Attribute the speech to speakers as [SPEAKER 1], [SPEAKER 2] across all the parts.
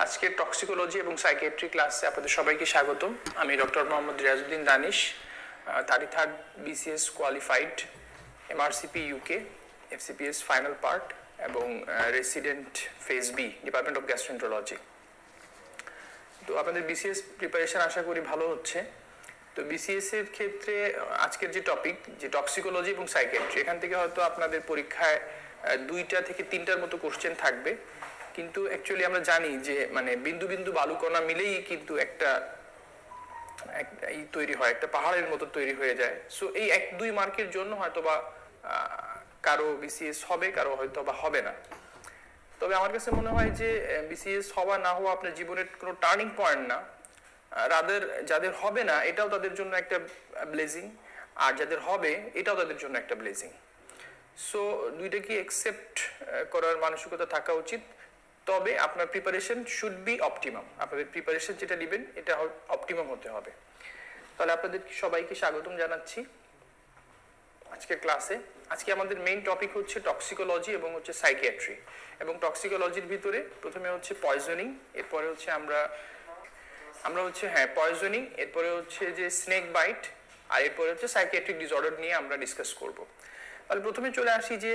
[SPEAKER 1] আজকের টক্সিকোলজি এবং সাইকিয়াট্রি ক্লাসে আপনাদের সবাইকে স্বাগতম। আমি doctor Mohammad Riazuddin Danish, 33rd BCS qualified, MRCP UK, FCPS final part এবং resident phase B, department of gastroenterology. তো আপনাদের BCS প্রিপারেশন আশা করি ভালো হচ্ছে। তো BCS এর ক্ষেত্রে আজকের যে টপিক, যে টক্সিকোলজি এবং সাইকিয়াট্রি, এখান থেকে হয়তো আপনাদের পরীক্ষায় 2টা থেকে 3টার মতো কোশ্চেন থাকবে। কিন্তু অ্যাকচুয়ালি আমরা জানি যে মানে বিন্দু বিন্দু বালুকণা মিলেই কিন্তু একটা তৈরি হয়, একটা পাহাড়ের মতো তৈরি হয়ে যায়। সো এই 1-2 মার্কের জন্য হয়তো বা কারো BCS হবে, কারো হয়তো বা হবে না। তবে আমার কাছে মনে হয় যে BCS হওয়া না হওয়া আপনার জীবনের কোনো টার্নিং পয়েন্ট না, রাদার যাদের হবে না এটাও তাদের জন্য একটা ব্লেসিং, আর যাদের হবে এটাও তাদের জন্য একটা ব্লেসিং। সো দুইটাকে অ্যাকসেপ্ট করার মানসিকতা থাকা উচিত। তবে আপনার প্রিপারেশন শুড বি অপটিমাম, আপনাদের প্রিপারেশন যেটা নেবেন এটা অপটিমাম হতে হবে। তাহলে আপনাদের সবাইকে স্বাগতম জানাচ্ছি আজকের ক্লাসে। আজকে আমাদের মেইন টপিক হচ্ছে টক্সিকোলজি এবং হচ্ছে সাইকিয়াট্রি। এবং টক্সিকোলজির ভিতরে প্রথমে হচ্ছে পয়জনিং, এরপরে হচ্ছে আমরা হচ্ছে পয়জনিং, এরপরে হচ্ছে যে স্নেক বাইট, আর এরপরে হচ্ছে সাইকিয়াট্রিক ডিসঅর্ডার নিয়ে আমরা ডিসকাস করব। তাহলে প্রথমে চলে আসি যে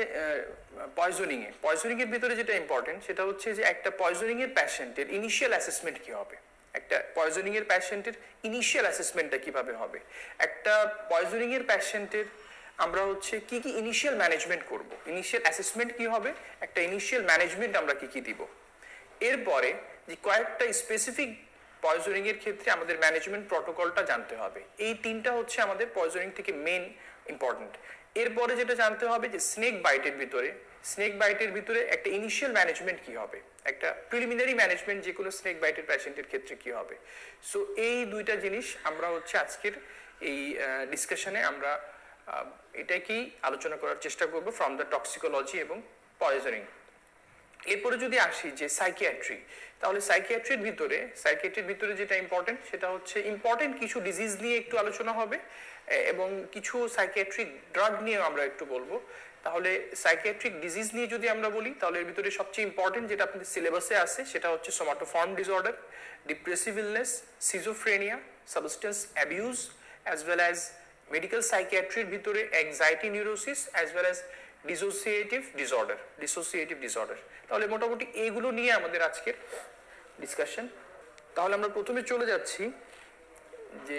[SPEAKER 1] পয়জনিং এর ভিতরে যেটা ইম্পর্টেন্ট সেটা হচ্ছে যে একটা পয়জনিং এর প্যাশেন্টের ইনিশিয়াল অ্যাসেসমেন্ট কি হবে, একটা পয়জনিং এর প্যাশেন্টের ইনিশিয়াল অ্যাসেসমেন্টটা কিভাবে হবে, একটা পয়জনিং এর প্যাশেন্টের আমরা হচ্ছে কি কি ইনিশিয়াল ম্যানেজমেন্ট করব, ইনিশিয়াল অ্যাসেসমেন্ট কি হবে, একটা ইনিশিয়াল ম্যানেজমেন্ট আমরা কি কি দিব, এরপরে যে কয়েকটা স্পেসিফিক পয়জনিং এর ক্ষেত্রে আমাদের ম্যানেজমেন্ট প্রটোকলটা জানতে হবে। এই 3টা হচ্ছে আমাদের পয়জনিং থেকে মেইন ইম্পর্টেন্ট। এরপরে যেটা জানতে হবে যে স্নেক বাইটের ভিতরে একটা ইনিশিয়াল ম্যানেজমেন্ট কি হবে, একটা প্রিলিমিনারি ম্যানেজমেন্ট যে কোনো স্নেক বাইটের পেশেন্টের ক্ষেত্রে কি হবে। সো এই 2টা জিনিস আমরা হচ্ছে আজকের এই ডিসকাশনে আমরা এটাকেই আলোচনা করার চেষ্টা করব ফ্রম দ্য টক্সিকোলজি এবং পয়জনিং। এরপরে যদি আসি যে সাইকিয়াট্রি, তাহলে সাইকিয়াট্রির ভিতরে যেটা ইম্পর্টেন্ট সেটা হচ্ছে ইম্পর্টেন্ট কিছু ডিজিজ নিয়ে একটু আলোচনা হবে এবং কিছু সাইকিয়াট্রিক ড্রাগ নিয়ে আমরা একটু বলবো। তাহলে সাইকিয়াট্রিক ডিজিজ নিয়ে যদি আমরা বলি তাহলে এর ভিতরে সবচেয়ে ইম্পর্টেন্ট যেটা আপনাদের সিলেবাসে আছে সেটা হচ্ছে somatoform disorder, depressive illness, schizophrenia, substance abuse, as well as medical সাইকিয়াট্রির ভিতরে anxiety neurosis, as well as dissociative disorder. তাহলে মোটামুটি এইগুলো নিয়ে আমাদের আজকের ডিসকাশন। তাহলে আমরা প্রথমে চলে যাচ্ছি যে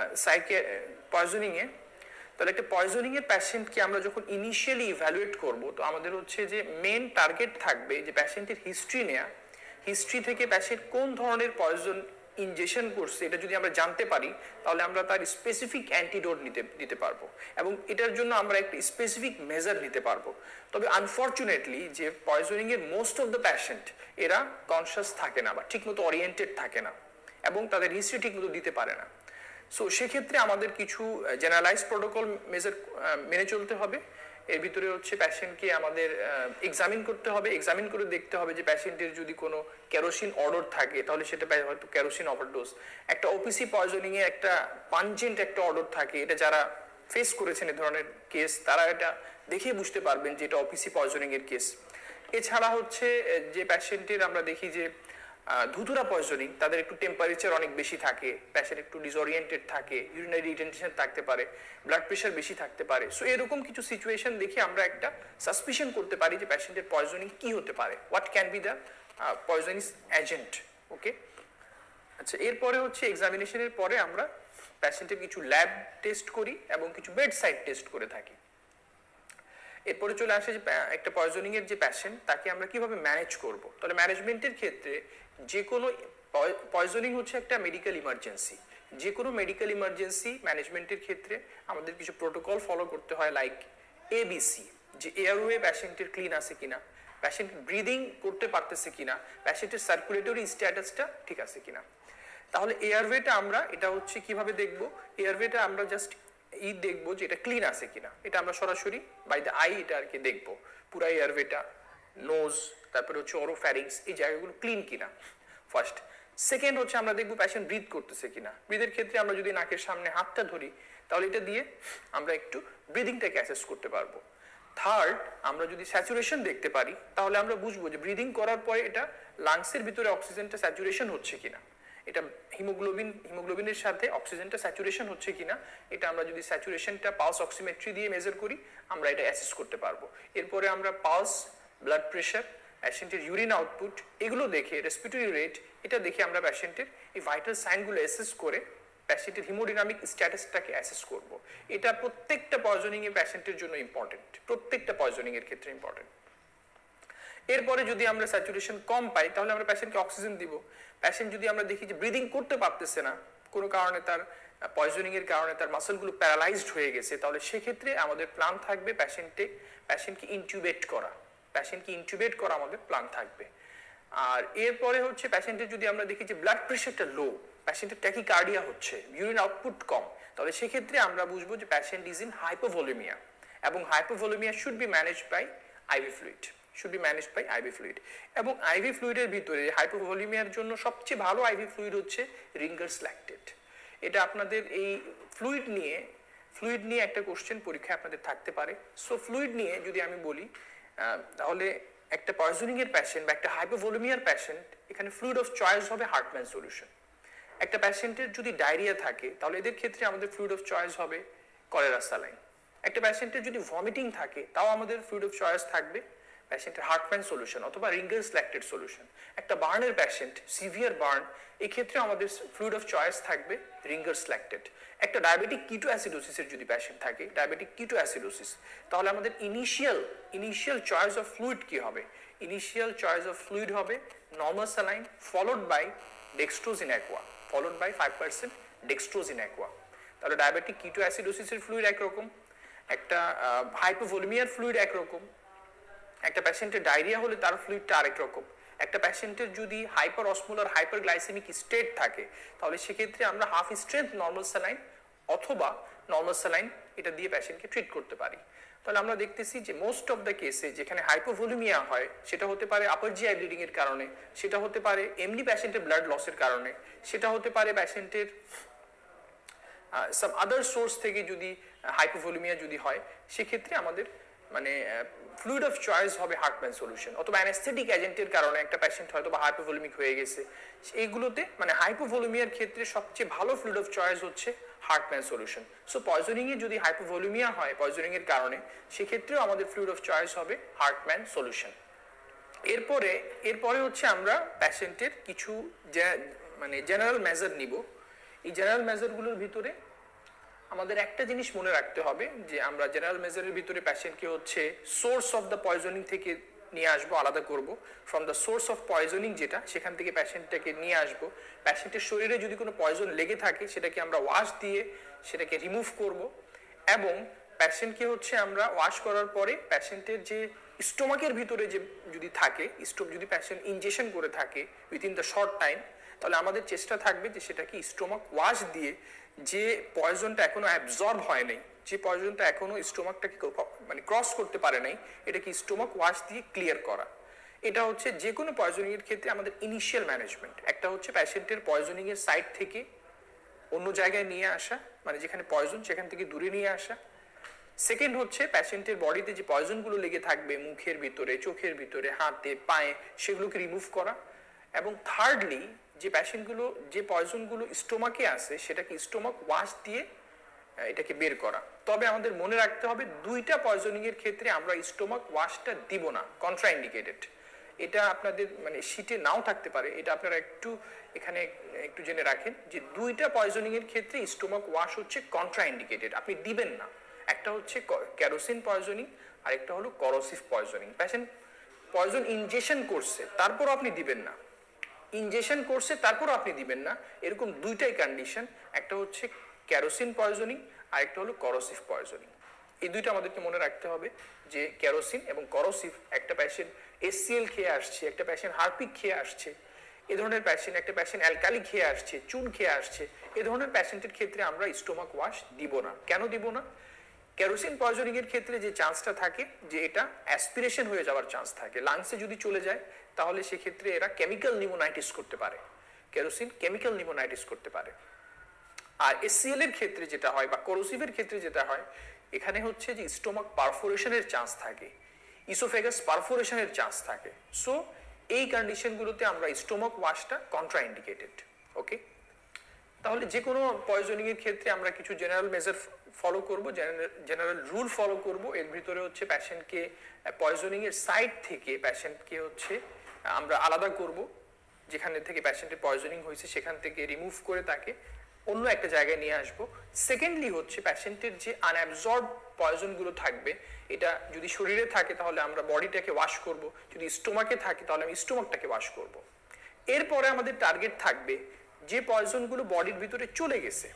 [SPEAKER 1] পয়জনিং এ। তাহলে একটা পয়জনিং এর প্যাশেন্টকে আমরা যখন ইনিশিয়ালি ইভ্যালুয়েট করব, তো আমাদের হচ্ছে যে মেন টার্গেট থাকবে যে প্যাশেন্টের হিস্ট্রি নেয়া, হিস্ট্রি থেকে প্যাশেন্ট কোন ধরনের পয়জন ইনজেকশন করছে এটা যদি আমরা জানতে পারি তাহলে আমরা তার স্পেসিফিক অ্যান্টিডোট দিতে পারবো এবং এটার জন্য আমরা একটা স্পেসিফিক মেজার নিতে পারবো। তবে আনফর্চুনেটলি যে পয়জনিং এর মোস্ট অফ দ্য প্যাশেন্ট এরা কনসিয়াস থাকে না বা ঠিকমতো ওরিয়েন্টেড থাকে না এবং তাদের হিস্ট্রি ঠিকমতো দিতে পারে না। সো সেক্ষেত্রে আমাদের কিছু জেনারেলাইজ প্রোটোকল মেনে চলতে হবে। এর ভিতরে হচ্ছে প্যাশেন্টকে আমাদের এক্সামিন করতে হবে, এক্সামিন করে দেখতে হবে যে প্যাশেন্টের যদি কোনো কেরোসিন অর্ডার থাকে তাহলে সেটা হয়তো কেরোসিন ওভারডোজ, একটা ওপিসি পয়জনিং এ একটা পাঞ্জেন্ট একটা অর্ডার থাকে, এটা যারা ফেস করেছেন এই ধরনের কেস তারা এটা দেখে বুঝতে পারবেন যে এটা ওপিসি পয়জনিং এর কেস। এছাড়া হচ্ছে যে প্যাশেন্টের আমরা দেখি যে ধুতুরা পয়জনিং, তাদের একটু টেম্পারেচার অনেক বেশি থাকে, প্যাশেন্ট একটু ডিসওরিয়েন্টেড থাকে, ইউরিনারি রিটেনশন থাকতে পারে, ব্লাড প্রেশার বেশি থাকতে পারে। সো এরকম কিছু সিচুয়েশন দেখে আমরা একটা সাসপিশন করতে পারি যে প্যাশেন্টের পয়জনিং কি হতে পারে, what can be the poisonous agent. Okay, আচ্ছা, এরপরে হচ্ছে এক্সামিনেশনের পরে আমরা প্যাশেন্টের কিছু ল্যাব টেস্ট করি এবং কিছু বেড সাইড টেস্ট করে থাকি। এরপরে চলে আসে যে একটা পয়জনিং এর যে প্যাশেন্ট তাকে আমরা কিভাবে ম্যানেজ করব। তাহলে ম্যানেজমেন্টের ক্ষেত্রে যে কোনো পয়জনিং হচ্ছে একটা মেডিকেল ইমার্জেন্সি, যে কোনো মেডিকেল ইমার্জেন্সি ম্যানেজমেন্টের ক্ষেত্রে আমাদের কিছু প্রোটোকল ফলো করতে হয়, লাইক ABC, যে এয়ারওয়ে প্যাশেন্টের ক্লিন আছে কিনা, প্যাশেন্ট ব্রিদিং করতে পারতেছে কিনা, প্যাশেন্টের সার্কুলেটরি স্ট্যাটাসটা ঠিক আছে কিনা। তাহলে এয়ারওয়েটা আমরা এটা হচ্ছে কিভাবে দেখব, এয়ারওয়েটা আমরা জাস্ট দেখবো যে এটা ক্লিন আছে কিনা, এটা আমরা সরাসরি বাই দ্য আই এটা আর কি দেখবো, পুরা এয়ারওয়েটা, নোজ, তারপরে হচ্ছে ওরোফ্যারিংস, এই জায়গাগুলো ক্লিন কিনা ফার্স্ট। সেকেন্ড হচ্ছে আমরা দেখবো প্যাশেন্ট ব্রিথ করতেছে কিনা। ব্রিথের ক্ষেত্রে আমরা যদি নাকের সামনে হাতটা ধরি তাহলে এটা দিয়ে আমরা একটু ব্রিদিংটাকে অ্যাসেস করতে পারবো। থার্ড, আমরা যদি স্যাচুরেশন দেখতে পারি তাহলে আমরা বুঝবো যে ব্রিদিং করার পরে এটা লাংসের ভিতরে অক্সিজেনটা স্যাচুরেশন হচ্ছে কিনা, এটা হিমোগ্লোবিনের সাথে অক্সিজেনটা স্যাচুরেশন হচ্ছে কিনা, এটা আমরা যদি স্যাচুরেশনটা পালস অক্সিমেট্রি দিয়ে মেজার করি আমরা এটা অ্যাসেস করতে পারবো। এরপরে আমরা পালস, ব্লাড প্রেশার, প্যাশেন্টের ইউরিন আউটপুট এগুলো দেখে, রেসপিরেটরি রেট এটা দেখে আমরা প্যাশেন্টের এই ভাইটাল সাইনগুলো অ্যাসেস করে প্যাশেন্টের হিমোডিনামিক স্ট্যাটাসটাকে অ্যাসেস করব। এটা প্রত্যেকটা পয়জনিং এর প্যাশেন্টের জন্য ইম্পর্টেন্ট, প্রত্যেকটা পয়জনিং এর ক্ষেত্রে ইম্পর্টেন্ট। এরপরে যদি আমরা স্যাচুরেশন কম পাই তাহলে আমরা প্যাশেন্টকে অক্সিজেন দিব। প্যাশেন্ট যদি আমরা দেখি যে ব্রিদিং করতে পারতেছে না, কোনো কারণে তার পয়জনিং এর কারণে তার মাসলগুলো প্যারালাইজড হয়ে গেছে, তাহলে সেক্ষেত্রে আমাদের প্ল্যান থাকবে প্যাশেন্টকে ইনটিউবেট করা, আমাদের প্ল্যান থাকবে। আর এরপরে হচ্ছে প্যাশেন্টের যদি আমরা দেখি যে ব্লাড প্রেশারটা লো, প্যাশেন্টের ট্যাকিকার্ডিয়া হচ্ছে, ইউরিন আউটপুট কম, তাহলে সেক্ষেত্রে আমরা বুঝবো যে প্যাশেন্ট ইজ ইন হাইপোভলিমিয়া, এবং hypovolaemia should be managed by IV fluid. এবং আইভি ফ্লুইডের ভিতরে হাইপোভলিমিয়ার জন্য সবচেয়ে ভালো আইভি ফ্লুইড হচ্ছে রিঙ্গার্স ল্যাকটেট। এটা আপনাদের এই ফ্লুইড নিয়ে একটা কোশ্চেন পরীক্ষায় আপনাদের থাকতে পারে। সো ফ্লুইড নিয়ে যদি আমি বলি তাহলে একটা পয়জনিং এর প্যাশেন্ট বা একটা হাইপোভলিমিয়ার প্যাশেন্ট, এখানে ফ্লুইড অফ চয়েস হবে হার্টম্যান সলিউশন। একটা প্যাশেন্টের যদি ডায়রিয়া থাকে তাহলে এদের ক্ষেত্রে আমাদের ফ্লুইড অফ চয়েস হবে কলেরা স্যালাইন। একটা প্যাশেন্টের যদি ভমিটিং থাকে তাও আমাদের ফ্লুইড অফ চয়েস থাকবে প্যাশেন্টের হার্টম্যান সলিউশন অথবা রিঙ্গার্স ল্যাকটেট সলিউশন। একটা বার্নের প্যাশেন্ট, সিভিয়ার বার্ন, এই ক্ষেত্রে আমাদের ফ্লুইড অফ চয়েস থাকবে রিঙ্গার্স ল্যাকটেট। একটা ডায়াবেটিক কিটো অ্যাসিডোসিসের যদি প্যাশেন্ট থাকে, তাহলে আমাদের ইনিশিয়াল চয়েস অফ ফ্লুইড কি হবে? ইনিশিয়াল চয়েস অফ ফ্লুইড হবে normal saline followed by dextrose in aqua, 5% dextrose in aqua. তাহলে ডায়াবেটিক কিটো অ্যাসিডোসিসের ফ্লুইড একরকম, একটা হাইপোভলিমিয়ার ফ্লুইড একরকম, একটা প্যাশেন্টের ডায়রিয়া হলে তার ফ্লুইডটা আরেক রকম। একটা প্যাশেন্টের যদি হাইপার অসমোলার হাইপারগ্লাইসেমিক স্টেট থাকে তাহলে সেক্ষেত্রে আমরা হাফ স্ট্রেংথ নর্মাল স্যালাইন অথবা নর্মাল স্যালাইন এটা দিয়ে প্যাশেন্টকে ট্রিট করতে পারি। তাহলে আমরা দেখতেছি যে মোস্ট অফ দ্য কেসে যেখানে হাইপোভলিমিয়া হয় সেটা হতে পারে আপার জিআই ব্লিডিং এর কারণে, সেটা হতে পারে এমনি প্যাশেন্টের ব্লাড লসের কারণে, সেটা হতে পারে প্যাশেন্টের সাম আদার সোর্স থেকে যদি হাইপোভলিমিয়া যদি হয়, সেক্ষেত্রে আমাদের মানে ফ্লুইড অফ চয়েস হবে হার্টম্যান সলিউশন, অথবা অ্যানেস্থেটিক এজেন্টের কারণে একটা প্যাশেন্ট হয়তো বা হাইপোভলিমিক হয়ে গেছে, এইগুলোতে মানে হাইপোভলিমিয়ার ক্ষেত্রে সবচেয়ে ভালো ফ্লুইড অফ চয়েস হচ্ছে হার্টম্যান সলিউশন। সো পয়জনিং এ যদি হাইপোভলিমিয়া হয় পয়জনিং এর কারণে, সেক্ষেত্রেও আমাদের ফ্লুইড অফ চয়েস হবে হার্টম্যান সলিউশন। এরপরে হচ্ছে আমরা প্যাশেন্টের কিছু মানে জেনারেল মেজার নিব। এই জেনারেল মেজারগুলোর ভিতরে আমাদের একটা জিনিস মনে রাখতে হবে যে আমরা জেনারেল মেজারের ভিতরে প্যাশেন্টকে হচ্ছে সোর্স অফ দ্য পয়জনিং থেকে নিয়ে আসবো, আলাদা করব from the source of poisoning, যেটা সেখান থেকে প্যাশেন্টটাকে নিয়ে আসবো। প্যাশেন্টের শরীরে যদি কোনো পয়জন লেগে থাকে সেটাকে আমরা ওয়াশ দিয়ে সেটাকে রিমুভ করব, এবং প্যাশেন্টকে হচ্ছে আমরা ওয়াশ করার পরে প্যাশেন্টের যে স্টোমাকের ভিতরে যে যদি থাকে, যদি প্যাশেন্ট ইনজেকশন করে থাকে উইথিন দ্য শর্ট টাইম, তাহলে আমাদের চেষ্টা থাকবে যে সেটাকে স্টোমাক ওয়াশ দিয়ে যে পয়জনটা এখনো অ্যাবজর্ব হয় নাই, যে পয়জনটা এখনো স্টোমাকটাকে মানে ক্রস করতে পারে নাই, এটাকে স্টোমাক ওয়াশ দিয়ে ক্লিয়ার করা। এটা হচ্ছে যে কোনো পয়জনিং এর ক্ষেত্রে আমাদের ইনিশিয়াল ম্যানেজমেন্ট। একটা হচ্ছে প্যাশেন্টের পয়জনিং এর সাইড থেকে অন্য জায়গায় নিয়ে আসা, মানে যেখানে পয়জন সেখান থেকে দূরে নিয়ে আসা। সেকেন্ড হচ্ছে প্যাশেন্টের বডিতে যে পয়জনগুলো লেগে থাকবে মুখের ভিতরে, চোখের ভিতরে, হাতে, পায়ে, সেগুলোকে রিমুভ করা। এবং থার্ডলি যে যে পয়জনগুলো স্টোমাকে আসে সেটাকে স্টোমাক ওয়াশ দিয়ে এটাকে বের করা। তবে আমাদের মনে রাখতে হবে দুইটা পয়জনিং এর ক্ষেত্রে আমরা স্টোমাক ওয়াশটা দিব না, কন্ট্রাইন্ডিকেটেড। এটা আপনাদের মানে শীটে নাও থাকতে পারে, এটা আপনারা এখানে একটু জেনে রাখেন যে দুইটা পয়জনিং এর ক্ষেত্রে স্টোমাক ওয়াশ হচ্ছে কন্ট্রাইন্ডিকেটেড, আপনি দিবেন না। একটা হচ্ছে কেরোসিন পয়জনিং আর একটা হলো corrosive poisoning. Patient poison injection করছে তারপর আপনি দিবেন না, ইনজেকশন করছে তারপর আপনি দিবেন না, এরকম দুইটাই কন্ডিশন। একটা হচ্ছে কেরোসিন পয়জনিং আর একটা হলো করোসিভ পয়জনিং। এই দুইটা আমাদেরকে মনে রাখতে হবে যে কেরোসিন এবং করোসিভ, একটা প্যাশেন্ট এসসিএল খেয়ে আসছে, একটা প্যাশেন্ট হারপিক খেয়ে আসছে, এ ধরনের প্যাশেন্ট, একটা প্যাশেন্ট অ্যালকালি খেয়ে আসছে, চুন খেয়ে আসছে, এ ধরনের প্যাশেন্টের ক্ষেত্রে আমরা স্টোমাক ওয়াশ দিব না। কেন দিব না? কেরোসিন পয়জনিং এর ক্ষেত্রে যে চান্সটা থাকে যে এটা অ্যাসপিরেশন হয়ে যাওয়ার চান্স থাকে, লাংসে যদি চলে যায় তাহলে সেক্ষেত্রে এরা কেমিক্যাল নিউমোনাইটিস করতে পারে, কেরোসিন কেমিক্যাল নিউমোনাইটিস করতে পারে। আর এসসিএল এর ক্ষেত্রে যেটা হয় বা করোসিভের ক্ষেত্রে যেটা হয়, এখানে হচ্ছে যে স্টোমাক পারফোরেশনের চান্স থাকে, ইসোফেগাস পারফোরেশনের চান্স থাকে। সো এই কন্ডিশনগুলোতে আমরা স্টোমাক ওয়াশটা কন্ট্রাইন্ডিকেটেড। ওকে, তাহলে যে কোনো পয়জনিং এর ক্ষেত্রে আমরা কিছু জেনারেল মেজার ফলো করব, জেনারেল রুল ফলো করব। এর ভিতরে হচ্ছে প্যাশেন্টকে পয়জনিং এর সাইড থেকে প্যাশেন্টকে হচ্ছে আমরা আলাদা করব, যেখানে থেকে প্যাশেন্টের পয়জনিং হয়েছে সেখান থেকে রিমুভ করে তাকে অন্য একটা জায়গায় নিয়ে আসবো। সেকেন্ডলি হচ্ছে প্যাশেন্টের যে আনঅ্যাবজর্ব পয়জনগুলো থাকবে, এটা যদি শরীরে থাকে তাহলে আমরা বডিটাকে ওয়াশ করব, যদি স্টোমাকে থাকে তাহলে আমি স্টোমাকটাকে ওয়াশ করব। এরপরে আমাদের টার্গেট থাকবে যে পয়জনগুলো বডির ভিতরে চলে গেছে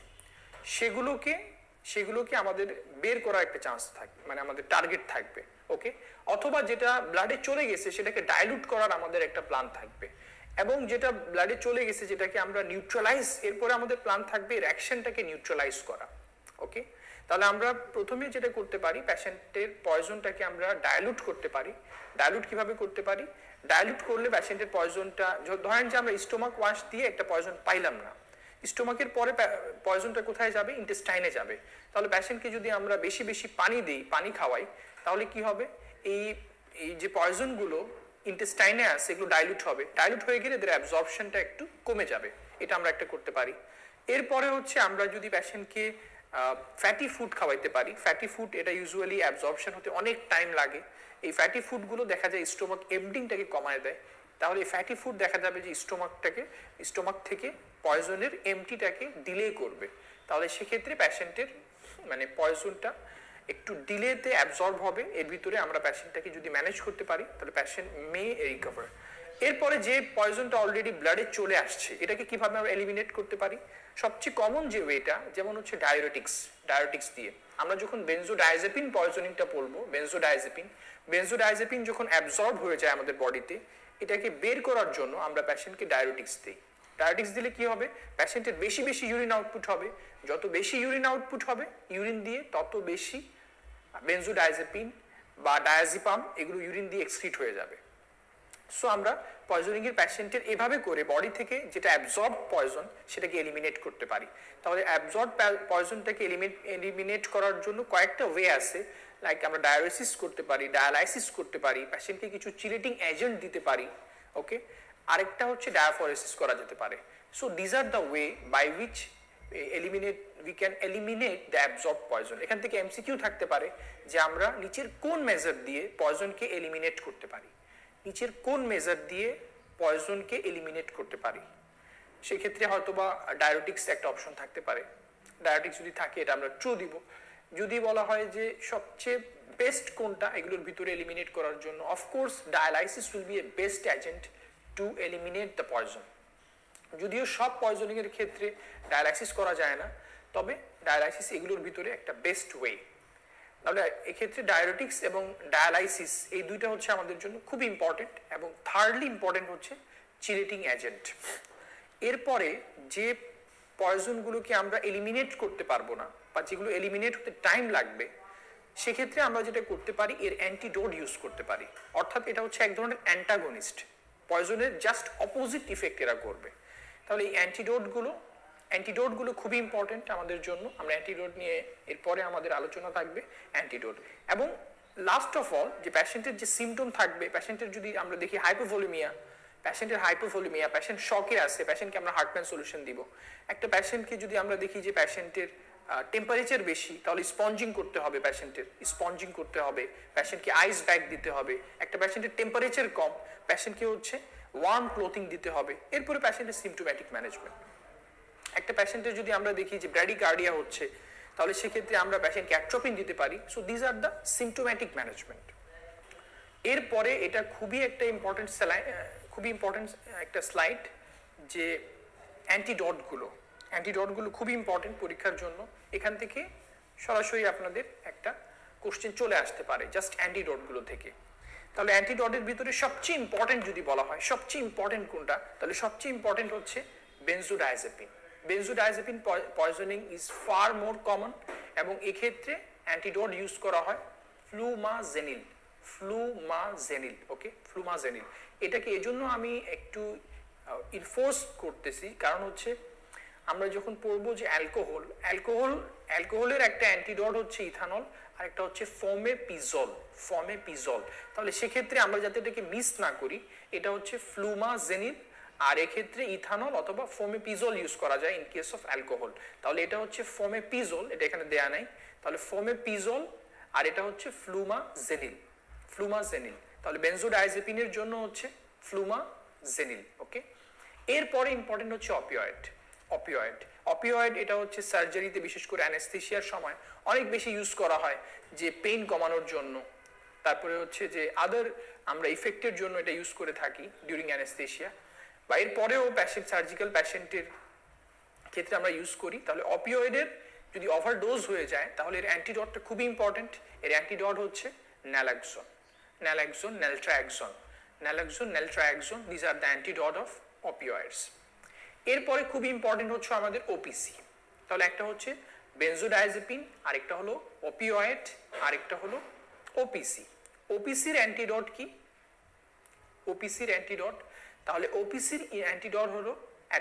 [SPEAKER 1] সেগুলোকে আমাদের বের করার একটা চান্স থাকবে, মানে আমাদের টার্গেট থাকবে। ওকে, অথবা যেটা ব্লাডে চলে গেছে সেটাকে ডাইলুট করার আমাদের একটা প্ল্যান থাকবে, এবং যেটা ব্লাডে চলে গেছে যেটাকে আমরা নিউট্রালাইজ, এরপরে আমাদের প্ল্যান থাকবে এর অ্যাকশনটাকে নিউট্রালাইজ করা। ওকে, তাহলে আমরা প্রথমে যেটা করতে পারি, প্যাশেন্টের পয়জনটাকে আমরা ডাইলুট করতে পারি। ডাইলুট কিভাবে করতে পারি? ডাইলুট করলে প্যাশেন্টের পয়জনটা, ধরেন যে আমরা স্টোমাক ওয়াশ দিয়ে একটা পয়জন পাইলাম না, স্টোমাকের পরে পয়জনটা কোথায় যাবে? ইন্টেস্টাইনে যাবে। তাহলে প্যাশেন্টকে যদি আমরা বেশি বেশি পানি দিই, পানি খাওয়াই, তাহলে কি হবে? এই যে পয়জনগুলো ইন্টেস্টাইনে আছে এগুলো ডাইলুট হবে, ডাইলুট হয়ে গেলে এদের অ্যাবজর্পশনটা একটু কমে যাবে। এটা আমরা একটা করতে পারি। এরপরে হচ্ছে আমরা যদি প্যাশেন্টকে ফ্যাটি ফুড খাওয়াইতে পারি, ফ্যাটি ফুড এটা ইউজুয়ালি অ্যাবজর্পশন হতে অনেক টাইম লাগে। এই ফ্যাটি ফুডগুলো দেখা যায় স্টোমাক এমডিংটাকে কমায় দেয়। তাহলে এই ফ্যাটি ফুড দেখা যাবে যে স্টোমাক থেকে পয়জনের এমটিটাকে ডিলে করবে। তাহলে সেক্ষেত্রে প্যাশেন্টের মানে পয়জনটা একটু ডিলেতে অ্যাবজর্ব হবে। এর ভিতরে আমরা প্যাশেন্টটাকে যদি ম্যানেজ করতে পারি তাহলে প্যাশেন্ট মে রিকভার। এরপরে যে পয়জনটা অলরেডি ব্লাডে চলে আসছে এটাকে কিভাবে আমরা এলিমিনেট করতে পারি? সবচেয়ে কমন যে ওয়েটা যেমন হচ্ছে ডায়োরেটিক্স দিয়ে। আমরা যখন বেনজোডায়াজেপিন পয়জনিংটা বলবো, বেনজোডায়াজেপিন যখন অ্যাবজর্ব হয়ে যায় আমাদের বডিতে, এটাকে বের করার জন্য আমরা প্যাশেন্টকে ডায়োরেটিক্স দিই। ডায়োরেটিক্স দিলে কি হবে? প্যাশেন্টের বেশি বেশি ইউরিন আউটপুট হবে। যত বেশি ইউরিন আউটপুট হবে ইউরিন দিয়ে, তত বেশি বেনজোডায়াজেপিন বা ডায়াজিপাম এগুলো ইউরিন দিয়ে এক্সক্রিট হয়ে যাবে। সো আমরা পয়জনিং এর প্যাশেন্টের এভাবে করে বডি থেকে যেটা অ্যাবজর্ব পয়জন সেটাকে এলিমিনেট করতে পারি। তাহলে অ্যাবজর্ব পয়জনটাকে এলিমিনেট করার জন্য কয়েকটা ওয়ে আছে, লাইক আমরা ডায়ালিসিস করতে পারি, ডায়ালাইসিস করতে পারি, প্যাশেন্টকে কিছু চিলেটিং এজেন্ট দিতে পারি। ওকে, আরেকটা হচ্ছে ডায়াফরেসিস করা যেতে পারে। So this are the way by which we can eliminate the absorbed poison. এখান থেকে এমসিকিউ থাকতে পারে যে আমরা নিচের কোন মেজার দিয়ে পয়জনকে এলিমিনেট করতে পারি, নিচের কোন মেজার দিয়ে পয়জনকে এলিমিনেট করতে পারি। সেক্ষেত্রে হয়তোবা ডায়োরেটিক্স একটা অপশন থাকতে পারে। ডায়োরেটিক্স যদি থাকে এটা আমরা ট্রু দিব। যদি বলা হয় যে সবচেয়ে বেস্ট কোনটা এগুলোর ভিতরে এলিমিনেট করার জন্য, of course dialysis will be a best agent to eliminate the poison. যদিও সব পয়জনিং এর ক্ষেত্রে ডায়ালাইসিস করা যায় না, তবে ডায়ালাইসিস এগুলোর ভিতরে একটা বেস্ট ওয়ে। তাহলে এক্ষেত্রে ডায়োরেটিক্স এবং ডায়ালাইসিস এই দুইটা হচ্ছে আমাদের জন্য খুব ইম্পর্টেন্ট। এবং থার্ডলি ইম্পর্টেন্ট হচ্ছে চিলেটিং এজেন্ট। এরপরে যে পয়জনগুলোকে আমরা এলিমিনেট করতে পারবো না বা যেগুলো এলিমিনেট হতে টাইম লাগবে, সেক্ষেত্রে আমরা যেটা করতে পারি এর অ্যান্টিডোট ইউজ করতে পারি। অর্থাৎ এটা হচ্ছে এক ধরনের অ্যান্টাগনিস্ট, পয়জনের জাস্ট অপোজিট ইফেক্ট এরা করবে। তাহলে এই অ্যান্টিডোটগুলো খুবই ইম্পর্টেন্ট আমাদের জন্য। আমরা অ্যান্টিডোট নিয়ে এরপরে আমাদের আলোচনা থাকবে অ্যান্টিডোট। এবং লাস্ট অফ অল যে প্যাশেন্টের যে সিমটম থাকবে, প্যাশেন্টের যদি আমরা দেখি হাইপোভলিমিয়া, প্যাশেন্ট শকে আছে, প্যাশেন্টকে আমরা হার্টম্যান সলিউশন দিব। একটা প্যাশেন্টকে যদি আমরা দেখি যে প্যাশেন্টের টেম্পারেচার বেশি, তাহলে স্পঞ্জিং করতে হবে, প্যাশেন্টকে আইস ব্যাগ দিতে হবে। একটা প্যাশেন্টের টেম্পারেচার কম, প্যাশেন্টকে হচ্ছে ওয়ার্ম ক্লোথিং দিতে হবে। এরপরে প্যাশেন্টের সিমটোম্যাটিক ম্যানেজমেন্ট। একটা প্যাশেন্টের যদি আমরা দেখি যে ব্র্যাডিকার্ডিয়া হচ্ছে, তাহলে সেক্ষেত্রে আমরা প্যাশেন্টকে অ্যাট্রোপিন দিতে পারি। So this are the symptomatic management. এরপরে এটা খুবই ইম্পর্টেন্ট একটা স্লাইড, যে অ্যান্টিডোটগুলো খুবই ইম্পর্টেন্ট পরীক্ষার জন্য। এখান থেকে সরাসরি আপনাদের একটা কোশ্চেন চলে আসতে পারে জাস্ট অ্যান্টিডোটগুলো থেকে। তাহলে অ্যান্টিডোটের ভিতরে সবচেয়ে ইম্পর্টেন্ট যদি বলা হয় সবচেয়ে ইম্পর্টেন্ট কোনটা, তাহলে সবচেয়ে ইম্পর্টেন্ট হচ্ছে benzodiazepine poisoning is far more common, এবং এক্ষেত্রে অ্যান্টিডোট ইউজ করা হয় ফ্লুমাজেনিল। ওকে, ফ্লুমাজেনিল। এটাকে এজন্য আমি একটু ইনফোর্স করতেছি, কারণ হচ্ছে আমরা যখন পড়বো যে অ্যালকোহলের একটা অ্যান্টিডট হচ্ছে ইথানল, আর একটা হচ্ছে ফর্মেপিজল। তাহলে সেক্ষেত্রে আমরা যাতে এটাকে মিস না করি, এটা হচ্ছে ফ্লুমাজেনিল, আর এক্ষেত্রে ইথানল অথবা ফর্মেপিজল ইউজ করা যায় ইন কেস অফ অ্যালকোহল। তাহলে এটা হচ্ছে ফর্মেপিজল, এটা এখানে দেয়া নাই, তাহলে ফর্মেপিজল, আর এটা হচ্ছে ফ্লুমাজেনিল। তাহলে বেনজোডায়াজেপিনের জন্য হচ্ছে ফ্লুমাজেনিল। ওকে, এরপরে ইম্পর্টেন্ট হচ্ছে অপিওয়েড। এটা হচ্ছে সার্জারিতে, বিশেষ করে অ্যানেস্থেসিয়ার সময় অনেক বেশি ইউজ করা হয়, যে পেইন কমানোর জন্য। তারপরে হচ্ছে যে আদার আমরা ইফেক্টের জন্য এটা ইউজ করে থাকি ডিউরিং অ্যানেস্থেসিয়া, বা এরপরেও সার্জিক্যাল প্যাশেন্টের ক্ষেত্রে আমরা ইউজ করি। তাহলে অপিওয়েডের যদি ওভারডোজ হয়ে যায়, তাহলে এর অ্যান্টিডটটা খুবই ইম্পর্টেন্ট। এর অ্যান্টিডট হচ্ছে naloxone, this are the antidote of opioids. এরপরে খুব ইম্পর্টেন্ট হচ্ছে আমাদের ওপিসি। তাহলে একটা হচ্ছে বেনজোডায়াজেপিন, আরেকটা হলো অপিওয়েড, আরেকটা হলো ওপিসি। ওপিসির অ্যান্টিডট কি? তাহলে ওপিসির অ্যান্টিডট হলো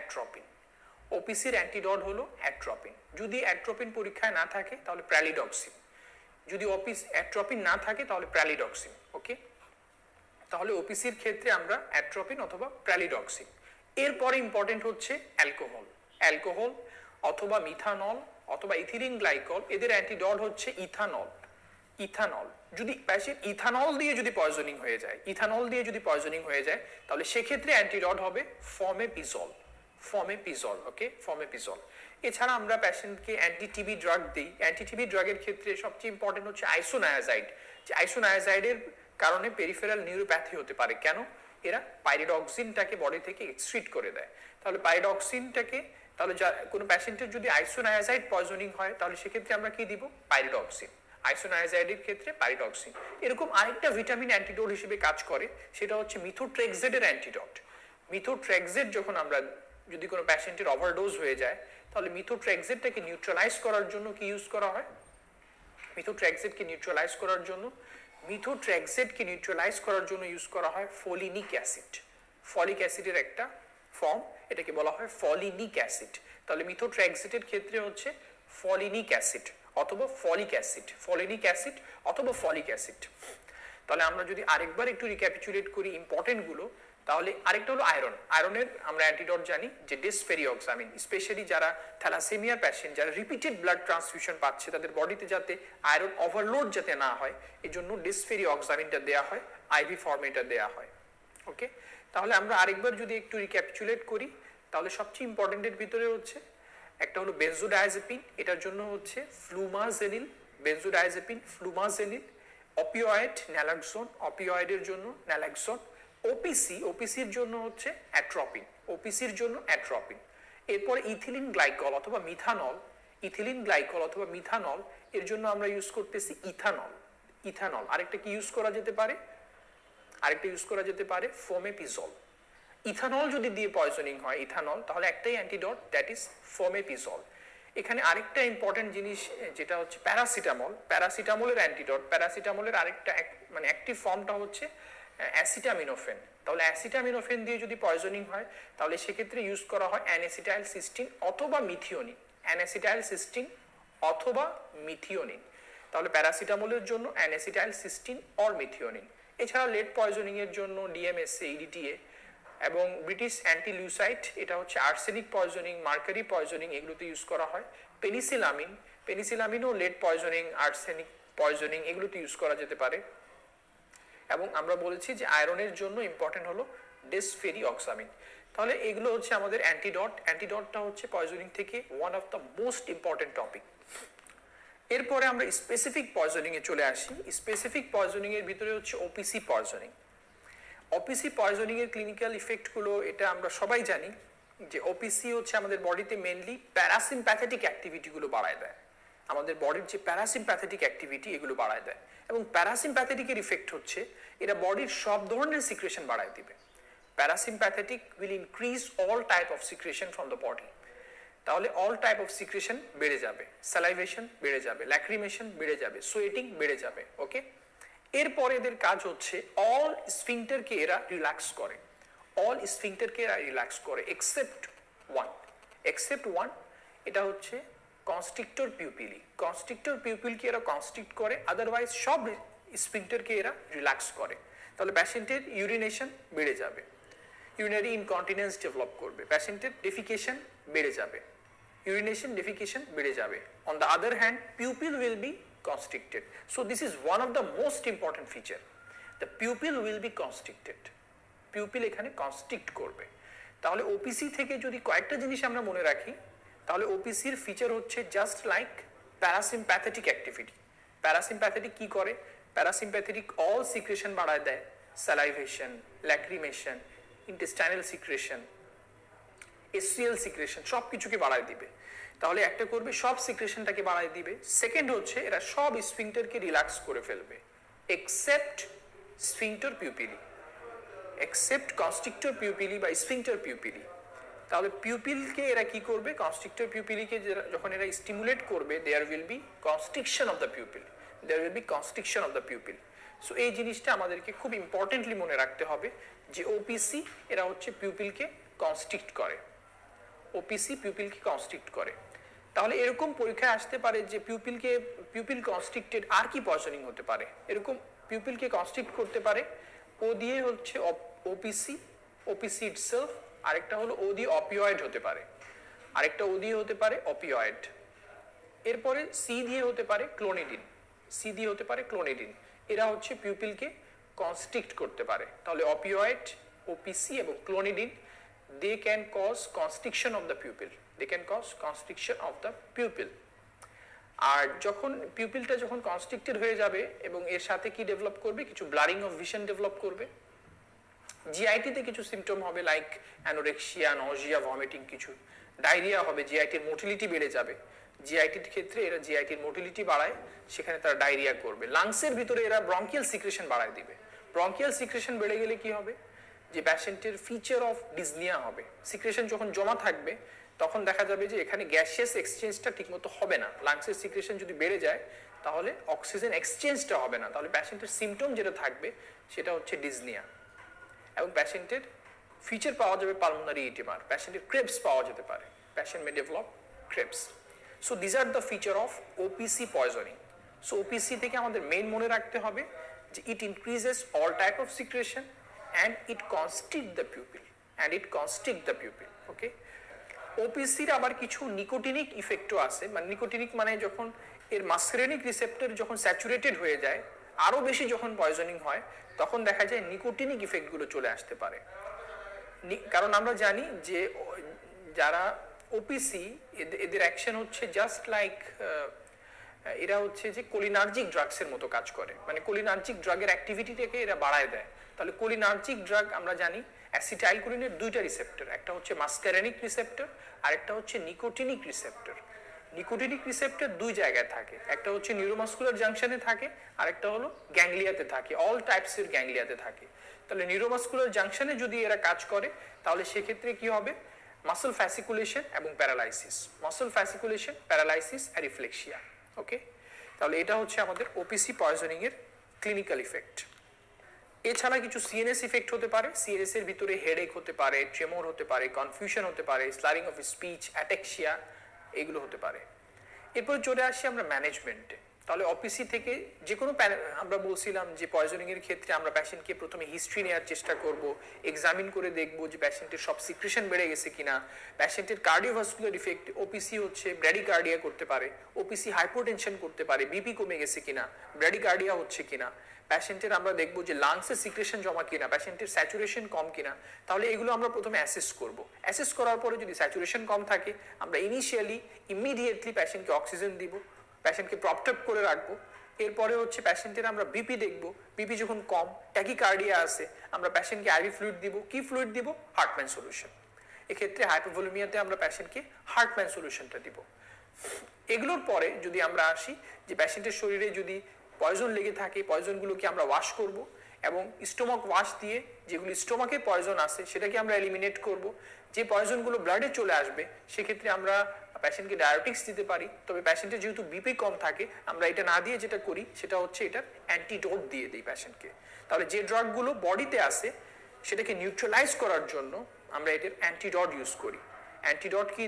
[SPEAKER 1] অ্যাট্রোপিন। যদি অ্যাট্রোপিন পরীক্ষায় না থাকে তাহলে প্র্যালিডক্সিন, যদি অ্যাট্রোপিন না থাকে তাহলে প্র্যালিডক্সিন। ওকে, তাহলে ওপিসির ক্ষেত্রে আমরা অ্যাট্রোপিন অথবা প্র্যালিডক্সিন। এরপরে ইম্পর্টেন্ট হচ্ছে অ্যালকোহল অথবা মিথানল অথবা ইথিলিন গ্লাইকল, এদের অ্যান্টিডট হচ্ছে ইথানল। যদি প্যাশেন্ট ইথানল দিয়ে যদি পয়জনিং হয়ে যায়, তাহলে সেক্ষেত্রে অ্যান্টিডট হবে ফর্মেপিজল। ওকে, ফর্মেপিজল। এছাড়া আমরা প্যাশেন্টকে অ্যান্টিটিবি ড্রাগ দিই। অ্যান্টিটিবি ড্রাগের ক্ষেত্রে সবচেয়ে ইম্পর্টেন্ট হচ্ছে আইসোনায়াজাইড। যে আইসোনায়াজাইডের কারণে পেরিফেরাল নিউরোপ্যাথি হতে পারে। কেন? এরা পাইরিডক্সিনটাকে বডি থেকে এক্সক্রিট করে দেয়। তাহলে পাইরিডক্সিনটাকে, তাহলে কোনো প্যাশেন্টের যদি আইসোনায়াজাইড পয়জনিং হয়, তাহলে সেক্ষেত্রে আমরা কি দিব? পাইরিডক্সিন। আইসোনায়াজাইডের ক্ষেত্রে পাইরিডক্সিন। এরকম আরেকটা ভিটামিন অ্যান্টিডট হিসেবে কাজ করে, সেটা হচ্ছে মিথোট্রেক্সেটের অ্যান্টিডট। মিথোট্রেক্সেট যখন আমরা, যদি কোনো প্যাশেন্টের ওভারডোজ হয়ে যায়, তাহলে মিথোট্রেক্সেটটাকে নিউট্রালাইজ করার জন্য কি ইউজ করা হয়? মিথোট্রেক্সেটকে নিউট্রালাইজ করার জন্য ইউজ করা হয় ফলিনিক অ্যাসিড। ফলিক অ্যাসিডের একটা ফর্ম, এটাকে বলা হয় ফলিনিক অ্যাসিড। তাহলে মিথোট্রেক্সেটের ক্ষেত্রে হচ্ছে ফলিনিক অ্যাসিড অথবা ফলিক অ্যাসিড। তাহলে আমরা যদি আরেকবার একটু রিক্যাপিচুলেট করি ইম্পর্টেন্ট গুলো, তাহলে আরেকটা হলো আয়রনের আমরা অ্যান্টিডট জানি যে ডেসফেরিঅক্সামিন। স্পেশালি যারা থ্যালাসেমিয়ার প্যাশেন্ট, যারা রিপিটেড ব্লাড ট্রান্সফিউশন পাচ্ছে, তাদের বডিতে যাতে আয়রন ওভারলোড যাতে না হয়, এই জন্য ডেসফেরিঅক্সামিনটা দেওয়া হয়, আইভি ফর্মেটা দেওয়া হয়। ওকে, তাহলে আমরা আরেকবার যদি একটু রিক্যাপিচুলেট করি, তাহলে সবচেয়ে ইম্পর্টেন্টের ভিতরে হচ্ছে একটা হলো বেনজোডায়াজেপিন, এটার জন্য হচ্ছে ফ্লুমাজেনিল, অপিওয়েড ন্যালাক্সোন, অপিওয়েডের জন্য ন্যালাক্সোন। ওপিসির জন্য হচ্ছে অ্যাট্রোপিন, এরপর ইথিলিন গ্লাইকল অথবা মিথানল, এর জন্য আমরা ইউজ করতেছি ইথানল। আরেকটা কি ইউজ করা যেতে পারে? ফর্মেপিজল। ইথানল যদি দিয়ে পয়জনিং হয় তাহলে একটাই অ্যান্টিডট, দ্যাট ইজ ফর্মেপিজল। এখানে আরেকটা ইম্পর্টেন্ট জিনিস যেটা হচ্ছে প্যারাসিটামলের অ্যান্টিডট। প্যারাসিটামলের আরেকটা মানে অ্যাক্টিভ ফর্মটা হচ্ছে অ্যাসিটামিনোফেন। তাহলে অ্যাসিটামিনোফেন দিয়ে যদি পয়জনিং হয়, তাহলে সেক্ষেত্রে ইউজ করা হয় অ্যানেসিটাইলসিস্টিন অথবা মিথিওনিন। তাহলে প্যারাসিটামলের জন্য অ্যানেসিটাইলসিস্টিন অর মিথিওনিন। এছাড়া লেড পয়জনিং এর জন্য ডিএমএসএ, ইডিটিএ এবং ব্রিটিশ অ্যান্টিলিউসাইড, এটা হচ্ছে আর্সেনিক পয়জনিং, মার্কারি পয়জনিং, এগুলোতে ইউজ করা হয়। পেনিসিলামিনও লেড পয়জনিং, আর্সেনিক পয়জনিং, এগুলোতে ইউজ করা যেতে পারে। এবং আমরা বলেছি যে আয়রনের জন্য ইম্পর্টেন্ট হলো ডেসফেরিঅক্সামিন। তাহলে এগুলো হচ্ছে আমাদের অ্যান্টিডটটা হচ্ছে পয়জনিং থেকে one of the most important topic. এরপরে আমরা স্পেসিফিক পয়জনিং এ চলে আসি। স্পেসিফিক পয়জনিং এর ভিতরে হচ্ছে ওপিসি পয়জনিং এর ক্লিনিক্যাল ইফেক্ট গুলো, এটা আমরা সবাই জানি যে ওপিসি হচ্ছে আমাদের বডিতে মেইনলি প্যারাসিম্প্যাথেটিক অ্যাক্টিভিটি গুলো বাড়ায় দেয়। আমাদের বডির যে প্যারাসিম্প্যাথেটিক অ্যাক্টিভিটি, এগুলো বাড়ায় দেয়। এবং প্যারাসিম্প্যাথেটিকের ইফেক্ট হচ্ছে এটা বডির সব ধরনের সিক্রেশন বাড়ায় দিবে। Parasympathetic will increase all type of secretion from the body. তাহলে অল টাইপ অফ সিক্রেশন বেড়ে যাবে, স্যালাইভেশন বেড়ে যাবে, ল্যাক্রিমেশন বেড়ে যাবে, সোয়েটিং বেড়ে যাবে। ওকে, এরপরে এদের কাজ হচ্ছে অল স্ফিংটারকে এরা রিল্যাক্স করে, এক্সেপ্ট এক্সেপ্ট ওয়ান, এটা হচ্ছে কনস্ট্রিক্টর পিউপিলি। কনস্ট্রিক্টর পিউপিলকে এরা কনস্ট্রিক্ট করে, আদারওয়াইজ সব স্ফিংক্টারকে এরা রিল্যাক্স করে। তাহলে প্যাশেন্টের ইউরিনেশন বেড়ে যাবে, ইউরিনারি ইনকন্টিনেন্স ডেভেলপ করবে, প্যাশেন্টের ডেফিকেশন বেড়ে যাবে, urination defecation বেড়ে যাবে। On the other hand, pupil will be constricted. So this is one of the most important feature. The pupil will be constricted. Pupil এখানে constrict করবে। তাহলে OPC থেকে যদি কয়েকটা জিনিস আমরা মনে রাখি, তাহলে OPC এর ফিচার হচ্ছে just like parasympathetic activity. Parasympathetic কি করে? প্যারাসিম্প্যাথেটিক অল সিক্রেশন বাড়ায় দেয়, স্যালাইভেশন, ল্যাক্রিমেশন, ইন্টেস্টাইনাল সিক্রেশন, এসসিএল সিক্রেশন, সব কিছুকে বাড়ায় দিবে। তাহলে একটা করবে সব সিক্রেশনটাকে বাড়ায় দিবে। সেকেন্ড হচ্ছে এরা সব স্ফিংক্টারকে রিল্যাক্স করে ফেলবে, except sphincter pupillae, except constrictor pupillae বা স্ফিংক্টার পিউপিলি। তাহলে পিউপিলকে এরা কি করবে? কনস্ট্রিক্টর পিউপিলিকে যখন এরা স্টিমুলেট করবে, there will be constriction of the pupil, there will be constriction of the pupil. So এই জিনিসটা আমাদেরকে খুব ইম্পর্টেন্টলি মনে রাখতে হবে যে ওপিসি এরা হচ্ছে পিউপিলকে কনস্ট্রিক্ট করে, ওপিসি পিউপিলকে কনস্ট্রিক্ট করে। তাহলে এরকম পরীক্ষায় আসতে পারে যে পিউপিল কনস্ট্রিক্টেড আর কি পয়জনিং হতে পারে। এরকম পিউপিলকে কনস্ট্রিক্ট করতে পারে ও দিয়ে হচ্ছে ওপিসি, ওপিসি ইটসেলফ, আরেকটা হলো ও দিয়ে অপিওয়েড হতে পারে, আরেকটা ও দিয়ে হতে পারে অপিওয়েড। এরপরে সি দিয়ে হতে পারে ক্লোনিডিন, সি দিয়ে হতে পারে ক্লোনিডিন। এরা হচ্ছে পিউপিলকে কনস্ট্রিক্ট করতে পারে। তাহলে অপিওয়েড, ওপিসি এবং clonidine, they can cause constriction of the pupil, they can cause constriction of the pupil। আর যখন পিউপিলটা যখন কনস্ট্রিক্টেড হয়ে যাবে এবং এর সাথে কি ডেভেলপ করবে? কিছু ব্লারিং অফ ভিশন ডেভেলপ করবে। জিআইটিতে কিছু সিমটম হবে লাইক অ্যানোরেক্সিয়া, নজিয়া, ভমিটিং, কিছু ডায়রিয়া হবে, জিআইটির মোটিলিটি বেড়ে যাবে। জিআইটির ক্ষেত্রে এরা জিআইটির মোটিলিটি বাড়ায়, সেখানে তারা ডায়রিয়া করবে। লাংসের ভিতরে এরা ব্রঙ্কিয়াল সিক্রেশন বাড়ায় দিবে। ব্রঙ্কিয়াল সিক্রেশন বেড়ে গেলে কি হবে? যে প্যাশেন্টের ফিচার অফ ডিসনিয়া হবে। সিক্রেশন যখন জমা থাকবে তখন দেখা যাবে যে এখানে গ্যাসিয়াস এক্সচেঞ্জটা ঠিকমতো হবে না। লাংসের সিক্রেশন যদি বেড়ে যায় তাহলে অক্সিজেন এক্সচেঞ্জটা হবে না, তাহলে প্যাশেন্টের সিমটম যেটা থাকবে সেটা হচ্ছে ডিসনিয়া। এবং প্যাশেন্টের ফিচার পাওয়া যাবে পালমোনারি ইডিমার, প্যাশেন্টের ক্রেবস পাওয়া যেতে পারে, প্যাশেন্ট মে ডেভেলপ ক্রেবস। So this are the feature of OPC poisoning. So OPC থেকে আমাদের মেইন মনে রাখতে হবে যে it increases all type of secretion and it constrict the pupil, and it constrict the pupil, okay? ওপিসির আবার কিছু নিকোটিনিক ইফেক্টও আছে। মানে নিকোটিনিক মানে যখন এর মাসকারেনিক রিসেপ্টর যখন স্যাচুরেটেড হয়ে যায়, আরো বেশি যখন পয়জনিং হয়, তখন দেখা যায় নিকোটিনিক ইফেক্টগুলো চলে আসতে পারে। কারণ আমরা জানি যে যারা ওপিসি এদের অ্যাকশন হচ্ছে জাস্ট লাইক এরা হচ্ছে যে কোলিনার্জিক ড্রাগসের মতো কাজ করে, মানে কোলিনার্জিক ড্রাগের অ্যাক্টিভিটিটাকে এরা বাড়ায় দেয়। তাহলে কোলিনার্জিক ড্রাগ আমরা জানি অ্যাসিটাইলকোলিনের দুইটা রিসেপ্টর, একটা হচ্ছে মাসকারেনিক রিসেপ্টর আর একটা হচ্ছে নিকোটিনিক রিসেপ্টর। নিকোটিনিক রিসেপ্টর দুই জায়গায় থাকে, একটা হচ্ছে নিউরোমাসকুলার জাংশনে থাকে আর একটা হলো গ্যাংলিয়াতে থাকে, অল টাইপসের গ্যাংলিয়াতে থাকে। তাহলে নিউরোমাসকুলার জাংশনে যদি এরা কাজ করে তাহলে সেক্ষেত্রে কি হবে? মাসল ফ্যাসিকুলেশন এবং প্যারালাইসিস, মাসল ফ্যাসিকুলেশন, প্যারালাইসিস আর রিফ্লেক্সিয়া, ওকে? তাহলে এটা হচ্ছে আমাদের ওপিসি পয়জনিং এর ক্লিনিক্যাল ইফেক্ট। এছাড়া কিছু সিএনএস ইফেক্ট হতে পারে। সিএনএস এর ভিতরে হেডেক হতে পারে, ট্রেমর হতে পারে, কনফিউশন হতে পারে, স্লারিং অফ স্পিচ, অ্যাটেক্সিয়া, এগুলো হতে পারে। এরপর চলে আসি আমরা ম্যানেজমেন্টে। তাহলে ওপিসি থেকে যে কোনো আমরা বলছিলাম যে পয়জনিং এর ক্ষেত্রে আমরা পেশেন্টকে প্রথমে হিস্ট্রি নেওয়ার চেষ্টা করব, এক্সামিন করে দেখব যে পেশেন্টের সব সিক্রেশন বেড়ে গেছে কিনা, পেশেন্টের কার্ডিওভাস্কুলার ইফেক্ট, ওপিসি হচ্ছে ব্র্যাডিকার্ডিয়া করতে পারে, ওপিসি হাইপোটেনশন করতে পারে, বিপি কমে গেছে কিনা, ব্র্যাডিকার্ডিয়া হচ্ছে কিনা, পেশেন্টের আমরা দেখবো যে লাংসের সিক্রেশন জমা কিনা, পেশেন্টের স্যাচুরেশন কম কিনা। তাহলে এগুলো আমরা প্রথমে অ্যাসেস করব। অ্যাসেস করার পরে যদি স্যাচুরেশন কম থাকে আমরা ইমিডিয়েটলি পেশেন্টকে অক্সিজেন দিব, পেশেন্টকে প্রপড আপ করে রাখবো। এরপরে হচ্ছে পেশেন্টের আমরা বিপি দেখবো, বিপি যখন কম, ট্যাকিকার্ডিয়া আছে, আমরা পেশেন্টকে আইভি ফ্লুইড দিব। কি ফ্লুইড দিব? Hartmann solution. এক্ষেত্রে হাইপোভলিমিয়াতে আমরা পেশেন্টকে হার্টম্যান সলিউশনটা দিব। এগুলোর পরে যদি আমরা আসি যে পেশেন্টের শরীরে যদি পয়জন লেগে থাকে, পয়জনগুলোকে আমরা ওয়াশ করব এবং স্টোমাক ওয়াশ দিয়ে যেগুলো স্টোমাকে পয়জন আছে সেটাকে আমরা এলিমিনেট করব। যে পয়জনগুলো ব্লাডে চলে আসবে সেক্ষেত্রে আমরা পেশেন্টকে ডায়াবেটিক্স দিতে পারি। তবে পেশেন্টের যেহেতু বিপি কম থাকে আমরা এটা না দিয়ে যেটা করি সেটা হচ্ছে এটার অ্যান্টিডোট দিয়ে দিই পেশেন্টকে। তাহলে যে ড্রাগগুলো বডিতে আসে সেটাকে নিউট্রালাইজ করার জন্য আমরা এটার অ্যান্টিডট ইউজ করি। অ্যান্টিডট কি দিই?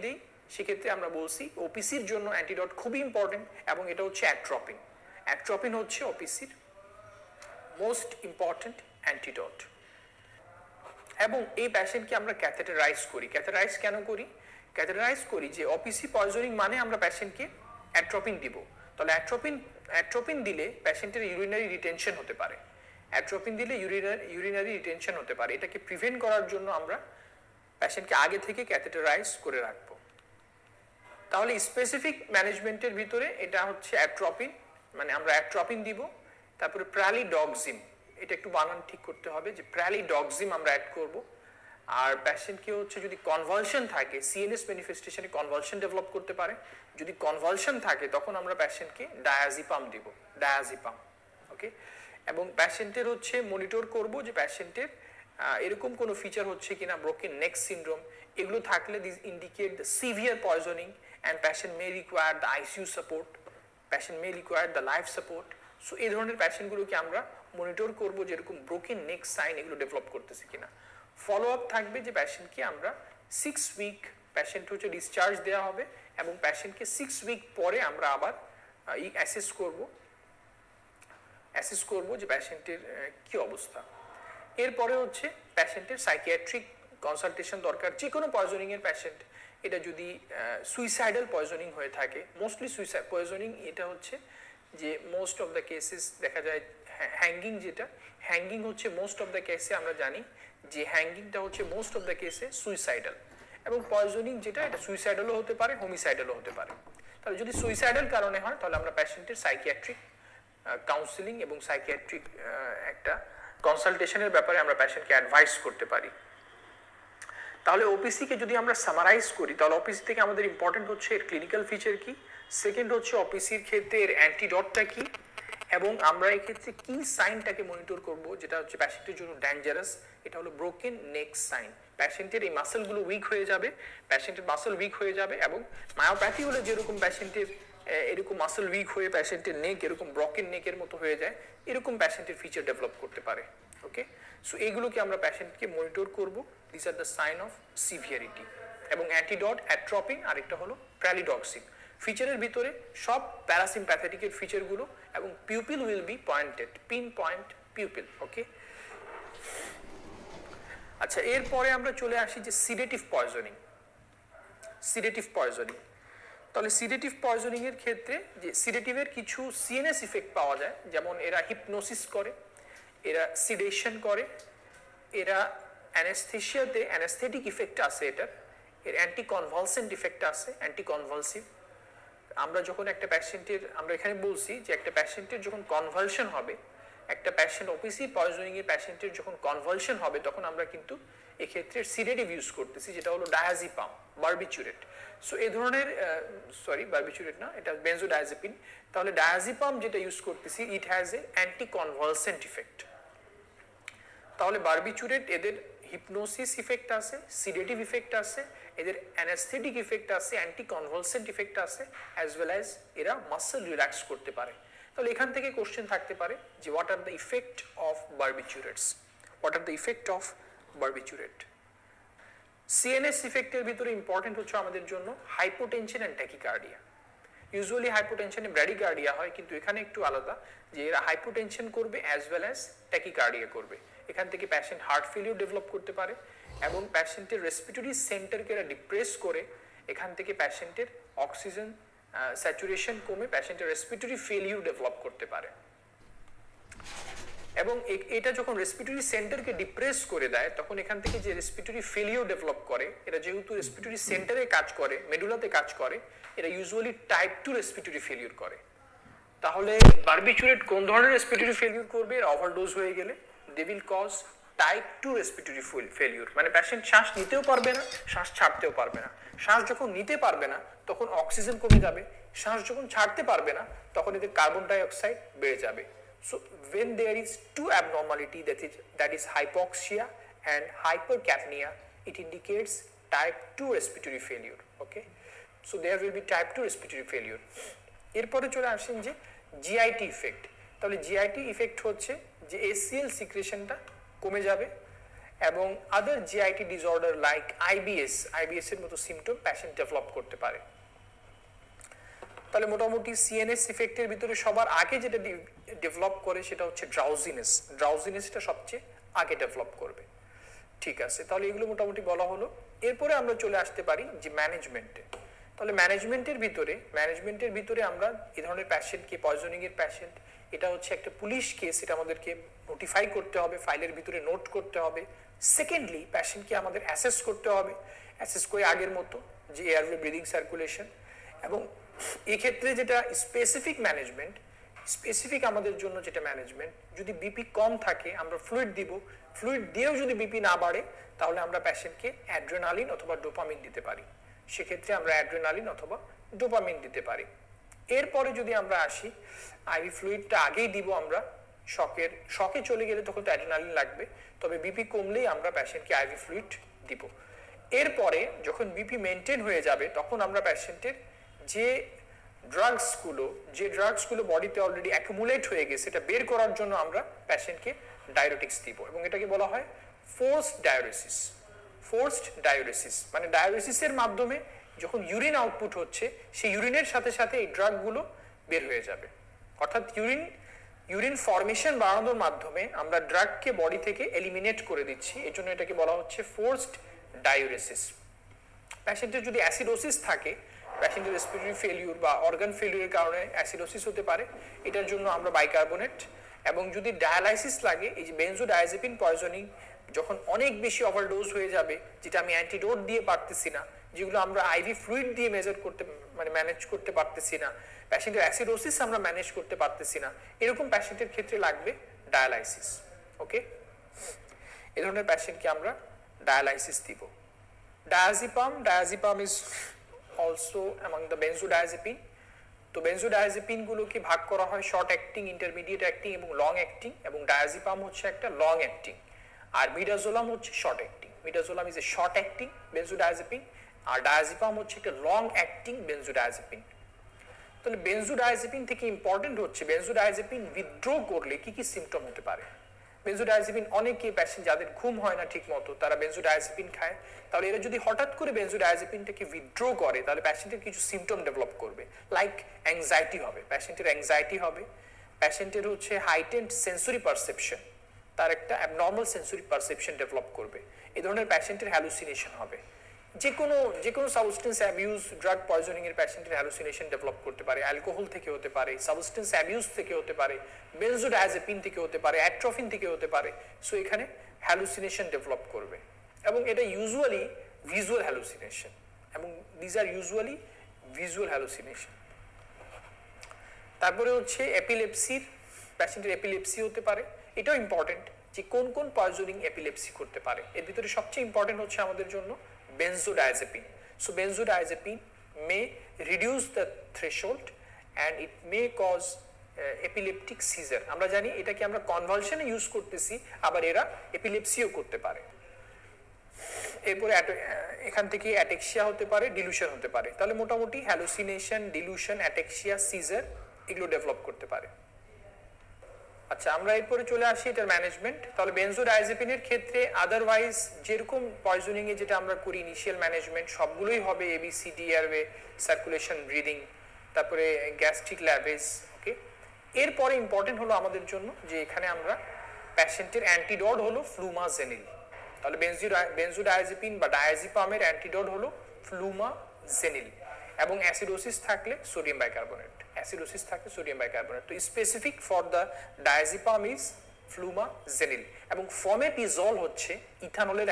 [SPEAKER 1] সেক্ষেত্রে আমরা বলছি ওপিসির জন্য অ্যান্টিডট খুবই ইম্পর্টেন্ট এবং এটা হচ্ছে অ্যাট্রোপিন। অ্যাট্রোপিন হচ্ছে ওপিসির মোস্ট ইম্পর্টেন্ট অ্যান্টিডট। এবং এই প্যাশেন্টকে আমরা ক্যাথেটারাইজ করি। ক্যাথেটারাইজ কেন করি? ক্যাথেটারাইজ করি যে ওপিসি পয়জনিং মানে আমরা প্যাশেন্টকে অ্যাট্রোপিন দিব। তাহলে অ্যাট্রোপিন দিলে প্যাশেন্টের ইউরিনারি রিটেনশন হতে পারে। অ্যাট্রোপিন দিলে ইউরিনারি রিটেনশন হতে পারে। এটাকে প্রিভেন্ট করার জন্য আমরা প্যাশেন্টকে আগে থেকে ক্যাথেটারাইজ করে রাখবো। তাহলে স্পেসিফিক ম্যানেজমেন্টের ভিতরে এটা হচ্ছে অ্যাট্রোপিন, মানে আমরা অ্যাট্রোপিন দিব। তারপরে প্রালিডক্সিম, এটা একটু বানান ঠিক করতে হবে যে প্রালিডক্সিম আমরা অ্যাড করব। আর প্যাশেন্টকে হচ্ছে যদি কনভালশন থাকে, সিএনএস ম্যানিফেস্টেশনে কনভালশন ডেভেলপ করতে পারে, যদি কনভালশন থাকে তখন আমরা প্যাশেন্টকে ডায়াজিপাম দিব, ডায়াজিপাম। ওকে, এবং প্যাশেন্টের হচ্ছে মনিটর করব যে প্যাশেন্টের এরকম কোনো ফিচার হচ্ছে কিনা, ব্রোকেন নেক সিনড্রোম, এগুলো থাকলে this indicate the severe poisoning and patient may require the ICU support, patient may require the life support. So এই ধরনের প্যাশেন্টগুলোকে আমরা মনিটর করব যে এরকম ব্রোকেন নেক সাইন এগুলো ডেভেলপ করতেছে কিনা। ফলো আপ থাকবে যে প্যাশেন্টকে আমরা 6 উইক প্যাশেন্ট হচ্ছে ডিসচার্জ দেওয়া হবে এবং প্যাশেন্টকে 6 উইক পরে আমরা আবার অ্যাসেস করব যে প্যাশেন্টের কি অবস্থা। এরপরে হচ্ছে প্যাশেন্টের সাইকিয়াট্রিক কনসালটেশন দরকার। যে কোনো পয়জনিং এর প্যাশেন্ট, এটা যদি সুইসাইডাল পয়জনিং হয়ে থাকে, মোস্টলি সুইসাইড পয়জনিং, এটা হচ্ছে যে মোস্ট অফ দ্য কেসেস দেখা যায় হ্যাঙ্গিং, যেটা হ্যাঙ্গিং হচ্ছে মোস্ট অফ দ্য কেসে আমরা জানি যে হ্যাঙ্গিংটা হচ্ছে মোস্ট অফ দ্য কেসে সুইসাইডাল, এবং পয়জনিং যেটা এটা সুইসাইডালও হতে পারে, হোমিসাইডালও হতে পারে। তাহলে যদি সুইসাইডাল কারণে হয় তাহলে আমরা প্যাশেন্টের সাইকিয়াট্রিক কাউন্সিলিং এবং সাইকিয়াট্রিক একটা কনসালটেশনের ব্যাপারে আমরা প্যাশেন্টকে অ্যাডভাইস করতে পারি। তাহলে ওপিসিকে যদি আমরা সামারাইজ করি তাহলে ওপিসি থেকে আমাদের ইম্পর্টেন্ট হচ্ছে এর ক্লিনিক্যাল ফিচার কি, সেকেন্ড হচ্ছে ওপিসির ক্ষেত্রে এর অ্যান্টিডটটা কি, এবং আমরা এই ক্ষেত্রে কি সাইনটাকে মনিটর করব যেটা হচ্ছে প্যাশেন্টের জন্য ডেঞ্জারাস। এটা হলো ব্রোকেন নেক সাইন। প্যাশেন্টের এই মাসেলগুলো উইক হয়ে যাবে, প্যাশেন্টের মাসেল উইক হয়ে যাবে, এবং মায়োপ্যাথি হলে যেরকম প্যাশেন্টের এরকম মাসেল উইক হয়ে প্যাশেন্টের নেক এরকম ব্রকেন নেকের মতো হয়ে যায়, এরকম প্যাশেন্টের ফিচার ডেভেলপ করতে পারে। ওকে, সো এইগুলোকে আমরা প্যাশেন্টকে মনিটর করব। This are the sign of severity. এবং অ্যান্টিডট অ্যাট্রোপিন, আরেকটা হলো প্রালিডক্সিম। ফিচারের ভিতরে সব প্যারাসিম্প্যাথেটিকের ফিচারগুলো, এবং pupil will be pointed, pin point pupil. Okay, আচ্ছা, এরপরে আমরা চলে আসি যে সিডেটিভ পয়জনিং। সিডেটিভ পয়জনিং, তাহলে সিডেটিভ পয়জনিং এর ক্ষেত্রে যে সিডেটিভের কিছু সিএনএস ইফেক্ট পাওয়া যায়, যেমন এরা হিপনোসিস করে, এরা সিডেশন করে, এরা অ্যানেস্থেশিয়াতে অ্যানেস্থেটিক ইফেক্ট আছে, এটার এর অ্যান্টি কনভালসেন্ট ইফেক্ট আছে, অ্যান্টি কনভালসিভ। আমরা যখন একটা প্যাশেন্টের, আমরা এখানে বলছি যে একটা প্যাশেন্টের যখন কনভালশন হবে, একটা প্যাশেন্ট ওপিসি পয়জনিং এর প্যাশেন্টের যখন কনভালশন হবে তখন আমরা কিন্তু এক্ষেত্রে সিডেটিভ ইউজ করতেছি, যেটা হলো ডায়াজিপাম, বারবিচুরেট। সো এই ধরনের বারবিচুরেট না, এটা বেনজোডায়াজেপিন। তাহলে ডায়াজিপাম যেটা ইউজ করতেছি, it has a anticonvulsant effect. তাহলে বারবিচুরেট এদের হিপনোসিস ইফেক্ট আছে, সিডেটিভ ইফেক্ট আছে, এদের অ্যানেস্থেটিক ইফেক্ট আছে, অ্যান্টি কনভালসেন্ট ইফেক্ট আছে, অ্যাজ ওয়েল অ্যাজ এরা মাসল রিল্যাক্স করতে পারে। তাহলে এখান থেকে কোশ্চেন থাকতে পারে যে what are the effect of barbiturates, what are the effect of barbiturate. CNS ইফেক্টের ভিতরে ইম্পর্টেন্ট হচ্ছে আমাদের জন্য হাইপোটেনশন অ্যান্ড ট্যাকিকার্ডিয়া। ইউজুয়ালি হাইপোটেনশনে ব্র্যাডিকার্ডিয়া হয়, কিন্তু এখানে একটু আলাদা, যে এরা হাইপোটেনশন করবে অ্যাজ ওয়েল অ্যাজ ট্যাকিকার্ডিয়া করবে। এখান থেকে প্যাশেন্ট হার্ট ফেলিউর ডেভেলপ করতে পারে, এবং প্যাশেন্টের রেসপিরেটরি সেন্টারকে এরা ডিপ্রেস করে এখান থেকে প্যাশেন্টের অক্সিজেন স্যাচুরেশন কমে প্যাশেন্টের রেসপিরেটরি ফেলিউর ডেভেলপ করতে পারে। এবং এটা যখন রেসপিরেটরি সেন্টারকে ডিপ্রেস করে দেয় তখন এখান থেকে যে রেসপিরেটরি ফেলিউর ডেভেলপ করে, এরা যেহেতু রেসপিরেটরি সেন্টারে কাজ করে, মেডুলাতে কাজ করে, এরা ইউজুয়ালি টাইপ 2 রেসপিরেটরি ফেলিউর করে। তাহলে বারবিচুরেট কোন ধরনের রেসপিরেটরি ফেলিউর করবে? ওভারডোজ হয়ে গেলে they will cause type 2 respiratory failure, মানে প্যাশেন্ট শ্বাস নিতেও পারবে না, শ্বাস ছাড়তেও পারবে না। শ্বাস যখন নিতে পারবে না তখন অক্সিজেন কমে যাবে, শ্বাস যখন ছাড়তে পারবে না তখন এদের কার্বন ডাই অক্সাইড বেড়ে যাবে। So when there is two abnormality, that is hypoxia and hypercapnia, it indicates type 2 respiratory failure. Okay, so there will be type 2 respiratory failure. এরপরে চলে আসেন যে জিআইটি ইফেক্ট। তাহলে জিআইটি ইফেক্ট হচ্ছে যে HCl সিক্রেশনটা কমে যাবে, এবং other GIT disorder like IBS এর মতো সিমটম পেশেন্ট ডেভেলপ করতে পারে। তাহলে মোটামুটি সিএনএস ইফেক্টের ভিতরে সবার আগে যেটা ডেভেলপ করে সেটা হচ্ছে ড্রাউজিনেসটা সবচেয়ে আগে ডেভেলপ করবে। ঠিক আছে, তাহলে এগুলো মোটামুটি বলা হলো। এরপরে আমরা চলে আসতে পারি যে ম্যানেজমেন্টে। তাহলে ম্যানেজমেন্টের ভিতরে আমরা এই ধরনের প্যাশেন্টকে, পয়জনিং এর প্যাশেন্ট, এটা হচ্ছে একটা পুলিশ কেস, এটা আমাদেরকে নোটিফাই করতে হবে, ফাইলের ভিতরে নোট করতে হবে। সেকেন্ডলি প্যাশেন্টকে আমাদের অ্যাসেস করতে হবে, অ্যাসেস করে আগের মতো যে এয়ারওয়ে ব্রিদিং সার্কুলেশন। এবং এক্ষেত্রে যেটা স্পেসিফিক আমাদের জন্য যেটা ম্যানেজমেন্ট, যদি বিপি কম থাকে আমরা ফ্লুইড দিব, ফ্লুইড দিয়েও যদি বিপি না বাড়ে তাহলে আমরা প্যাশেন্টকে অ্যাড্রেনালিন অথবা ডোপামিন দিতে পারি। সেক্ষেত্রে আমরা অ্যাড্রেনালিন অথবা ডোপামিন দিতে পারি। এরপরে যদি আমরা আসি, আইভি ফ্লুইডটা আগেই দিব আমরা, শকে চলে গেলে তখন তো অ্যাড্রেনালিন লাগবে, তবে বিপি কমলেই আমরা প্যাশেন্টকে আইভি ফ্লুইড দিব। এরপরে যখন বিপি মেনটেন হয়ে যাবে তখন আমরা প্যাশেন্টের যে ড্রাগসগুলো বডিতে অলরেডি অ্যাকুমুলেট হয়ে গেছে সেটা বের করার জন্য আমরা প্যাশেন্টকে ডায়োরেটিক্স দিব, এবং এটাকে বলা হয় ফোর্সড ডায়োরেসিস। মানে ডায়োরেসিসের মাধ্যমে যখন ইউরিন আউটপুট হচ্ছে সেই ইউরিনের সাথে সাথে এই ড্রাগগুলো বের হয়ে যাবে, অর্থাৎ ইউরিন ফর্মেশন বাড়ানোর মাধ্যমে আমরা ড্রাগকে বডি থেকে এলিমিনেট করে দিচ্ছি। এর জন্য এটাকে বলা হচ্ছে ফোর্সড ডায়োরেসিস। প্যাশেন্টের যদি অ্যাসিডোসিস থাকে, প্যাশেন্টের রেসপিরেটরি ফেলিউর বা অর্গান ফেলিউরের কারণে অ্যাসিডোসিস হতে পারে, এটার জন্য আমরা বাইকার্বনেট। এবং যদি ডায়ালাইসিস লাগে, এই যে বেনজোডায়াজেপিন পয়জনিং যখন অনেক বেশি ওভারডোজ হয়ে যাবে, যেটা আমি অ্যান্টিডোট দিয়ে পারতেছি না, যেগুলো আমরা আইভি ফ্লুইড দিয়ে ম্যানেজ করতে পারতেছি না, প্যাশেন্টের অ্যাসিডোসিস আমরা ম্যানেজ করতে পারতেছি না, এরকম প্যাশেন্টের ক্ষেত্রে লাগবে ডায়ালাইসিস। ওকে, এই ধরনের প্যাশেন্টকে আমরা ডায়ালাইসিস দিব। Diazepam is also among the benzodiazepine. তো বেনজোডায়াজেপিন গুলোকে ভাগ করা হয় শর্ট অ্যাক্টিং, ইন্টারমিডিয়েট অ্যাক্টিং এবং লং অ্যাক্টিং, এবং ডায়াজিপাম হচ্ছে একটা লং অ্যাক্টিং, আর মিডাজোলাম হচ্ছে short acting. Midazolam is a short acting benzodiazepine, আর ডায়াজিপাম হচ্ছে একটা লং অ্যাক্টিং বেনজোডায়াজেপিন। তাহলে বেনজোডায়াজেপিন থেকে ইম্পর্টেন্ট হচ্ছে বেনজোডায়াজেপিন উইথড্র করলে কি কি সিমটম হতে পারে। বেনজোডায়াজেপিন অনেকে প্যাশেন্ট যাদের ঘুম হয় না ঠিক মতো তারা বেনজোডায়াজেপিন খায়, তাহলে এরা যদি হঠাৎ করে বেনজোডায়াজেপিনটাকে উইথড্র করে তাহলে প্যাশেন্টের কিছু সিমটম ডেভেলপ করবে, লাইক অ্যাংজাইটি হবে, প্যাশেন্টের হচ্ছে হাইটেন্ড সেন্সরি পারসেপশন, তার একটা অ্যাবনর্মাল সেন্সরি পারসেপশন ডেভেলপ করবে। এই ধরনের প্যাশেন্টের হ্যালুসিনেশন হবে। যে কোনো সাবস্টেন্স অ্যাবিউজ, ড্রাগ পয়জনিং এর প্যাশেন্টের হ্যালুসিনেশন ডেভেলপ করতে পারে, অ্যালকোহল থেকে হতে পারে, সাবস্টেন্স অ্যাবিউজ থেকে হতে পারে, বেনজোডায়াজেপিন থেকে হতে পারে, অ্যাট্রোফিন থেকে হতে পারে। সো এখানে হ্যালুসিনেশন ডেভেলপ করবে, এবং এটা ইউজুয়ালি ভিজুয়াল হ্যালুসিনেশন, এবং these are usually visual hallucination. তারপরে হচ্ছে প্যাশেন্টের এপিলেপসি হতে পারে। এটাও ইম্পর্টেন্ট যে কোন কোন পয়জনিং এপিলেপসি করতে পারে। এর ভিতরে সবচেয়ে ইম্পর্টেন্ট হচ্ছে আমাদের জন্য benzodiazepine. So benzodiazepine may reduce the threshold and it may cause epileptic seizure. আমরা জানি এটাকে আমরা কনভালশনে ইউজ করতেছি, আবার এরা এপিলেপসিও করতে পারে। এরপরে এখান থেকে অ্যাটেক্সিয়া হতে পারে, ডিলুশন হতে পারে। তাহলে মোটামুটি হ্যালুসিনেশন, ডিলুশন, অ্যাটেক্সিয়া, সিজার এগুলো ডেভেলপ করতে পারে। আচ্ছা, আমরা এরপরে চলে আসি এটার ম্যানেজমেন্ট। তাহলে বেনজোডায়াজেপিনের ক্ষেত্রে আদারওয়াইজ যেরকম পয়জনিং এ যেটা আমরা করি ইনিশিয়াল ম্যানেজমেন্ট সবগুলোই হবে এবিসিডি, এয়ারওয়ে সার্কুলেশন, ব্রিদিং, তারপরে গ্যাস্ট্রিক ল্যাভেজ। ওকে, এরপরে ইম্পর্টেন্ট হলো আমাদের জন্য যে এখানে আমরা প্যাশেন্টের অ্যান্টিডোট হলো ফ্লুমাজেনিল। তাহলে বেনজোডায়াজেপিন বা ডায়াজিপামের অ্যান্টিডোট হলো ফ্লুমাজেনিল, এবং অ্যাসিডোসিস থাকলে সোডিয়াম বাইকার্বনেট। তো specific for the diazepam is flumazenil, এবং ফমেপিজল হচ্ছে ইথানলের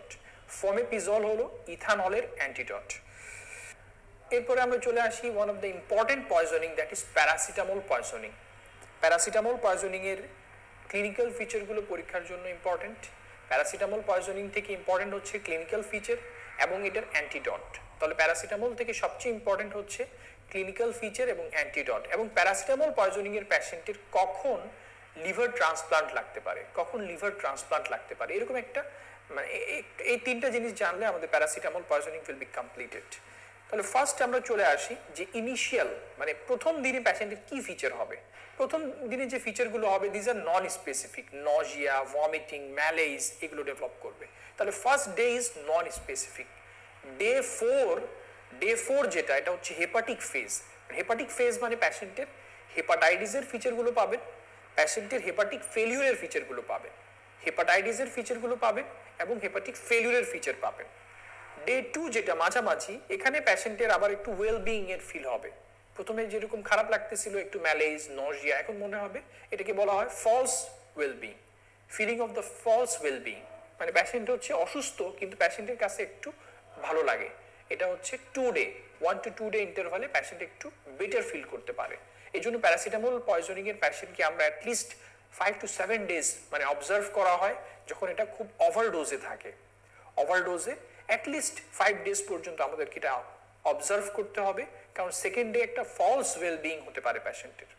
[SPEAKER 1] অ্যান্টিডট। এরপরে আমরা চলে আসি one of the important poisoning, that is paracetamol poisoning এর ক্লিনিক্যাল ফিচারগুলো পরীক্ষার জন্য ইম্পর্টেন্ট। প্যারাসিটামল পয়জনিং থেকে ইম্পর্টেন্ট হচ্ছে ক্লিনিক্যাল ফিচার এবং এটার অ্যান্টিডট। তাহলে প্যারাসিটামল থেকে সবচেয়ে ইম্পর্টেন্ট হচ্ছে ক্লিনিক্যাল ফিচার এবং অ্যান্টিডট। এবং প্যারাসিটামল পয়জনিং এর প্যাশেন্টের কখন লিভার ট্রান্সপ্লান্ট লাগতে পারে, এরকম একটা মানে এই তিনটা জিনিস জানলে আমাদের paracetamol poisoning will be completed. তাহলে ফার্স্ট আমরা চলে আসি যে ইনিশিয়াল মানে প্রথম দিনে প্যাশেন্টের কি ফিচার হবে। প্রথম দিনে যে ফিচারগুলো হবে these are non specific, nausea, vomiting, malaise এগুলো ডেভেলপ করবে। তাহলে first day is non specific. Day four যেটা এটা হচ্ছে হেপাটিক ফেজ। হেপাটিক ফেজ মানে প্যাশেন্টের হেপাটাইটিসের ফিচারগুলো পাবেন, প্যাশেন্টের হেপাটিক ফেলিউরের ফিচারগুলো পাবেন, হেপাটাইটিসের ফিচারগুলো পাবেন এবং হেপাটিক ফেলিউরের ফিচার পাবেন। ডে টু যেটা মাঝামাঝি, এখানে প্যাশেন্টের আবার একটু ওয়েল বিইং এর ফিল হবে। প্রথমে যেরকম খারাপ লাগতেছিল একটু ম্যালেজ, নজিয়া, এখন মনে হবে এটাকে বলা হয় false well being, feeling of the false well being, মানে প্যাশেন্ট হচ্ছে অসুস্থ কিন্তু প্যাশেন্টের কাছে একটু ভালো লাগে। এটা হচ্ছে 2 ডে, 1 to 2 ডে ইন্টারভালে প্যাশেন্ট একটু বেটার ফিল করতে পারে। এই জন্য প্যারাসিটামল পয়জনিং এর প্যাশেন্টকে আমরা অ্যাটলিস্ট 5 to 7 ডেজ মানে অবজার্ভ করা হয় যখন এটা খুব ওভারডোজে থাকে। ওভারডোজে অ্যাটলিস্ট 5 ডেজ পর্যন্ত আমাদেরকে এটা অবজার্ভ করতে হবে, কারণ সেকেন্ড ডে একটা ফলস ওয়েল বিইং হতে পারে প্যাশেন্টের।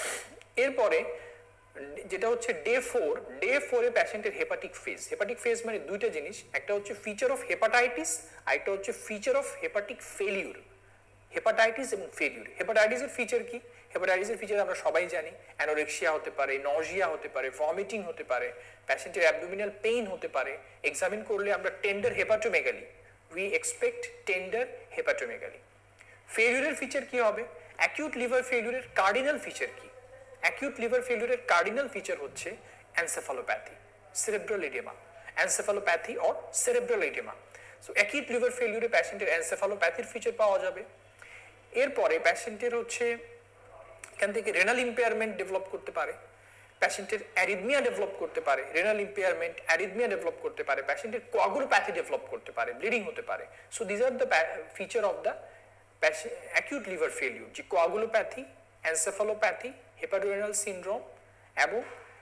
[SPEAKER 1] এরপরে যেটা হচ্ছে ডে ফোরে প্যাশেন্টের হেপাটিক ফেজ। হেপাটিক ফেজ মানে দুইটা জিনিস, একটা হচ্ছে ফিচার অফ হেপাটাইটিস, আরেকটা হচ্ছে feature of hepatic failure. Hepatitis এবং ফেলিউর। হেপাটাইটিসের ফিচার কি? হেপাটাইটিসের ফিচার আমরা সবাই জানি, অ্যানোরেক্সিয়া হতে পারে, নজিয়া হতে পারে, ভমিটিং হতে পারে, প্যাশেন্টের অ্যাবডোমিনাল পেইন হতে পারে। এক্সামিন করলে আমরা tender hepatomegaly, we expect tender hepatomegaly. ফেলিউরের ফিচার কি হবে? অ্যাকিউট লিভার ফেলিউরের কার্ডিনাল ফিচার কি? অ্যাকিউট লিভার ফেলিউরের কার্ডিনাল ফিচার হচ্ছে encephalopathy, cerebral oedema, encephalopathy or cerebral oedema. So acute liver ফেলিউরে প্যাশেন্টের এনসেফালোপ্যাথির ফিচার পাওয়া যাবে। এরপরে প্যাশেন্টের হচ্ছে এখান থেকে রেনাল ইম্পেয়ারমেন্ট ডেভেলপ করতে পারে, প্যাশেন্টের অ্যারিথমিয়া ডেভেলপ করতে পারে, রেনাল ইম্পেয়ারমেন্ট, অ্যারিথমিয়া ডেভেলপ করতে পারে, প্যাশেন্টের কোয়াগুলোপ্যাথি ডেভেলপ করতে পারে, ব্লিডিং হতে পারে। So these are the feature of the acute liver failure, যে কোয়াগুলোপ্যাথি, এনসেফালোপ্যাথি, হেপাটোরেনাল সিনড্রোম এবং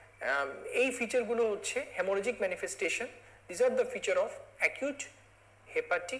[SPEAKER 1] এই ফিচারগুলো হচ্ছে haemorrhagic manifestation. These are the feature of acute hepatic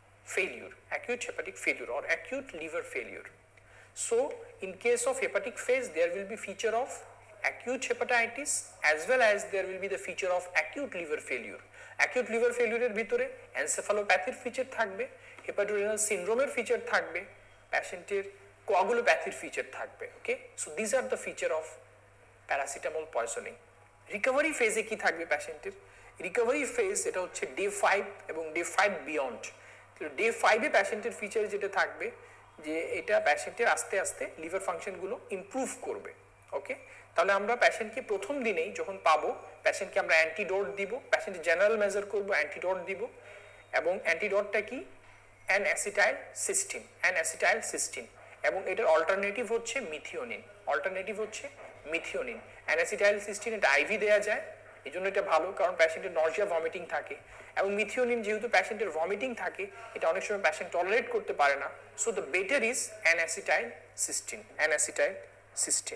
[SPEAKER 1] failure or acute liver failure. So in case of hepatic phase there will be feature of acute hepatitis as well as there will be the feature of acute liver failure. Acute liver failure এর ভিতরে encephalopathy feature থাকবে, hepatorenal syndrome এর feature থাকবে, প্যাশেন্টের কোয়াগুলোপ্যাথির feature থাকবে। Okay, so this are the feature of paracetamol poisoning. Recovery ফেজে কি থাকবে প্যাশেন্টের? রিকভারি ফেজ এটা হচ্ছে ডে 5 এবং ডে 5 বিয়ন্ড। ডে 5-এ প্যাশেন্টের ফিচার যেটা থাকবে যে এটা প্যাশেন্টের আস্তে আস্তে লিভার ফাংশনগুলো ইমপ্রুভ করবে। ওকে, তাহলে আমরা প্যাশেন্টকে প্রথম দিনেই যখন পাবো প্যাশেন্টকে আমরা অ্যান্টিডোট দিব, প্যাশেন্টের জেনারেল মেজার করব, অ্যান্টিডোট দিব এবং অ্যান্টিডোটটা কি? অ্যানঅ্যাসিটাইল সিস্টিন এবং এটার অল্টারনেটিভ হচ্ছে মিথিওনিন। অ্যানঅ্যাসিটাইল সিস্টিন এটা আইভি দেওয়া যায়, এই জন্য এটা ভালো, কারণ প্যাশেন্টের নজিয়া ভমিটিং থাকে এবং মিথিওনিন যেহেতু প্যাশেন্টের ভমিটিং থাকে এটা অনেক সময় প্যাশেন্ট টলারেট করতে পারে না। So the better is N acetyl cysteine.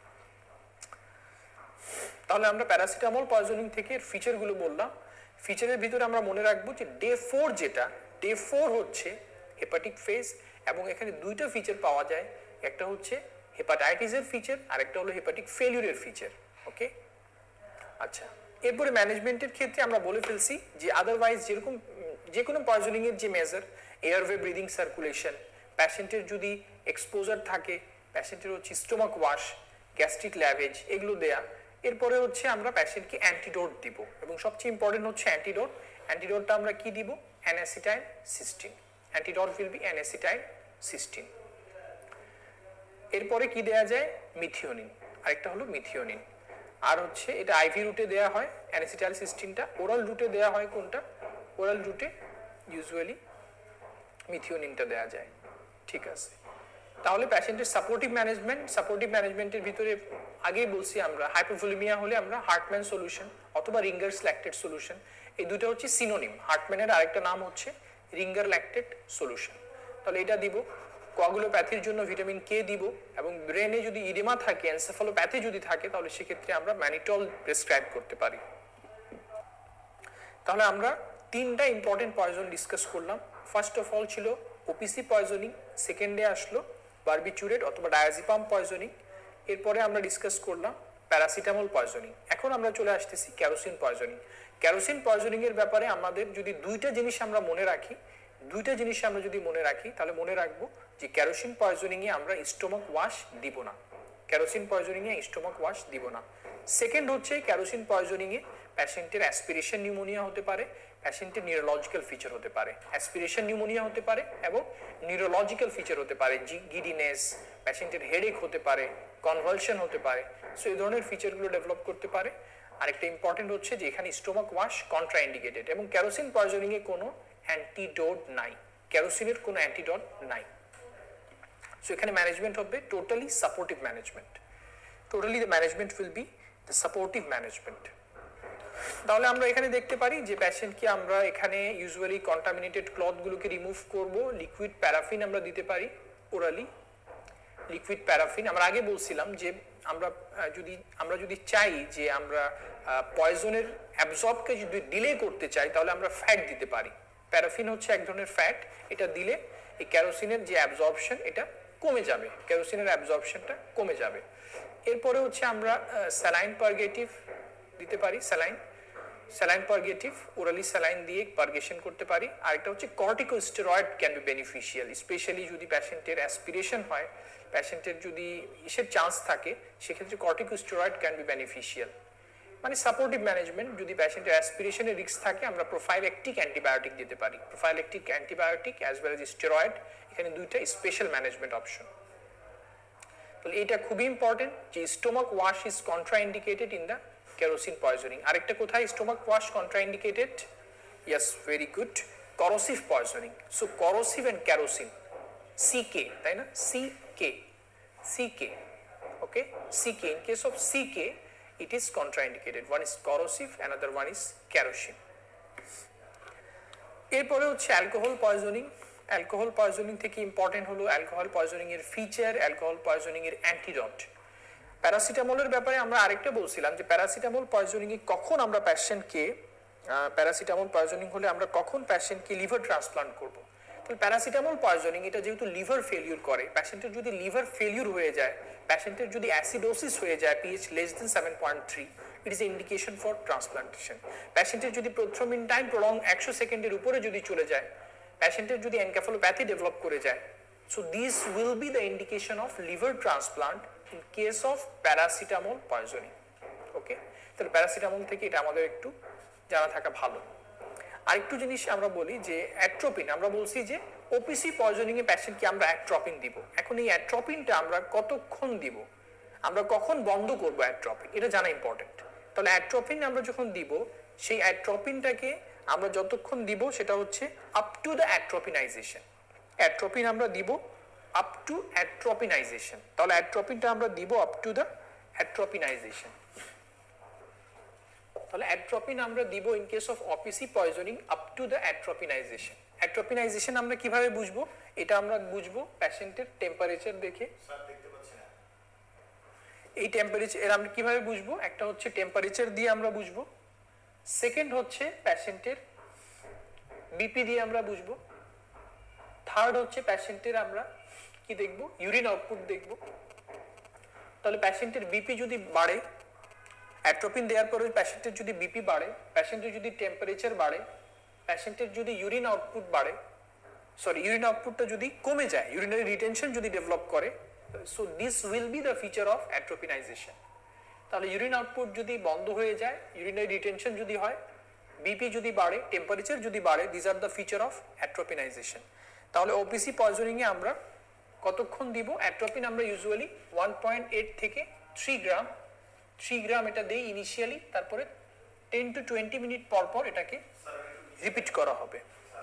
[SPEAKER 1] তাহলে আমরা প্যারাসিটামল পয়জনিং থেকে ফিচারগুলো বললাম। ফিচারের ভিতরে আমরা মনে রাখবো যে ডে 4 যেটা, ডে 4 হচ্ছে হেপাটিক ফেজ এবং এখানে দুইটা ফিচার পাওয়া যায়, একটা হচ্ছে হেপাটাইটিসের ফিচার আর একটা হলো হেপাটিক ফেলিউরের ফিচার। ওকে, আচ্ছা, এরপরে ম্যানেজমেন্টের ক্ষেত্রে আমরা বলে ফেলছি যে আদারওয়াইজ যেরকম যে কোনো পয়জনিং এর যে মেজার, এয়ারওয়ে ব্রিদিং সার্কুলেশন, প্যাশেন্টের যদি এক্সপোজার থাকে প্যাশেন্টের হচ্ছে স্টোমাক ওয়াশ, গ্যাস্ট্রিক ল্যাভেজ এগুলো দেয়া। এরপরে হচ্ছে আমরা প্যাশেন্টকে অ্যান্টিডোট দিব এবং সবচেয়ে ইম্পর্টেন্ট হচ্ছে অ্যান্টিডোটটা আমরা কি দিব? N acetyl cysteine. Antidote will be N acetyl cysteine. এরপরে কি দেয়া যায়? মিথিওনিন, আরেকটা হলো মিথিওনিন। আর হচ্ছে এটা আইভি রুটে দেয়া হয় অ্যানঅ্যাসিটাইল সিস্টিনটা, ওরাল রুটে দেয়া হয় কোনটা? ওরাল রুটে ইউজুয়ালি মিথিওনিনটা দেয়া যায়। ঠিক আছে, তাহলে প্যাশেন্টের সাপোর্টিভ ম্যানেজমেন্টের ভিতরে আগেই বলছি আমরা হাইপোভলিমিয়া হলে আমরা হার্টম্যান সলিউশন অথবা রিঙ্গার্স ল্যাকটেট সলিউশন, এই দুটো হচ্ছে সিনোনিম। হার্টম্যানের আরেকটা নাম হচ্ছে রিঙ্গার ল্যাকটেট সলিউশন। তাহলে এটা দিব। কোয়াগুলোপ্যাথির জন্য ভিটামিন কে দিব এবং ব্রেনে যদি ইডেমা থাকে, এনসেফালোপ্যাথি যদি থাকে তাহলে সেক্ষেত্রে আমরা ম্যানিটল প্রেসক্রাইব করতে পারি। তাহলে আমরা তিনটা ইম্পর্টেন্ট পয়জন ডিসকাস করলাম। ফার্স্ট অফ অল ছিল ওপিসি পয়জনিং, সেকেন্ডে আসলো বারবিচুরেট অথবা ডায়াজিপাম পয়জনিং, এরপরে আমরা ডিসকাস করলাম প্যারাসিটামল পয়জনিং। এখন আমরা চলে আসতেছি কেরোসিন পয়জনিং। কেরোসিন পয়জনিং এর ব্যাপারে আমাদের যদি দুইটা জিনিস আমরা মনে রাখি, দুইটা জিনিস আমরা যদি মনে রাখি তাহলে মনে রাখবো যে কেরোসিন পয়জনিং এ আমরা স্টোমাক ওয়াশ দিব না, কেরোসিন পয়জনিং এ স্টোমাক ওয়াশ দিব না। সেকেন্ড হচ্ছে কেরোসিন পয়জনিং এ প্যাশেন্টের অ্যাসপিরেশন নিউমোনিয়া হতে পারে, প্যাশেন্টের নিউরোলজিক্যাল ফিচার হতে পারে, অ্যাসপিরেশন নিউমোনিয়া হতে পারে এবং নিউরোলজিক্যাল ফিচার হতে পারে, গিডিনেস, প্যাশেন্টের হেডেক হতে পারে, কনভালশন হতে পারে। সো এই ধরনের ফিচারগুলো ডেভেলপ করতে পারে। আরেকটা ইম্পর্টেন্ট হচ্ছে যে এখানে স্টোমাক ওয়াশ কন্ট্রাইন্ডিকেটেড এবং কেরোসিন পয়জনিং এ কোনো অ্যান্টিডোট নাই, কেরোসিনের কোনো অ্যান্টিডোট নাই। সো এখানে ম্যানেজমেন্ট হবে totally supportive management, totally the management will be the supportive management. তাহলে আমরা এখানে দেখতে পারি যে প্যাশেন্টকে আমরা এখানে ইউজুয়ালি কন্টামিনেটেড ক্লথগুলোকে রিমুভ করব, লিকুইড প্যারাফিন আমরা দিতে পারি ওরালি, লিকুইড প্যারাফিন। আমরা আগে বলছিলাম যে আমরা যদি চাই যে আমরা পয়জনের অ্যাবজর্বকে যদি ডিলে করতে চাই তাহলে আমরা ফ্যাট দিতে পারি। প্যারাফিন হচ্ছে এক ধরনের ফ্যাট, এটা দিলে এই কেরোসিনের যে অ্যাবজর্পশন এটা কমে যাবে, কেরোসিনের অ্যাবজর্পশনটা কমে যাবে। এরপরে হচ্ছে আমরা স্যালাইন পারগেটিভ দিতে পারি, স্যালাইন পারগেটিভ ওরালি স্যালাইন দিয়ে পারগেশন করতে পারি। আরেকটা হচ্ছে corticosteroid can be beneficial, specially যদি প্যাশেন্টের অ্যাসপিরেশন হয়, প্যাশেন্টের যদি ইসের চান্স থাকে সেক্ষেত্রে কর্টিকোস্টেরয়েড ক্যান বি বেনিফিশিয়াল। মানে সাপোর্টিভ ম্যানেজমেন্ট, যদি প্যাশেন্টের অ্যাসপিরেশনের রিস্ক থাকে আমরা প্রোফাইলেকটিক অ্যান্টিবায়োটিক দিতে পারি, prophylactic antibiotic as well as steroid, এখানে দুইটা স্পেশাল ম্যানেজমেন্ট অপশন। তাহলে এটা খুবই ইম্পর্টেন্ট যে stomach wash is contraindicated in the kerosene poisoning. আরেকটা কোথায় stomach wash contraindicated? Yes, very good, corrosive poisoning. So corrosive and kerosene, CK, তাই না, CK, okay, CK, in case of CK it is contraindicated, one is corrosive, another one is kerosene. এরপরে হচ্ছে alcohol poisoning. Alcohol poisoning থেকে important হলো alcohol poisoning এর feature, alcohol poisoning এর antidote. প্যারাসিটামলের ব্যাপারে আমরা আরেকটা বলছিলাম যে প্যারাসিটামল পয়জনিং এ কখন আমরা প্যাশেন্টকে, প্যারাসিটামল পয়জনিং হলে আমরা কখন প্যাশেন্টকে লিভার ট্রান্সপ্লান্ট করব। তাহলে প্যারাসিটামল পয়জনিং এটা যেহেতু লিভার ফেলিউর করে, প্যাশেন্টের যদি লিভার ফেলিউর হয়ে যায়, প্যাশেন্টের যদি অ্যাসিডোসিস হয়ে যায় pH less than 7.3, it is an indication for transplantation. প্যাশেন্টের যদি প্রোথ্রোম্বিন টাইম প্রলং 100 সেকেন্ডের উপরে যদি চলে যায়, প্যাশেন্টের যদি এনকেফালোপ্যাথি ডেভেলপ করে যায়, so this will be the indication of liver transplant in case of paracetamol poisoning. ওকে, তাহলে প্যারাসিটামল থেকে এটা আমাদের একটু জানা থাকা ভালো। আরেকটু জিনিস আমরা বলি যে অ্যাট্রোপিন, আমরা বলছি যে ওপিসি পয়জনিং এ প্যাশেন্টকে আমরা অ্যাট্রোপিন দিব। এখন এই অ্যাট্রোপিনটা আমরা কতক্ষণ দিব, আমরা কখন বন্ধ করব অ্যাট্রোপিন, এটা জানা ইম্পর্টেন্ট। তাহলে অ্যাট্রোপিন আমরা যখন দিব, সেই অ্যাট্রোপিনটাকে আমরা যতক্ষণ দিব সেটা হচ্ছে up to the atropinisation. Atropine আমরা দিব আপ টু অ্যাট্রোপিনাইজেশন। তাহলে অ্যাট্রোপিনটা আমরা দিব আপ টু দ্য অ্যাট্রোপিনাইজেশন। তাহলে অ্যাট্রোপিন আমরা দিব in case of OPC poisoning up to the atropinisation. Atropinisation আমরা কিভাবে বুঝবো? এটা আমরা বুঝবো প্যাশেন্টের টেম্পারেচার দেখে। এই টেম্পারেচার আমরা কিভাবে বুঝবো? একটা হচ্ছে টেম্পারেচার দিয়ে আমরা বুঝবো, সেকেন্ড হচ্ছে প্যাশেন্টের বিপি দিয়ে আমরা বুঝবো, থার্ড হচ্ছে প্যাশেন্টের আমরা কি দেখবো, ইউরিন আউটপুট দেখবো। তাহলে প্যাশেন্টের বিপি যদি বাড়ে, অ্যাট্রোপিন দেওয়ার পরে প্যাশেন্টের যদি বিপি বাড়ে, প্যাশেন্টের যদি টেম্পারেচার বাড়ে, প্যাশেন্টের যদি ইউরিন আউটপুট বাড়ে, ইউরিন আউটপুটটা যদি কমে যায়, ইউরিনারি রিটেনশন যদি ডেভেলপ করে, so this will be the feature of atropinisation. তাহলে ইউরিন আউটপুট যদি বন্ধ হয়ে যায়, ইউরিনারি রিটেনশন যদি হয়, বিপি যদি বাড়ে, টেম্পারেচার যদি বাড়ে, this are the feature of atropinisation. তাহলে ওপিসি পয়জনিং এ আমরা কতক্ষণ দিব? অ্যাট্রোপিন আমরা ইউজুয়ালি 1.8 থেকে 3 গ্রাম এটা দেই ইনিশিয়ালি, তারপরে 10 to 20 মিনিট পর পর এটাকে রিপিট করা হবে,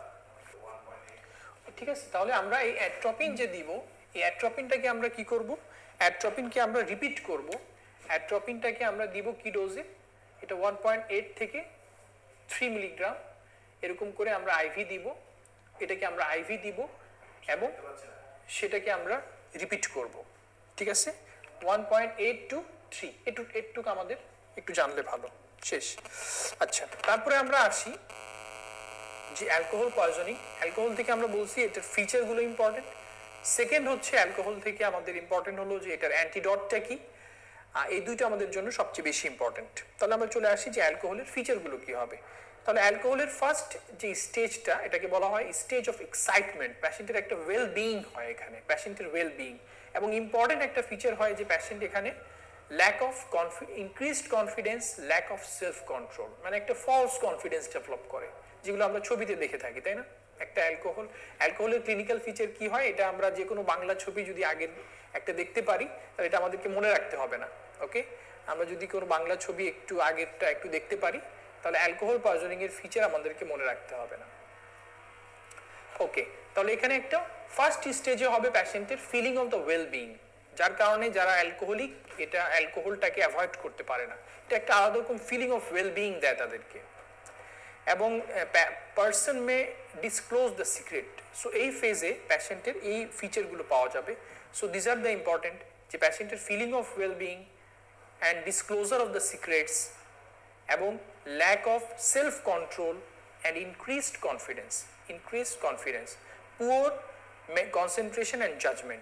[SPEAKER 1] ঠিক আছে। তাহলে আমরা এই অ্যাট্রোপিন যে দিব, এই অ্যাট্রোপিনটাকে আমরা কি করব? অ্যাট্রোপিনকে আমরা রিপিট করব। অ্যাট্রোপিনটাকে আমরা দিব কি ডোজে? এটা 1.8 থেকে 3 মিলিগ্রাম এরকম করে আমরা আইভি দিব, এটাকে আমরা আইভি দিব এবং সেটাকে আমরা রিপিট করব, ঠিক আছে। 1.8 to 3, একটু আমাদের একটু জানলে ভালো। শেষ। আচ্ছা, তারপরে আমরা আসি যে অ্যালকোহল পয়জনিং। অ্যালকোহল থেকে আমরা বলছি এটার ফিচারগুলো ইম্পর্টেন্ট। সেকেন্ড হচ্ছে অ্যালকোহল থেকে আমাদের ইম্পর্টেন্ট হলো যে এটার অ্যান্টিডটটা কি। এই দুইটা আমাদের জন্য সবচেয়ে বেশি ইম্পর্টেন্ট। তাহলে আমরা চলে আসি যে অ্যালকোহলের ফিচারগুলো কি হবে। তাহলে অ্যালকোহলের ফার্স্ট যে স্টেজটা এটাকে বলা হয় স্টেজ অফ এক্সাইটমেন্ট। প্যাশেন্টের একটা ওয়েল বিইং হয় এখানে, প্যাশেন্টের ওয়েল বিইং, এবং ইম্পর্টেন্ট একটা ফিচার হয় যে প্যাশেন্ট এখানে lack of increased confidence, lack of self control, মানে একটা ফলস কনফিডেন্স ডেভেলপ করে, যেগুলো আমরা ছবিতে দেখে থাকি, তাই না? একটা অ্যালকোহলের ক্লিনিক্যাল ফিচার কি হয়, এটা আমরা যে কোনো বাংলা ছবি যদি আগের একটা দেখতে পারি তাহলে এটা আমাদেরকে মনে রাখতে হবে না। ওকে, আমরা যদি কোনো বাংলা ছবি একটু আগেরটা একটু দেখতে পারি তাহলে অ্যালকোহল পয়জনিং এর ফিচার আমাদেরকে মনে রাখতে হবে না। ওকে, তাহলে এখানে একটা ফার্স্ট স্টেজে হবে প্যাশেন্টের feeling of the well being, যার কারণে যারা অ্যালকোহলিক এটা অ্যালকোহলটাকে অ্যাভয়েড করতে পারে না, এটা একটা আলাদা রকম ফিলিং অফ ওয়েল বিইং দেয় তাদেরকে। এবং person may disclose the secret. So এই ফেজে প্যাশেন্টের এই ফিচারগুলো পাওয়া যাবে। So this are the important, যে প্যাশেন্টের feeling of well being and disclosure of the secrets এবং lack of self control and increased confidence, poor concentration and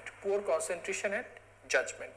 [SPEAKER 1] judgment.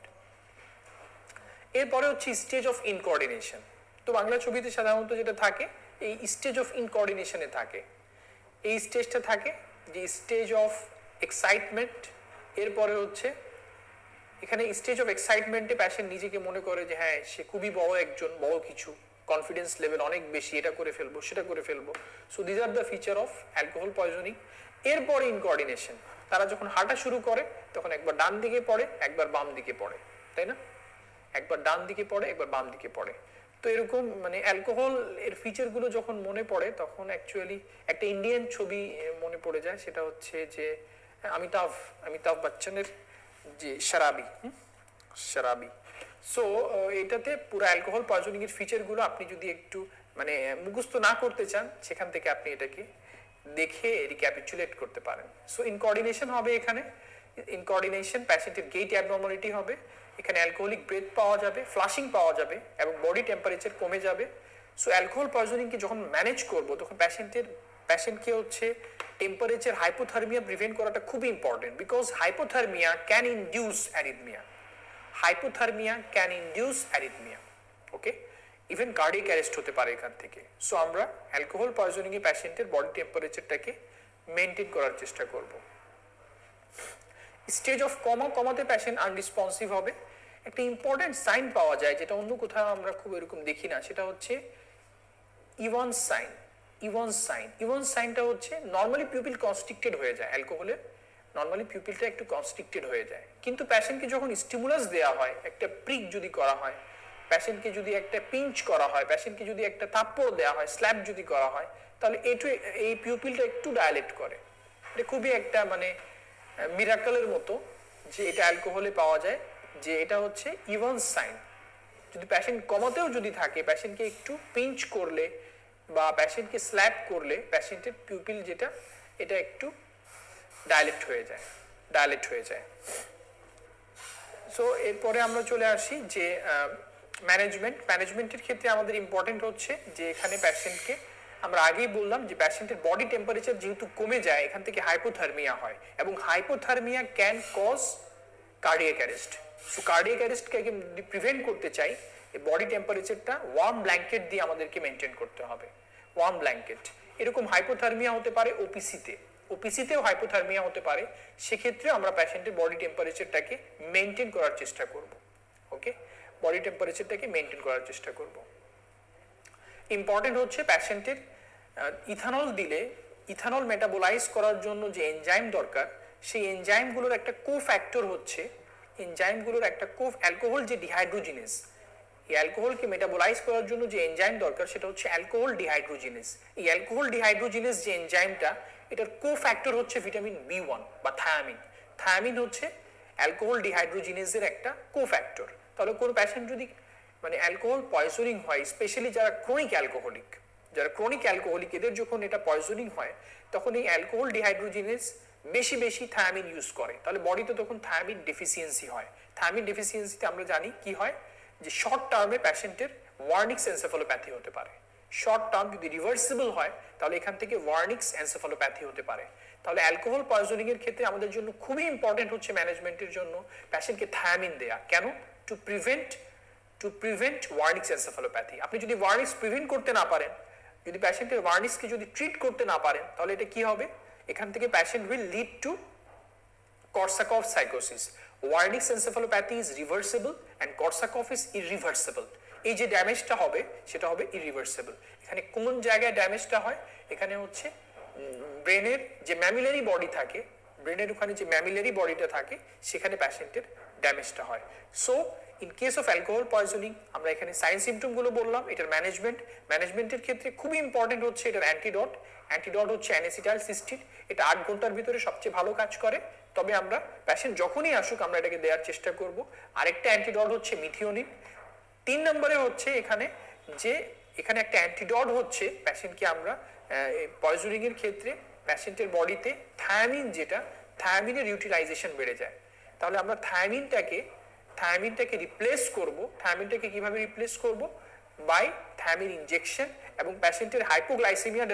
[SPEAKER 1] এরপরে হচ্ছে স্টেজ অফ ইনকোঅর্ডিনেশন। তো বাংলা ছবিতে সাধারণত যেটা থাকে এই স্টেজ অফ ইনকোঅর্ডিনেশনে থাকে, এই স্টেজটা থাকে যে স্টেজ অফ এক্সাইটমেন্ট। এরপরে হচ্ছে এখানে স্টেজ অফ এক্সাইটমেন্টে প্যাশেন্ট নিজেকে মনে করে যে হ্যাঁ সে খুবই বড় কিছু, কনফিডেন্স লেভেল অনেক বেশি, এটা করে ফেলবো সেটা করে ফেলবো। So this are the feature of alcohol poisoning. এরপরে ইনকোঅর্ডিনেশন, তারা যখন হাঁটা শুরু করে তখন একবার ডান দিকে পড়ে একবার বাম দিকে পড়ে, তাই না? একবার ডান দিকে পড়ে একবার বাম দিকে পড়ে। তো এরকম মানে অ্যালকোহল এর ফিচারগুলো যখন মনে পড়ে তখন অ্যাকচুয়ালি একটা ইন্ডিয়ান ছবি মনে পড়ে যায়, সেটা হচ্ছে যে অমিতাভ বচ্চনের যে শরাবি। সো এটাতে পুরো অ্যালকোহল পয়জনিং এর ফিচারগুলো আপনি যদি একটু মানে মুখস্থ না করতে চান সেখান থেকে আপনি এটাকে দেখে রিক্যাপিচুলেট করতে পারেন। সো ইনকোঅর্ডিনেশন হবে এখানে, ইনকোঅর্ডিনেশন, প্যাশেন্টের গেইট অ্যাবনর্মালিটি হবে, এখানে অ্যালকোহলিক ব্রেথ পাওয়া যাবে, ফ্লাশিং পাওয়া যাবে এবং বডি টেম্পারেচার কমে যাবে। সো অ্যালকোহল পয়জনিংকে যখন ম্যানেজ করব তখন প্যাশেন্টকে হচ্ছে টেম্পারেচার হাইপোথার্মিয়া প্রিভেন্ট করাটা খুবই important, because hypothermia can induce arrhythmia. Okay, even cardiac arrest হতে পারে এখান থেকে। সো আমরা অ্যালকোহল পয়জনিং এ প্যাশেন্টের বডি টেম্পারেচারটাকে মেনটেন করার চেষ্টা করব। স্টেজ অফ কমাতে প্যাশেন্ট আনরেসপন্সিভ হবে। একটা ইম্পর্টেন্ট সাইন পাওয়া যায় যেটা অন্য কোথাও আমরা খুব এরকম দেখি না, সেটা হচ্ছে ইভান্স সাইনটা হচ্ছে নর্মালি পিউপিল কনস্ট্রিক্টেড হয়ে যায়, অ্যালকোহলে নর্মালি পিউপিলটা একটু কনস্ট্রিক্টেড হয়ে যায়, কিন্তু প্যাশেন্টকে যখন স্টিমুলাস দেওয়া হয়, একটা প্রিক যদি করা হয়, প্যাশেন্টকে যদি একটা পিঞ্চ করা হয়, প্যাশেন্টকে যদি একটা থাপ্পড় দেওয়া হয়, স্ল্যাপ যদি করা হয়, তাহলে এই পিউপিলটা একটু ডায়ালেট করে। এটা খুবই একটা মানে মিরাকলের মতো যে এটা অ্যালকোহলে পাওয়া যায়, যে এটা হচ্ছে ইভান্স সাইন। যদি প্যাশেন্ট কমাতেও যদি থাকে, প্যাশেন্টকে একটু পিঞ্চ করলে বা প্যাশেন্টকে স্ল্যাপ করলে প্যাশেন্টের পিউপিল যেটা এটা একটু ডায়ালেট হয়ে যায়। সো এরপরে আমরা চলে আসি যে ম্যানেজমেন্টের ক্ষেত্রে আমাদের ইম্পর্টেন্ট হচ্ছে যে এখানে প্যাশেন্টকে আমরা আগেই বললাম যে প্যাশেন্টের বডি টেম্পারেচার যেহেতু কমে যায় এখান থেকে হাইপোথার্মিয়া হয়, এবং hypothermia can cause cardiac arrest. So cardiac অ্যারেস্টকে প্রিভেন্ট করতে চাই, এই বডি টেম্পারেচারটা ওয়ার্ম ব্ল্যাঙ্কেট দিয়ে আমাদেরকে মেনটেন করতে হবে। ওয়ার্ম ব্ল্যাঙ্কেট, এরকম হাইপোথার্মিয়া হতে পারে ওপিসিতেও হাইপোথার্মিয়া হতে পারে, সেক্ষেত্রে আমরা প্যাশেন্টের বডি টেম্পারেচারটাকে মেনটেন করার চেষ্টা করব। ওকে, বডি টেম্পারেচারটাকে মেনটেন করার চেষ্টা করব। ইম্পর্টেন্ট হচ্ছে প্যাশেন্টের ইথানল মেটাবোলাইজ করার জন্য যে এনজাইম দরকার, সেই এনজাইমগুলোর একটা কোফ্যাক্টর হচ্ছে অ্যালকোহল যে ডিহাইড্রোজিনেজ, এই অ্যালকোহলকে মেটাবোলাইজ করার জন্য যে এনজাইম দরকার সেটা হচ্ছে অ্যালকোহল ডিহাইড্রোজিনেজ। এই অ্যালকোহল ডিহাইড্রোজিনেজ যে এনজাইমটা, এটার কোফ্যাক্টর হচ্ছে ভিটামিন B1 বা থায়ামিন হচ্ছে অ্যালকোহল ডিহাইড্রোজিনেজের একটা কোফ্যাক্টর। তাহলে কোনো প্যাশেন্ট যদি মানে অ্যালকোহল পয়জনিং হয়, স্পেশালি যারা ক্রনিক অ্যালকোহলিক এদের যখন এটা পয়জনিং হয় তখন এই অ্যালকোহল ডিহাইড্রোজিনেজ বেশি থায়ামিন ইউজ করে, তাহলে বডিতে তখন থায়ামিন ডেফিসিয়েন্সি হয়। থায়ামিন ডেফিসিয়েন্সিতে আমরা জানি কি হয়, যে শর্ট টার্মে প্যাশেন্টের ওয়ার্নিক্স এনসেফালোপ্যাথি হতে পারে। শর্ট টার্ম যদি রিভার্সিবল হয় তাহলে এখান থেকে ওয়ার্নিক্স এনসেফালোপ্যাথি হতে পারে। তাহলে অ্যালকোহল পয়জনিং এর ক্ষেত্রে আমাদের জন্য খুবই ইম্পর্টেন্ট হচ্ছে ম্যানেজমেন্টের জন্য প্যাশেন্টকে থায়ামিন দেয়া। কেন? To prevent Wernicke's encephalopathy. আপনি যদি ওয়ার্নিক্স প্রিভেন্ট করতে না পারেন, যদি প্যাশেন্টের ওয়ার্নিশকে যদি ট্রিট করতে না পারেন তাহলে এটা কি হবে, এখান থেকে patient will lead to Korsakoff সাইকোসিস। Wernicke's encephalopathy is reversible and Korsakoff is irreversible. এই যে ড্যামেজটা হবে সেটা হবে ইরিভার্সিবল। এখানে কোন জায়গায় ড্যামেজটা হয়, এখানে হচ্ছে ব্রেনের যে ম্যামিলারি বডি থাকে, ব্রেনের ওখানে যে ম্যামিলারি বডিটা থাকে সেখানে প্যাশেন্টের ড্যামেজটা হয়। So in case of alcohol poisoning আমরা এখানে সাইন সিমটমগুলো বললাম, এটার ম্যানেজমেন্টের ক্ষেত্রে খুবই ইম্পর্টেন্ট হচ্ছে এটার অ্যান্টিডট হচ্ছে অ্যানেসিটাইলসিস্টিন। এটা 8 ঘন্টার ভিতরে সবচেয়ে ভালো কাজ করে। তবে আমরা প্যাশেন্ট যখনই আসুক আমরা এটাকে দেওয়ার চেষ্টা করব। আরেকটা অ্যান্টিডট হচ্ছে মিথিওনিন। 3 নম্বরে হচ্ছে এখানে একটা অ্যান্টিডট হচ্ছে প্যাশেন্টকে আমরা পয়জনিং এর ক্ষেত্রে প্যাশেন্টের বডিতে থায়ামিনের ইউটিলাইজেশন বেড়ে যায়। তাহলে আমরা থায়ামিনটাকে রিপ্লেস করব। থায়ামিনটাকে কিভাবে রিপ্লেস করব? By thiamine injection. এবং প্যাশেন্টের হাইপোগ্লাইসেমিয়া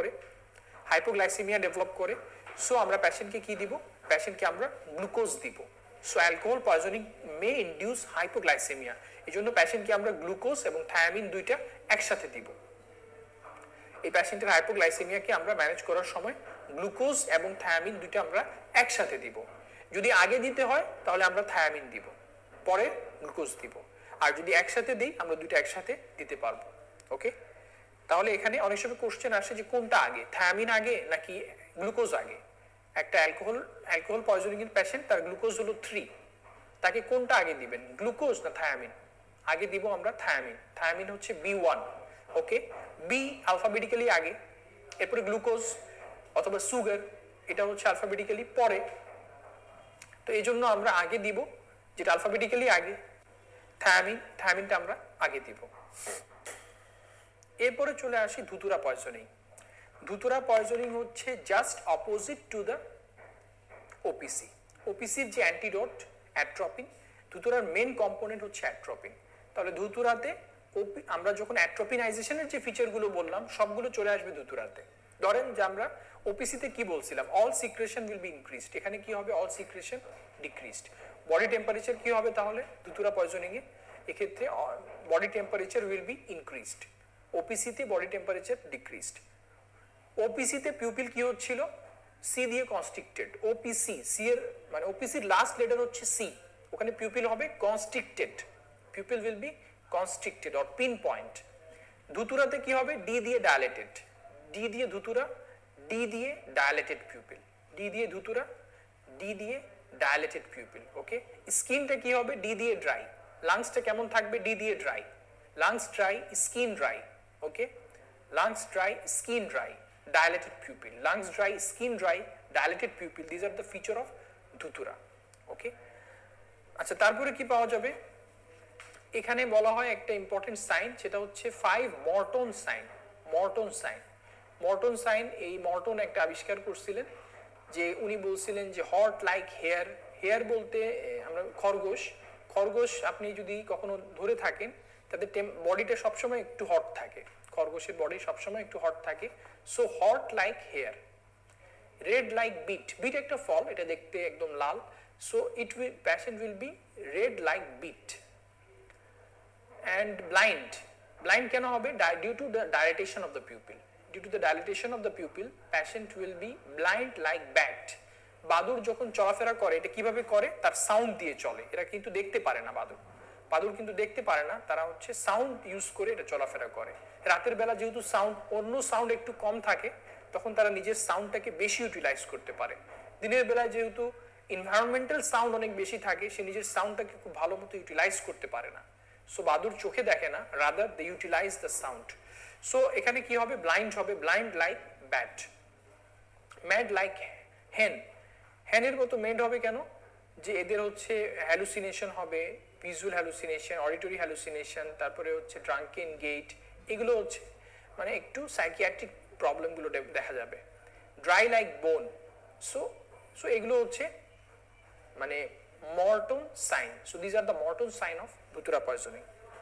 [SPEAKER 1] ডেভেলপ করে। সো আমরা প্যাশেন্টকে কি দিব? প্যাশেন্টকে আমরা গ্লুকোজ দিব। So alcohol poisoning may induce hypoglycaemia. এই জন্য প্যাশেন্টকে আমরা গ্লুকোজ এবং থায়ামিন দুইটা একসাথে দিব। এই প্যাশেন্টের হাইপোগ্লাইসেমিয়াকে আমরা ম্যানেজ করার সময় গ্লুকোজ এবং থায়ামিন দুইটা আমরা একসাথে দিব। যদি আগে দিতে হয় তাহলে আমরা থায়ামিন দিব, পরে গ্লুকোজ দিব। আর যদি একসাথে দিই আমরা দুইটা একসাথে দিতে পারবো। ওকে, তাহলে এখানে অনেক সময় কোশ্চেন আসে যে কোনটা আগে, থায়ামিন আগে নাকি গ্লুকোজ আগে। একটা অ্যালকোহল পয়জনিং এর পেশেন্ট, তার গ্লুকোজ হলো 3, তাকে কোনটা আগে দিবেন, গ্লুকোজ না থায়ামিন? আগে দিব আমরা থায়ামিন হচ্ছে B1। ওকে, বি আলফাবেটিক্যালি আগে, এরপরে গ্লুকোজ অথবা সুগার এটা হচ্ছে আলফাবেটিক্যালি পরে। তো এই জন্য আমরা আগে দিব যেটা আলফাবেটিক্যালি আগে, থায়ামিনটা আমরা আগে দিব। এরপরে চলে আসি ধুতুরা পয়জনিং। ধুতুরা পয়জনিং হচ্ছে just opposite to the OPC. ওপিসির যে অ্যান্টিডট অ্যাট্রোপিন, ধুতুরার মেন কম্পোনেন্ট হচ্ছে অ্যাট্রোপিন। তাহলে ধুতুরাতে আমরা যখন অ্যাট্রোপিনাইজেশনের যে ফিচারগুলো বললাম সবগুলো চলে আসবে ধুতুরাতে। ধরেন যে আমরা ওপিসিতে কি বলছিলাম, all secretion will be increased, এখানে কি হবে, all secretion decreased. Body temperature কি হবে তাহলে ধুতুরা পয়জনিং এ, এক্ষেত্রে body temperature will be increased. ওপিসিতে বডি টেম্পারেচার ডিক্রিজড। ওপিসিতে পিউপিল কি হচ্ছিল, সি দিয়ে কনস্ট্রিক্টেড। ওপিসি, সি এর মানে ওপিসির লাস্ট লেটার হচ্ছে সি, ওখানে পিউপিল হবে constricted. Pupil will be constricted or pin point. ধুতুরাতে কি হবে, ডি দিয়ে ডায়ালেটেড, ডি দিয়ে ধুতুরা, ডি দিয়ে ডায়ালেটেড পিউপিল, ডি দিয়ে ধুতুরা, ডি দিয়ে ডায়ালেটেড পিউপিল। ওকে, স্কিনটা কি হবে, ডি দিয়ে ড্রাই। লাংসটা কেমন থাকবে, ডি দিয়ে dry, lungs dry, skin dry. Okay, lungs dry, skin dry, dilated pupil, lungs dry, skin dry, dilated pupil, these are the feature of dhatura. Okay, আচ্ছা তারপরে কি পাওয়া যাবে, এখানে বলা হয় একটা ইম্পর্টেন্ট সাইন, সেটা হচ্ছে 5 মর্টন সাইন। মর্টন সাইন এই মর্টন একটা আবিষ্কার করছিলেন, যে উনি বলছিলেন যে হট লাইক হেয়ার বলতে আমরা খরগোশ আপনি যদি কখনো ধরে থাকেন তাদের বডিটা সবসময় একটু হট থাকে, খরগোশের বডি সবসময় একটু হট থাকে। So hot like hare, red like beet একটা ফল, এটা দেখতে একদম লাল। So patient will be red like beet. And blind কেন হবে, due to the dilatation of the pupil, patient will be blind like bat. বাদুড় যখন চলাফেরা করে এটা কিভাবে করে, তার সাউন্ড দিয়ে চলে, এরা কিন্তু দেখতে পারে না, বাদুড় কিন্তু দেখতে পারে না, তারা হচ্ছে সাউন্ড ইউজ করে এটা চলাফেরা করে। রাতের বেলা যেহেতু অন্য সাউন্ড একটু কম থাকে তখন তারা নিজের সাউন্ডটাকে বেশি ইউটিলাইজ করতে পারে। দিনের বেলায় যেহেতু এনভায়রনমেন্টাল সাউন্ড অনেক বেশি থাকে, সে নিজের সাউন্ডটাকে খুব ভালো মতো ইউটিলাইজ করতে পারে না। সো বাদুড় চোখে দেখে না, rather they utilise the sound. So এখানে কি হবে, blind like bat. Mad like হেনের মতো মেড হবে কেন, যে এদের হচ্ছে হ্যালুসিনেশন হবে, ভিজুয়াল হ্যালুসিনেশন, অডিটরি হ্যালুসিনেশন, তারপরে হচ্ছে ড্রাঙ্কেন গেট, এগুলো হচ্ছে মানে একটু সাইকিয়াট্রিক প্রবলেমগুলো দেখা যাবে। ড্রাই লাইক বোন, সো এগুলো হচ্ছে মানে Morton sign. So these are the Morton sign of dhatura poisoning.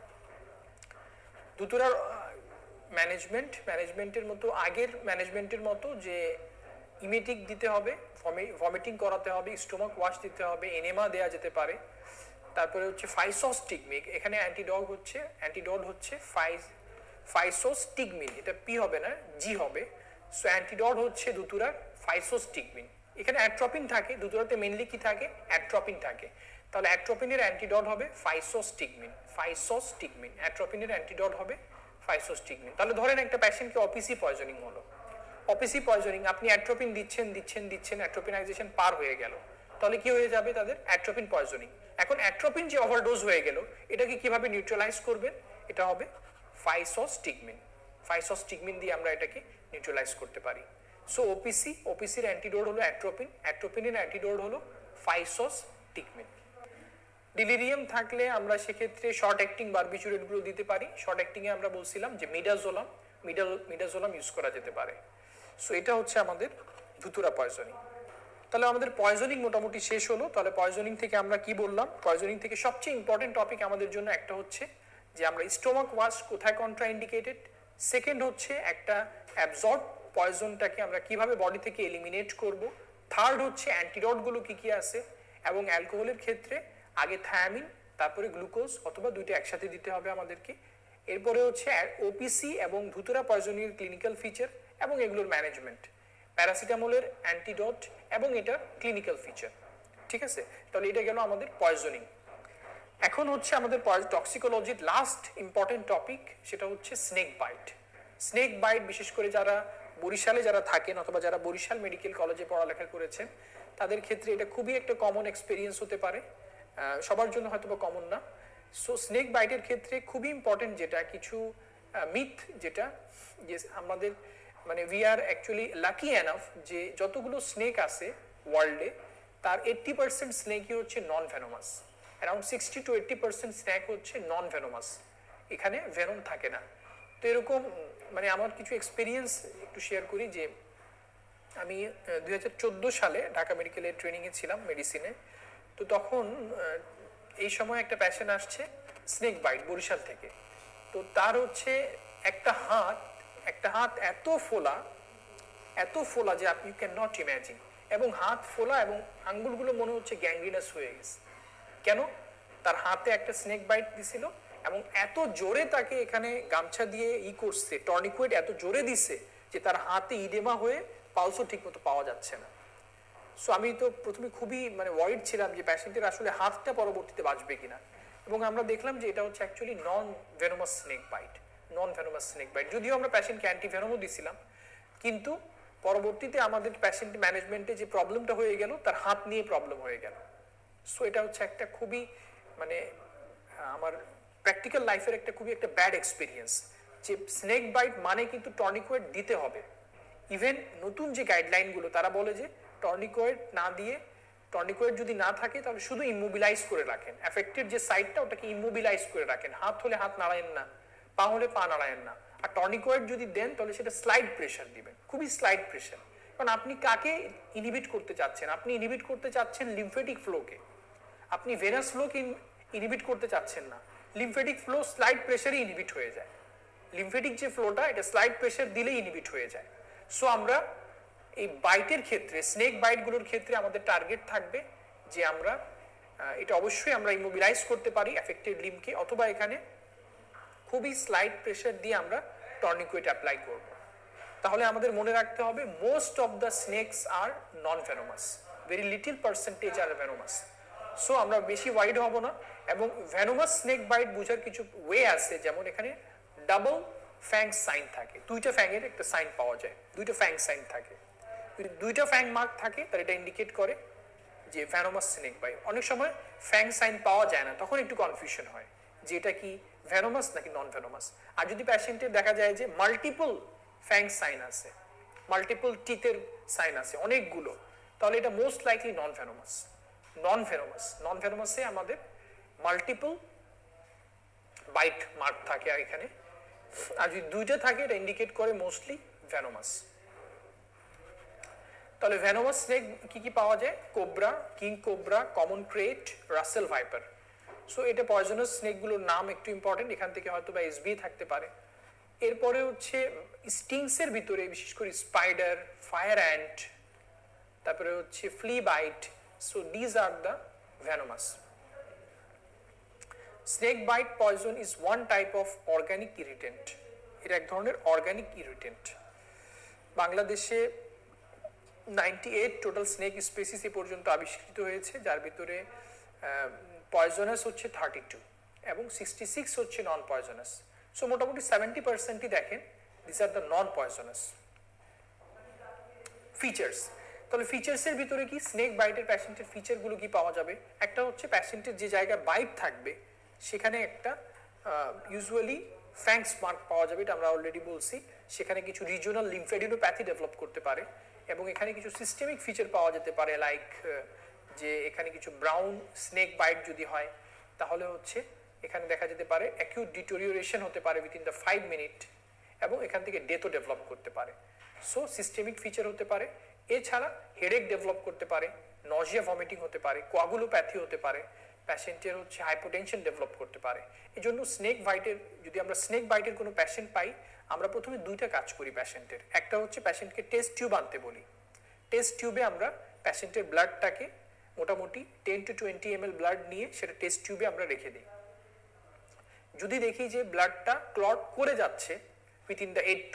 [SPEAKER 1] ধুতুরার ম্যানেজমেন্টের মতো আগের ম্যানেজমেন্টের মতো যে ইমেটিক দিতে হবে, ভমিটিং করাতে হবে, স্টোমাক ওয়াশ দিতে হবে, এনেমা দেওয়া যেতে পারে। তারপরে হচ্ছে ফাইসস্টিকমিক, এখানে অ্যান্টিডট হচ্ছে ফাইসোস্টিগমিন, এটা পি হবে না জি হবে। সো অ্যান্টিডট হচ্ছে ধুতুরার ফাইসোস্টিগমিন। এখানে অ্যাট্রোপিন থাকে, ধুতুরাতে মেনলি কি থাকে, অ্যাট্রোপিন থাকে। তাহলে অ্যাট্রোপিনের অ্যান্টিডট হবে ফাইসোস্টিগমিন, ফাইসোস্টিগমিন, অ্যাট্রোপিনের অ্যান্টিডট হবে ফাইসোস্টিগমিন। তাহলে ধরেন একটা পেশেন্টকে অপিসি পয়জনিং হলো, অপিসি পয়জনিং, আপনি অ্যাট্রোপিন দিচ্ছেন দিচ্ছেন দিচ্ছেন, অ্যাট্রোপিনাইজেশন পার হয়ে গেল, তাহলে কি হয়ে যাবে তাদের, অ্যাট্রোপিন পয়জনিং। এখন অ্যাট্রোপিন যে ওভারডোজ হয়ে গেল, এটাকে কিভাবে নিউট্রালাইজ করবেন, এটা হবে ফাইসোস্টিগমিন, ফাইসোস্টিগমিন দিয়ে আমরা এটাকে নিউট্রালাইজ করতে পারি। সো ওপিসি, ওপিসির অ্যান্টিডোট হলো অ্যাট্রোপিন, অ্যাট্রোপিনের অ্যান্টিডোট হলো ফাইসোস্টিগমিন। ডিলিরিয়াম থাকলে আমরা সেক্ষেত্রে শর্ট অ্যাক্টিং বারবিচুরেটগুলো দিতে পারি। শর্ট অ্যাক্টিংয়ে আমরা বলছিলাম যে মিডাজোলাম, মিডাজোলাম ইউজ করা যেতে পারে। সো এটা হচ্ছে আমাদের ধুতুরা পয়জনিং। তাহলে আমাদের পয়জনিং মোটামুটি শেষ হলো। তাহলে পয়জনিং থেকে আমরা কি বললাম, পয়জনিং থেকে সবচেয়ে ইম্পর্টেন্ট টপিক আমাদের জন্য একটা হচ্ছে যে আমরা স্টোমাক ওয়াশ কোথায় কন্ট্রা ইন্ডিকেটেড, সেকেন্ড হচ্ছে একটা অ্যাবজর্ব পয়জনটাকে আমরা কিভাবে বডি থেকে এলিমিনেট করব, থার্ড হচ্ছে অ্যান্টিডটগুলো কি কি আছে, এবং অ্যালকোহলের ক্ষেত্রে আগে থায়ামিন তারপরে গ্লুকোজ অথবা দুইটা একসাথে দিতে হবে আমাদেরকে। এরপরে হচ্ছে ওপিসি এবং ধুতুরা পয়জনিং ক্লিনিক্যাল ফিচার এবং এগুলোর ম্যানেজমেন্ট, প্যারাসিটামলের অ্যান্টিডট এবং এটা ক্লিনিক্যাল ফিচার। ঠিক আছে, তাহলে এটা গেল আমাদের পয়জনিং। এখন হচ্ছে আমাদের টক্সিকোলজির লাস্ট ইম্পর্টেন্ট টপিক, সেটা হচ্ছে স্নেক বাইট। স্নেক বাইট বিশেষ করে যারা বরিশালে যারা থাকেন অথবা যারা বরিশাল মেডিকেল কলেজে পড়ালেখা করেছেন, তাদের ক্ষেত্রে এটা খুবই একটা কমন এক্সপিরিয়েন্স হতে পারে, সবার জন্য হয়তো বা কমন না। সো স্নেক বাইটের ক্ষেত্রে খুবই ইম্পর্টেন্ট যেটা কিছু মিথ, যেটা যে আমাদের মানে we are actually lucky enough যে যতগুলো স্নেক আছে ওয়ার্ল্ডে তার 80% স্নেকই হচ্ছে non venomous, around 60 to 80% snake হচ্ছে নন ভেনোমাস, এখানে ভেনম থাকে না। তো এরকম মানে আমার কিছু এক্সপিরিয়েন্স একটু শেয়ার করি যে আমি 2014 সালে ঢাকা মেডিকেলে ট্রেনিংয়ে ছিলাম মেডিসিনে। তো তখন এই সময় একটা পেশেন্ট আসছে স্নেক বাইট বরিশাল থেকে। তো তার হচ্ছে একটা হাত এত ফোলা যে আপনি ক্যান নট ইম্যাজিন, এবং হাত ফোলা এবং আঙ্গুলগুলো মনে হচ্ছে গ্যাংগ্রিনাস হয়ে গেছে। কেন? তার হাতে একটা স্নেক বাইট দিছিল এবং এত জোরে তাকে এখানে গামছা দিয়ে করছে, টর্নিকুয়েট এত জোরে দিছে যে তার হাতে ইডেমা হয়ে পালসও ঠিক মতো পাওয়া যাচ্ছে না। সো আমি তো প্রথমে খুবই মানে ওয়ারিড ছিলাম যে প্যাশেন্টের আসলে হাতটা পরবর্তীতে বাঁচবে কিনা, এবং আমরা দেখলাম যে এটা হচ্ছে actually non venomous snake bite, non venomous snake bite. যদিও আমরা প্যাশেন্টকে অ্যান্টিভেনমও দিছিলাম, কিন্তু পরবর্তীতে আমাদের প্যাশেন্ট ম্যানেজমেন্টে যে প্রবলেমটা হয়ে গেল, তার হাত নিয়ে প্রবলেম হয়ে গেল। সো এটা হচ্ছে একটা খুবই মানে আমার প্র্যাকটিক্যাল লাইফের একটা খুবই একটা ব্যাড এক্সপিরিয়েন্স, যে স্নেক বাইট মানে কিন্তু টর্নিকয়েড দিতে হবে। ইভেন নতুন যে গাইডলাইনগুলো তারা বলে যে টর্নিকয়েড না দিয়ে, টর্নিকয়েড যদি না থাকে তাহলে শুধু ইমোবিলাইজ করে রাখেন, অ্যাফেক্টেড যে সাইডটা ওটাকে ইমোবিলাইজ করে রাখেন, হাত হলে হাত নাড়ায়েন না, পা হলে পা নাড়ায়েন না। আর টর্নিকয়েড যদি দেন তাহলে সেটা স্লাইড প্রেশার দিবেন, খুবই স্লাইড প্রেশার। কারণ আপনি কাকে ইনহিবিট করতে চাচ্ছেন? আপনি ইনহিবিট করতে চাচ্ছেন লিমফেটিক ফ্লোকে, আপনি ভেনাস ফ্লোকে ইনহিবিট করতে চাচ্ছেন না। লিমফেটিক ফ্লো স্লাইড প্রেশারে ইনহিবিট হয়ে যায়, লিমফেটিক যে ফ্লোটা এটা স্লাইড প্রেশার দিলেই ইনহিবিট হয়ে যায়। সো আমরা এই বাইটের ক্ষেত্রে, স্নেক বাইটগুলোর ক্ষেত্রে আমাদের টার্গেট থাকবে যে আমরা এটা অবশ্যই আমরা ইমোবিলাইজ করতে পারি অ্যাফেক্টেড লিম্বকে, অথবা এখানে খুবই স্লাইড প্রেশার দিয়ে আমরা টর্নিকুয়েট অ্যাপ্লাই করব। তাহলে আমাদের মনে রাখতে হবে most of the snakes are non venomous, very little percentage are venomous. So আমরা বেশি ওয়াইড হব না। এবং ভেনোমাস স্নেক বাইট বোঝার কিছু ওয়ে আছে, যেমন এখানে ডাবল ফ্যাং সাইন থাকে, দুইটা ফ্যাংয়ের একটা সাইন পাওয়া যায়, দুইটা ফ্যাং সাইন থাকে। যদি দুইটা ফ্যাং মার্ক থাকে তাহলে এটা ইন্ডিকেট করে যে ভেনোমাস স্নেক বাইট। অনেক সময় ফ্যাং সাইন পাওয়া যায় না, তখন একটু কনফিউশন হয় যে এটা কি ভেনোমাস নাকি নন ভেনোমাস। আর যদি প্যাশেন্টের দেখা যায় যে মাল্টিপল ফ্যাং সাইন আছে, মাল্টিপল টিথের সাইন আছে অনেকগুলো, তাহলে এটা মোস্ট লাইকলি নন ভেনোমাস। নন ভেনোমাসে আমাদের মাল্টিপল বাইট মার্ক থাকে এখানে, আর যদি দুইটা থাকে এটা ইন্ডিকেট করে মোস্টলি ভেনোমাস। তাহলে ভেনোমাস স্নেক কি কি পাওয়া যায়? Cobra, king cobra, common krait, Russell viper. So এটা পয়জনাস স্নেকগুলোর নাম একটু ইম্পর্টেন্ট, এখান থেকে হয়তো বা এসবি থাকতে পারে। এরপরে হচ্ছে স্টিংসের ভিতরে বিশেষ করে স্পাইডার, ফায়ার অ্যান্ট, তারপরে হচ্ছে flea bite. So these are the venomous. Snake bite poison is one type of organic irritant. এটা এক ধরনের অর্গানিক ইরিটেন্ট। বাংলাদেশে 98 টোটাল স্নেক স্পেসিস এ পর্যন্ত আবিষ্কৃত হয়েছে, যার ভিতরে পয়জনাস হচ্ছে 32 এবং 66 হচ্ছে নন পয়জনাস। সো মোটামুটি 70%ই দেখেন this are the non poisonous. Features, তাহলে ফিচার্সের ভিতরে কি স্নেক বাইটের প্যাশেন্টের ফিচারগুলো কি পাওয়া যাবে? একটা হচ্ছে প্যাশেন্টের যে জায়গায় বাইট থাকবে সেখানে একটা ইউজুয়ালি ফ্যাংস মার্ক পাওয়া যাবে, এটা আমরা অলরেডি বলছি। সেখানে কিছু রিজিওনাল লিম্ফেডিনোপ্যাথি ডেভেলপ করতে পারে এবং এখানে কিছু সিস্টেমিক ফিচার পাওয়া যেতে পারে, লাইক যে এখানে কিছু ব্রাউন স্নেক বাইট যদি হয় তাহলে হচ্ছে এখানে দেখা যেতে পারে অ্যাকিউট ডিটোরিওরেশন হতে পারে উইথিন দ্য 5 মিনিট এবং এখান থেকে ডেথও ডেভেলপ করতে পারে। সো সিস্টেমিক ফিচার হতে পারে। এছাড়া হেডেক ডেভেলপ করতে পারে, নজিয়া ভমিটিং হতে পারে, কোয়াগুলোপ্যাথি হতে পারে, প্যাশেন্টের হচ্ছে হাইপোটেনশন ডেভেলপ করতে পারে। এই জন্য স্নেক বাইটের, যদি আমরা স্নেক বাইটের কোনো প্যাশেন্ট পাই, আমরা প্রথমে দুইটা কাজ করি প্যাশেন্টের। একটা হচ্ছে প্যাশেন্টকে টেস্ট টিউব আনতে বলি। টেস্ট টিউবে আমরা প্যাশেন্টের ব্লাডটাকে মোটামুটি 10 to 20 ml ব্লাড নিয়ে সেটা টেস্ট টিউবে আমরা রেখে দিই। যদি দেখি যে ব্লাডটা ক্লট করে যাচ্ছে উইথিন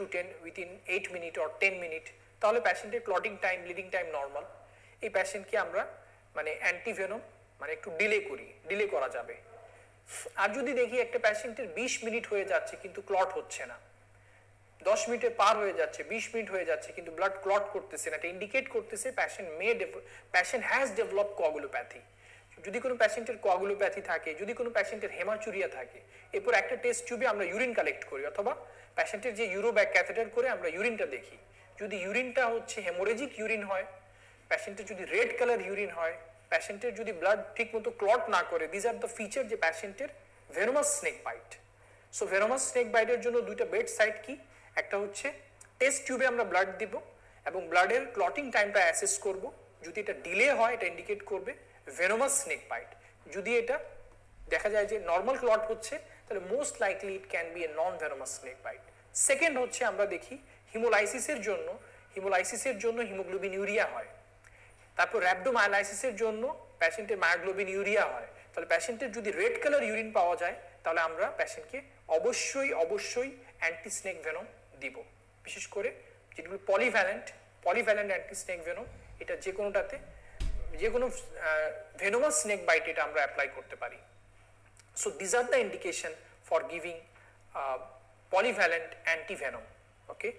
[SPEAKER 1] 8 মিনিট অর 10 মিনিট, তাহলে প্যাশেন্টের clotting time, bleeding time normal. এই প্যাশেন্টকে আমরা মানে অ্যান্টিভেনম মানে একটু ডিলে করা যাবে। আর যদি দেখি একটা প্যাশেন্টের 20 মিনিট হয়ে যাচ্ছে কিন্তু ক্লট হচ্ছে না, 10 মিনিটে পার হয়ে যাচ্ছে, 20 মিনিট হয়ে যাচ্ছে কিন্তু ব্লাড ক্লট করতেছে না, এটা ইন্ডিকেট করতেছে প্যাশেন্ট হ্যাজ ডেভেলপ কোয়াগুলোপ্যাথি। যদি কোনো প্যাশেন্টের কোয়াগুলোপ্যাথি থাকে, যদি কোনো প্যাশেন্টের হেমাচুরিয়া থাকে, এরপর একটা টেস্ট টিউবে আমরা ইউরিন কালেক্ট করি অথবা প্যাশেন্টের যে ইউরোব্যাগ ক্যাথেটার করে আমরা ইউরিনটা দেখি। যদি ইউরিনটা হচ্ছে হেমোরেজিক ইউরিন হয়, প্যাশেন্টের যদি রেড কালার ইউরিন হয়, প্যাশেন্টের যদি ব্লাড ঠিকমতো ক্লট না করে, দিস আর দ্য ফিচার যে প্যাশেন্টের venomous snake bite. So venomous snake বাইটের জন্য দুইটা বেড সাইড কি, একটা হচ্ছে টেস্ট টিউবে আমরা ব্লাড দিব এবং ব্লাডের ক্লটিং টাইমটা অ্যাসেস করব। যদি এটা ডিলে হয় এটা ইন্ডিকেট করবে ভেনোমাস স্নেক বাইট। যদি এটা দেখা যায় যে নর্মাল ক্লট হচ্ছে তাহলে most likely it can be a non venomous snake bite. Second হচ্ছে আমরা দেখি হিমোলাইসিসের জন্য হিমোগ্লোবিন ইউরিয়া হয়। তারপর র্যাবডোমায়োলাইসিসের জন্য প্যাশেন্টের মায়োগ্লোবিন ইউরিয়া হয়। তাহলে প্যাশেন্টের যদি রেড কালার ইউরিন পাওয়া যায় তাহলে আমরা প্যাশেন্টকে অবশ্যই অ্যান্টি স্নেক ভেনম দিব। বিশেষ করে যেগুলো পলিভ্যালেন্ট অ্যান্টি স্নেক ভেনম, এটা যে কোনো ভেনোমাস স্নেক বাইট এটা আমরা অ্যাপ্লাই করতে পারি। So this are the indication for giving polyvalent antivenom. Okay,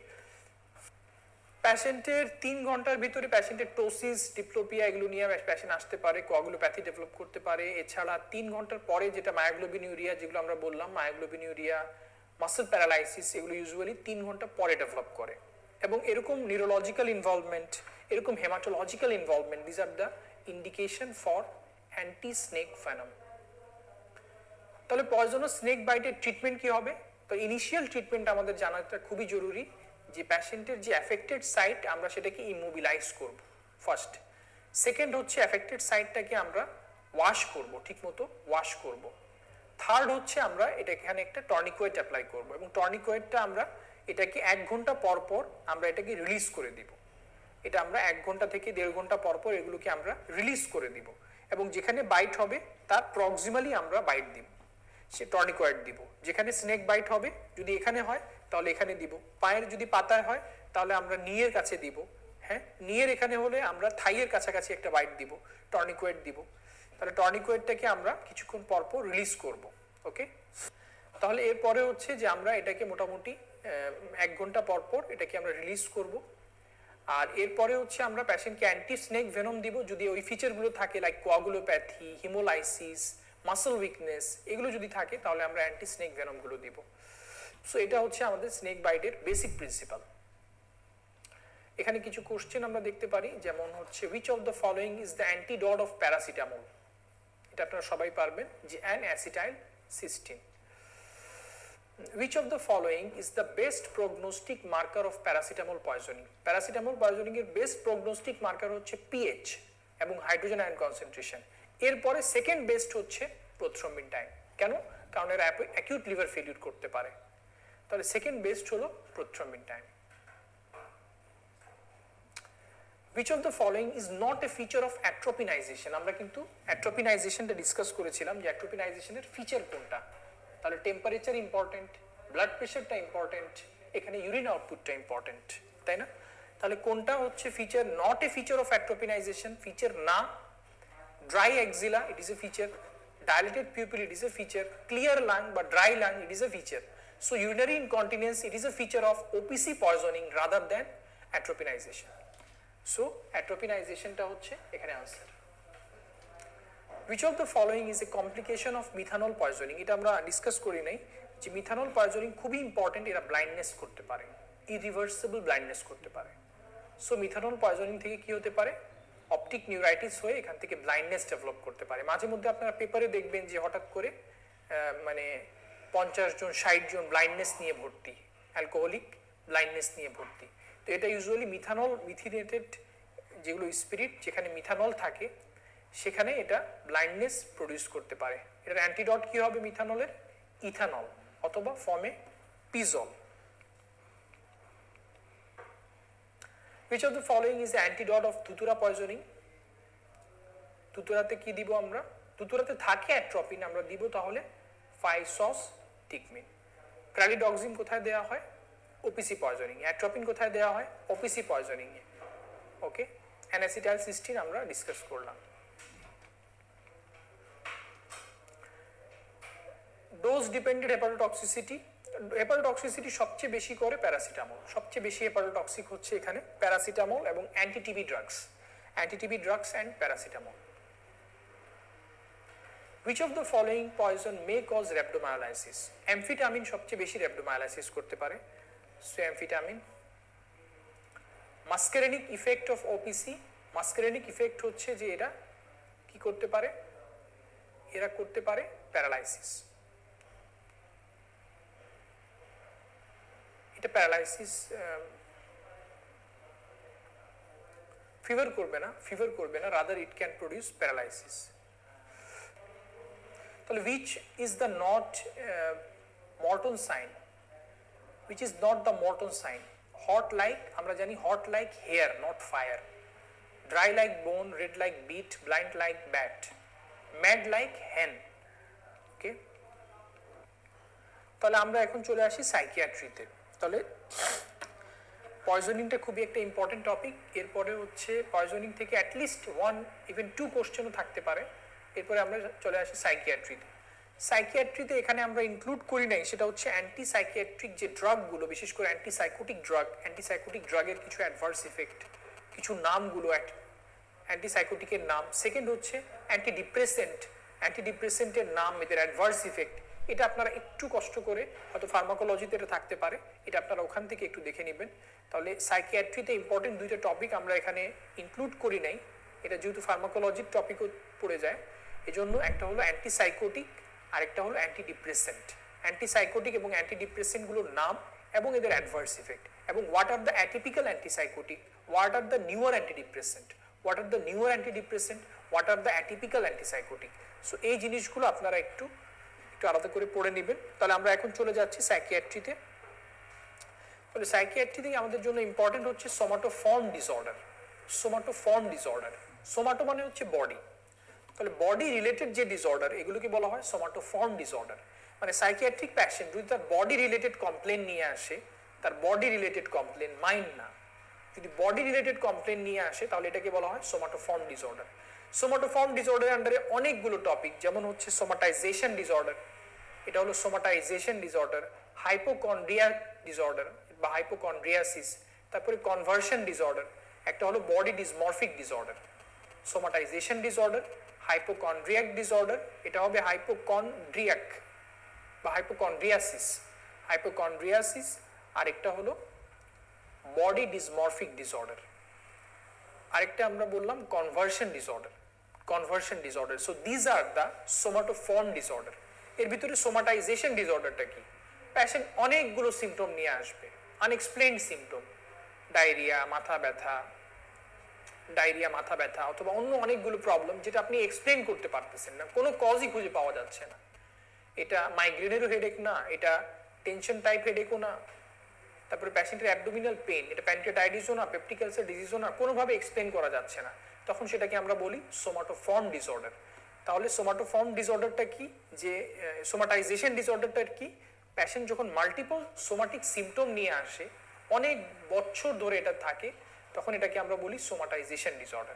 [SPEAKER 1] প্যাশেন্টের 3 ঘন্টার ভিতরে প্যাশেন্টের টোসিস, ডিপ্লোপিয়া এগুলো নিয়ে প্যাশেন্ট আসতে পারে, কোয়াগুলোপ্যাথি ডেভেলপ করতে পারে। এছাড়া 3 ঘন্টার পরে যেটা মায়োগ্লোবিন ইউরিয়া, যেগুলো আমরা বললাম মায়োগ্লোবিন ইউরিয়া, মাসল প্যারালাইসিস, এগুলো ইউজুয়ালি 3 ঘন্টা পরে ডেভেলপ করে। এবং এরকম নিউরোলজিক্যাল ইনভলভমেন্ট, এরকম haematological involvement, this are the indication for anti snake venom. তাহলে পয়জনাস স্নেক বাইটের ট্রিটমেন্ট কি হবে? তো ইনিশিয়াল ট্রিটমেন্ট আমাদের জানাটা খুবই জরুরি যে প্যাশেন্টের যে অ্যাফেক্টেড সাইট আমরা সেটাকে ইমোবিলাইজ করব ফার্স্ট। সেকেন্ড হচ্ছে অ্যাফেক্টেড সাইটটাকে আমরা ওয়াশ করব, ঠিকমতো ওয়াশ করব। থার্ড হচ্ছে আমরা এখানে একটা টর্নিকয়েট অ্যাপ্লাই করব এবং টর্নিকয়েটটা আমরা এটাকে 1 ঘন্টা পর পর আমরা এটাকে রিলিজ করে দিব। এটা আমরা 1 ঘন্টা থেকে 1.5 ঘন্টা পর পর এগুলোকে আমরা রিলিজ করে দিব এবং যেখানে বাইট হবে তার প্রক্সিমালি আমরা বাইট দিব, সে টর্নিকয়েট দিব। যেখানে স্নেক বাইট হবে যদি এখানে হয় তাহলে এখানে দিব, পায়ের যদি পাতায় হয় তাহলে আমরা নিয়ের কাছে দিব, হ্যাঁ নিয়ের এখানে হলে আমরা থাইয়ের কাছাকাছি একটা বাইট দিব, টর্নিকয়েট দিব। তাহলে টর্নিকয়েটটাকে আমরা কিছুক্ষণ পর পর রিলিজ করব। ওকে, তাহলে এরপরে হচ্ছে যে আমরা এটাকে মোটামুটি 1 ঘন্টা পর পর এটাকে আমরা রিলিজ করব। আর এরপরে হচ্ছে আমরা প্যাশেন্টকে অ্যান্টি স্নেক ভেনম দিব যদি ওই ফিচারগুলো থাকে, like coagulopathy, haemolysis, muscle weakness, এগুলো যদি থাকে তাহলে আমরা অ্যান্টি স্নেক ভেনমগুলো দিব। সো এটা হচ্ছে আমাদের স্নেক বাইটের বেসিক প্রিন্সিপাল। এখানে কিছু কোশ্চেন আমরা দেখতে পারি, যেমন হচ্ছে which of the following is the antidote of paracetamol? এটা আপনারা সবাই পারবেন যে N-acetylcysteine। Which of the following is the best prognostic marker of paracetamol poisoning? Paracetamol poisoning এর বেস্ট প্রগনোস্টিক মার্কার হচ্ছে পিএইচ এবং হাইড্রোজেন আয়ন কনসেন্ট্রেশন। এরপরে second best হচ্ছে প্রোথ্রম্বিন টাইম। কেন? কারণ এরা অ্যাকিউট লিভার ফেলিউর করতে পারে। তাহলে সেকেন্ড বেস্ট হলো prothrombin time. Which of the following is not a feature of atropinization? আমরা কিন্তু অ্যাট্রোপিনাইজেশনটা ডিসকাস করেছিলাম যে অ্যাট্রোপিনাইজেশনের ফিচার কোনটা। তাহলে টেম্পারেচার ইম্পর্টেন্ট, ব্লাড প্রেশারটা ইম্পর্টেন্ট, এখানে ইউরিন আউটপুটটা ইম্পর্টেন্ট, তাই না? তাহলে কোনটা হচ্ছে feature? Not a feature of atropinization, feature না। Dry axilla, it is a feature. Dilated pupil, it is a feature. Clear lung but dry lung, it is a feature. So urinary incontinence, it is a feature of OPC poisoning rather than atropinization. So atropinization টা হচ্ছে এখানে answer. Which of the following is a complication of methanol poisoning? এটা আমরা discuss করি নাই যে methanol poisoning খুবই important, এরা ব্লাইন্ডনেস করতে পারে, ইরিভার্সিবল ব্লাইন্ডনেস করতে পারে। সো মিথানল পয়জনিং থেকে কি হতে পারে? অপটিক নিউরাইটিস হয়ে এখান থেকে ব্লাইন্ডনেস ডেভেলপ করতে পারে। মাঝে মধ্যে আপনারা পেপারে দেখবেন যে হঠাৎ করে মানে 50 জন 60 জন ব্লাইন্ডনেস নিয়ে ভর্তি, অ্যালকোহলিক ব্লাইন্ডনেস নিয়ে ভর্তি। তো এটা ইউজুয়ালি মিথানল, মিথিনেটেড যেগুলো স্পিরিট যেখানে মিথানল থাকে সেখানে এটা ব্লাইন্ডনেস প্রডিউস করতে পারে। এটার অ্যান্টিডট কি হবে মিথানলের? ইথানল অথবা fomepizole. Which of the following is the antidote of dhatura poisoning? তুতুরাতে কি দিব আমরা? তুতুরাতে থাকে অ্যাট্রোপিন, আমরা দিব তাহলে ফাইসসটিকমিন। প্রালিডক্সিন কোথায় দেওয়া হয়? OPC poisoning. অ্যাট্রোপিন কোথায় দেওয়া হয়? ওপিসি পয়জনিং এ। ওকে, অ্যানাসিটাইলসিস্টিন আমরা ডিসকাস করলাম। ডোজ ডিপেন্ডেন্ট হেপাটোটক্সিসিটি, হেপাটোটক্সিসিটি সবচেয়ে বেশি করে প্যারাসিটামল, সবচেয়ে বেশি হেপাটোটক্সিক হচ্ছে এখানে প্যারাসিটামল এবং anti TB drugs, anti TB drugs and paracetamol. Which of the following poison may cause rhabdomyolysis? Amphetamine সবচেয়ে বেশি rhabdomyolysis করতে পারে, so amphetamine. Muscarinic effect of OPC, muscarinic effect হচ্ছে যে এরা কি করতে পারে? এরা করতে পারে প্যারালাইসিস। এটা প্যারালাইসিস ফিভার করবে না, ফিভার করবে না, rather it can produce paralysis. তাহলে which is the not Morton sign? Which is not the Morton sign? Hot like, আমরা জানি hot like hair, not fire. Dry like bone, red like beet, blind like bat, mad like hen. ওকে, তাহলে আমরা এখন চলে আসি সাইকিয়াট্রিতে। তাহলে পয়জনিংটা খুবই একটা ইম্পর্টেন্ট টপিক। এরপরে হচ্ছে পয়জনিং থেকে অ্যাটলিস্ট 1 ইভেন 2 কোশ্চেনও থাকতে পারে। এরপরে আমরা চলে আসি সাইকিয়াট্রিতে। সাইকিয়াট্রিতে এখানে আমরা ইনক্লুড করি নাই সেটা হচ্ছে অ্যান্টি সাইকিয়াট্রিক যে ড্রাগগুলো, বিশেষ করে অ্যান্টিসাইকোটিক ড্রাগ, অ্যান্টিসাইকোটিক ড্রাগের কিছু অ্যাডভার্স ইফেক্ট, কিছু নামগুলো অ্যান্টিসাইকোটিকের নাম। সেকেন্ড হচ্ছে অ্যান্টিডিপ্রেসেন্ট, অ্যান্টিডিপ্রেসেন্টের নাম, এদের অ্যাডভার্স ইফেক্ট। এটা আপনারা একটু কষ্ট করে, হয়তো ফার্মাকোলজিতে এটা থাকতে পারে, এটা আপনারা ওখান থেকে একটু দেখে নেবেন। তাহলে সাইকিয়াট্রিতে ইম্পর্টেন্ট দুইটা টপিক আমরা এখানে ইনক্লুড করি নাই, এটা যেহেতু ফার্মাকোলজির টপিকও পড়ে যায় এজন্য। একটা হলো অ্যান্টিসাইকোটিক, আরেকটা হলো অ্যান্টিডিপ্রেসেন্ট। অ্যান্টিসাইকোটিক এবং অ্যান্টিডিপ্রেসেন্টগুলোর নাম এবং এদের অ্যাডভার্স ইফেক্ট, এবং what are the atypical antipsychotic, what are the newer antidepressant, what are the newer antidepressant, what are the atypical antipsychotic. So এই জিনিসগুলো আপনারা একটু আলাদা করে পড়ে নেবেন। তাহলে আমরা এখন চলে যাচ্ছি সাইকিয়াট্রিতে। তাহলে সাইকিয়াট্রিতে আমাদের জন্য ইম্পর্টেন্ট হচ্ছে সোমাটোফর্ম ডিসঅর্ডার। সোমাটোফর্ম ডিসঅর্ডার, সোমাটো মানে হচ্ছে বডি, তাহলে বডি রিলেটেড যে ডিসঅর্ডার এগুলোকে বলা হয় সোমাটোফর্ম ডিসঅর্ডার। মানে সাইকিয়াট্রিক প্যাশেন্ট যদি তার বডি রিলেটেড কমপ্লেন নিয়ে আসে, তার বডি রিলেটেড কমপ্লেন, মাইন্ড না, যদি বডি রিলেটেড কমপ্লেন নিয়ে আসে তাহলে এটাকে বলা হয় সোমাটোফর্ম ডিসঅর্ডার। সোমাটোফর্ম ডিসঅর্ডারের আন্ডারে অনেকগুলো টপিক, যেমন হচ্ছে সোমাটাইজেশন ডিসঅর্ডার, এটা হলো সোমাটাইজেশন ডিসঅর্ডার, হাইপোকন্ড্রিয়া ডিসঅর্ডার বা হাইপোকন্ড্রিয়াসিস, তারপরে কনভার্সন ডিসঅর্ডার, একটা হলো body dysmorphic disorder. Somatization disorder, hypochondriac disorder, এটা হবে হাইপোকন্ড্রিয়াক বা হাইপোকন্ড্রিয়াসিস, হাইপোকন্ড্রিয়াসিস, আরেকটা হলো বডি ডিসমরফিক ডিসঅর্ডার, আরেকটা আমরা বললাম conversion disorder, conversion disorder. So this are the somatoform disorder. এর ভিতরে সোমাটাইজেশন ডিসঅর্ডারটা কি? প্যাশেন্ট অনেকগুলো সিমটম নিয়ে আসবে, আনএক্সপ্লেইনড সিমটম, ডায়রিয়া, মাথা ব্যথা, ডায়রিয়া, মাথা ব্যথা, অথবা অন্য অনেকগুলো প্রবলেম যেটা আপনি এক্সপ্লেইন করতে পারতেছেন না, কোনো কজই খুঁজে পাওয়া যাচ্ছে না। এটা মাইগ্রেনেরও হেডেক না, এটা টেনশন টাইপ হেডেকও না, তারপরে প্যাশেন্টের অ্যাবডোমিনাল পেইন, এটা প্যানক্রিয়াটাইটিসও না, পেপটিক আলসার ডিজিজও না, কোনোভাবে এক্সপ্লেইন করা যাচ্ছে না, তখন সেটাকে আমরা বলি সোমাটোফর্ম ডিসঅর্ডার। তাহলে সোমাটোফর্ম ডিসঅর্ডারটা কি? যে সোমাটাইজেশন ডিসঅর্ডারটা কি? প্যাশেন্ট যখন মাল্টিপল সোমাটিক সিমটম নিয়ে আসে, অনেক বছর ধরে এটা থাকে, তখন এটাকে আমরা বলি সোমাটাইজেশন ডিসঅর্ডার।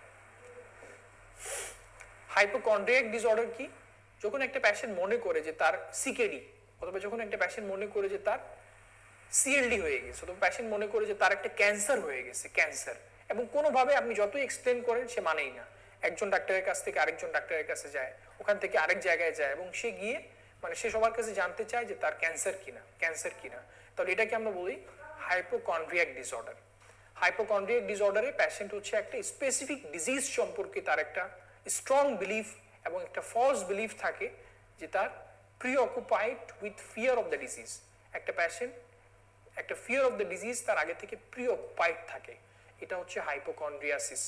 [SPEAKER 1] হাইপোকন্ড্রিয়াক ডিসঅর্ডার কি? যখন একটা প্যাশেন্ট মনে করে যে তার সিকেডি, অথবা যখন একটা প্যাশেন্ট মনে করে যে তার সিএলডি হয়ে গেছে, অথবা প্যাশেন্ট মনে করে যে তার একটা ক্যান্সার হয়ে গেছে, ক্যান্সার, এবং কোনোভাবে আপনি যতই এক্সপ্লেন করেন সে মানেই না। একজন ডাক্তারের কাছ থেকে আরেকজন ডাক্তারের কাছে যায়, ওখান থেকে আরেক জায়গায় যায়, এবং সে গিয়ে মানে সে সবার কাছে জানতে চায় যে তার ক্যান্সার কিনা, ক্যান্সার কিনা। তাহলে এটাকে আমরা বলি হাইপোকন্ড্রিয়াক ডিসঅর্ডার। হাইপোকন্ড্রিয়াক ডিসঅর্ডারে প্যাশেন্ট হচ্ছে একটা স্পেসিফিক ডিজিজ সম্পর্কে তার একটা স্ট্রং বিলিফ এবং একটা ফলস বিলিফ থাকে যে তার preoccupied with fear of the disease. একটা প্যাশেন্ট একটা ফিয়ার অফ দ্য ডিজিজ তার আগে থেকে প্রিঅকুপাইড থাকে, এটা হচ্ছে হাইপোকন্ড্রিয়াসিস।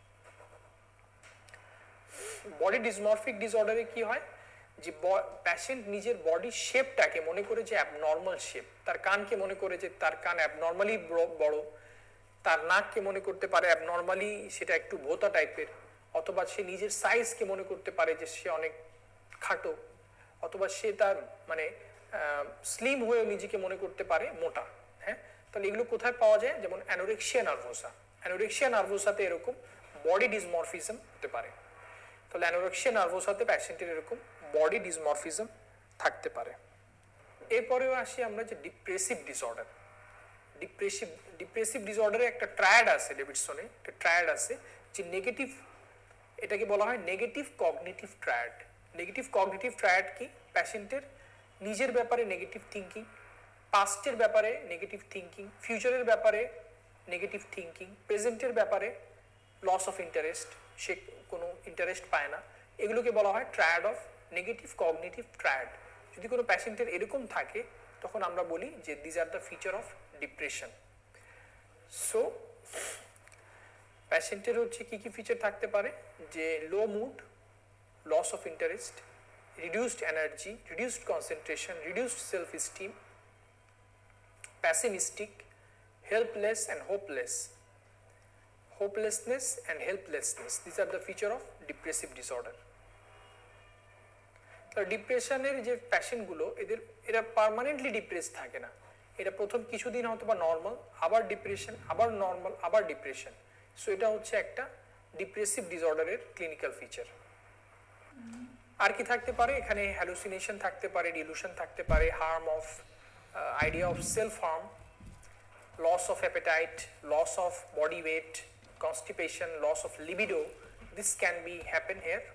[SPEAKER 1] বডি ডিসমরফিক ডিসঅর্ডারে কি হয়, যে প্যাশেন্ট নিজের বডির শেপটাকে মনে করে যে অ্যাবনর্মাল শেপ, তার কানকে মনে করে যে তার কান অ্যাবনর্মালি বড়, তার নাককে মনে করতে পারে অ্যাবনর্মালি সেটা একটু ভোতা টাইপের, অথবা সে নিজের সাইজকে মনে করতে পারে যে সে অনেক খাটো, অথবা সে তার মানে স্লিম হয়েও নিজেকে মনে করতে পারে মোটা। হ্যাঁ, তাহলে এগুলো কোথায় পাওয়া যায়? যেমন অ্যানোরেক্সিয়া নার্ভোসা। অ্যানোরেক্সিয়া নার্ভোসাতে এরকম বডি ডিসমরফিজম হতে পারে। তাহলে অ্যানোরেক্সিয়া নার্ভোসাতে প্যাশেন্টের এরকম বডি ডিসমরফিজম থাকতে পারে। এরপরেও আসি আমরা যে ডিপ্রেসিভ ডিসঅর্ডার। ডিপ্রেসিভ ডিসঅর্ডারে একটা ট্রায়াড আছে, ডেভিডসনে একটা ট্রায়াড আছে যে নেগেটিভ, এটাকে বলা হয় negative cognitive triad. Negative cognitive triad কি? প্যাশেন্টের নিজের ব্যাপারে নেগেটিভ থিঙ্কিং, পাস্টের ব্যাপারে নেগেটিভ থিঙ্কিং, ফিউচারের ব্যাপারে নেগেটিভ থিঙ্কিং, প্রেজেন্টের ব্যাপারে লস অফ ইন্টারেস্ট, সে কোনো ইন্টারেস্ট পায় না, এগুলোকে বলা হয় triad of negative cognitive triad. যদি কোনো প্যাশেন্টের এরকম থাকে তখন আমরা বলি যে these are the feature of depression. So প্যাশেন্টের হচ্ছে কি কি ফিচার থাকতে পারে, যে low mood, loss of interest, reduced energy, reduced concentration, reduced self esteem, pessimistic, helpless and hopeless, hopelessness and helplessness, these are the feature of depressive disorder. ডিপ্রেশনের যে প্যাশেন্টগুলো এরা পার্মানেন্টলি ডিপ্রেস থাকে না, এটা প্রথম কিছুদিন হয়তো বা নর্মাল, আবার ডিপ্রেশন, আবার নর্মাল, আবার ডিপ্রেশন। সো এটা হচ্ছে একটা ডিপ্রেসিভ ডিসঅর্ডারের ক্লিনিক্যাল ফিচার। আর কি থাকতে পারে? এখানে হ্যালুসিনেশন থাকতে পারে, ডিলুশন থাকতে পারে, harm of idea of self-harm, loss of appetite, loss of body weight, constipation, loss of libido, this can be happen here.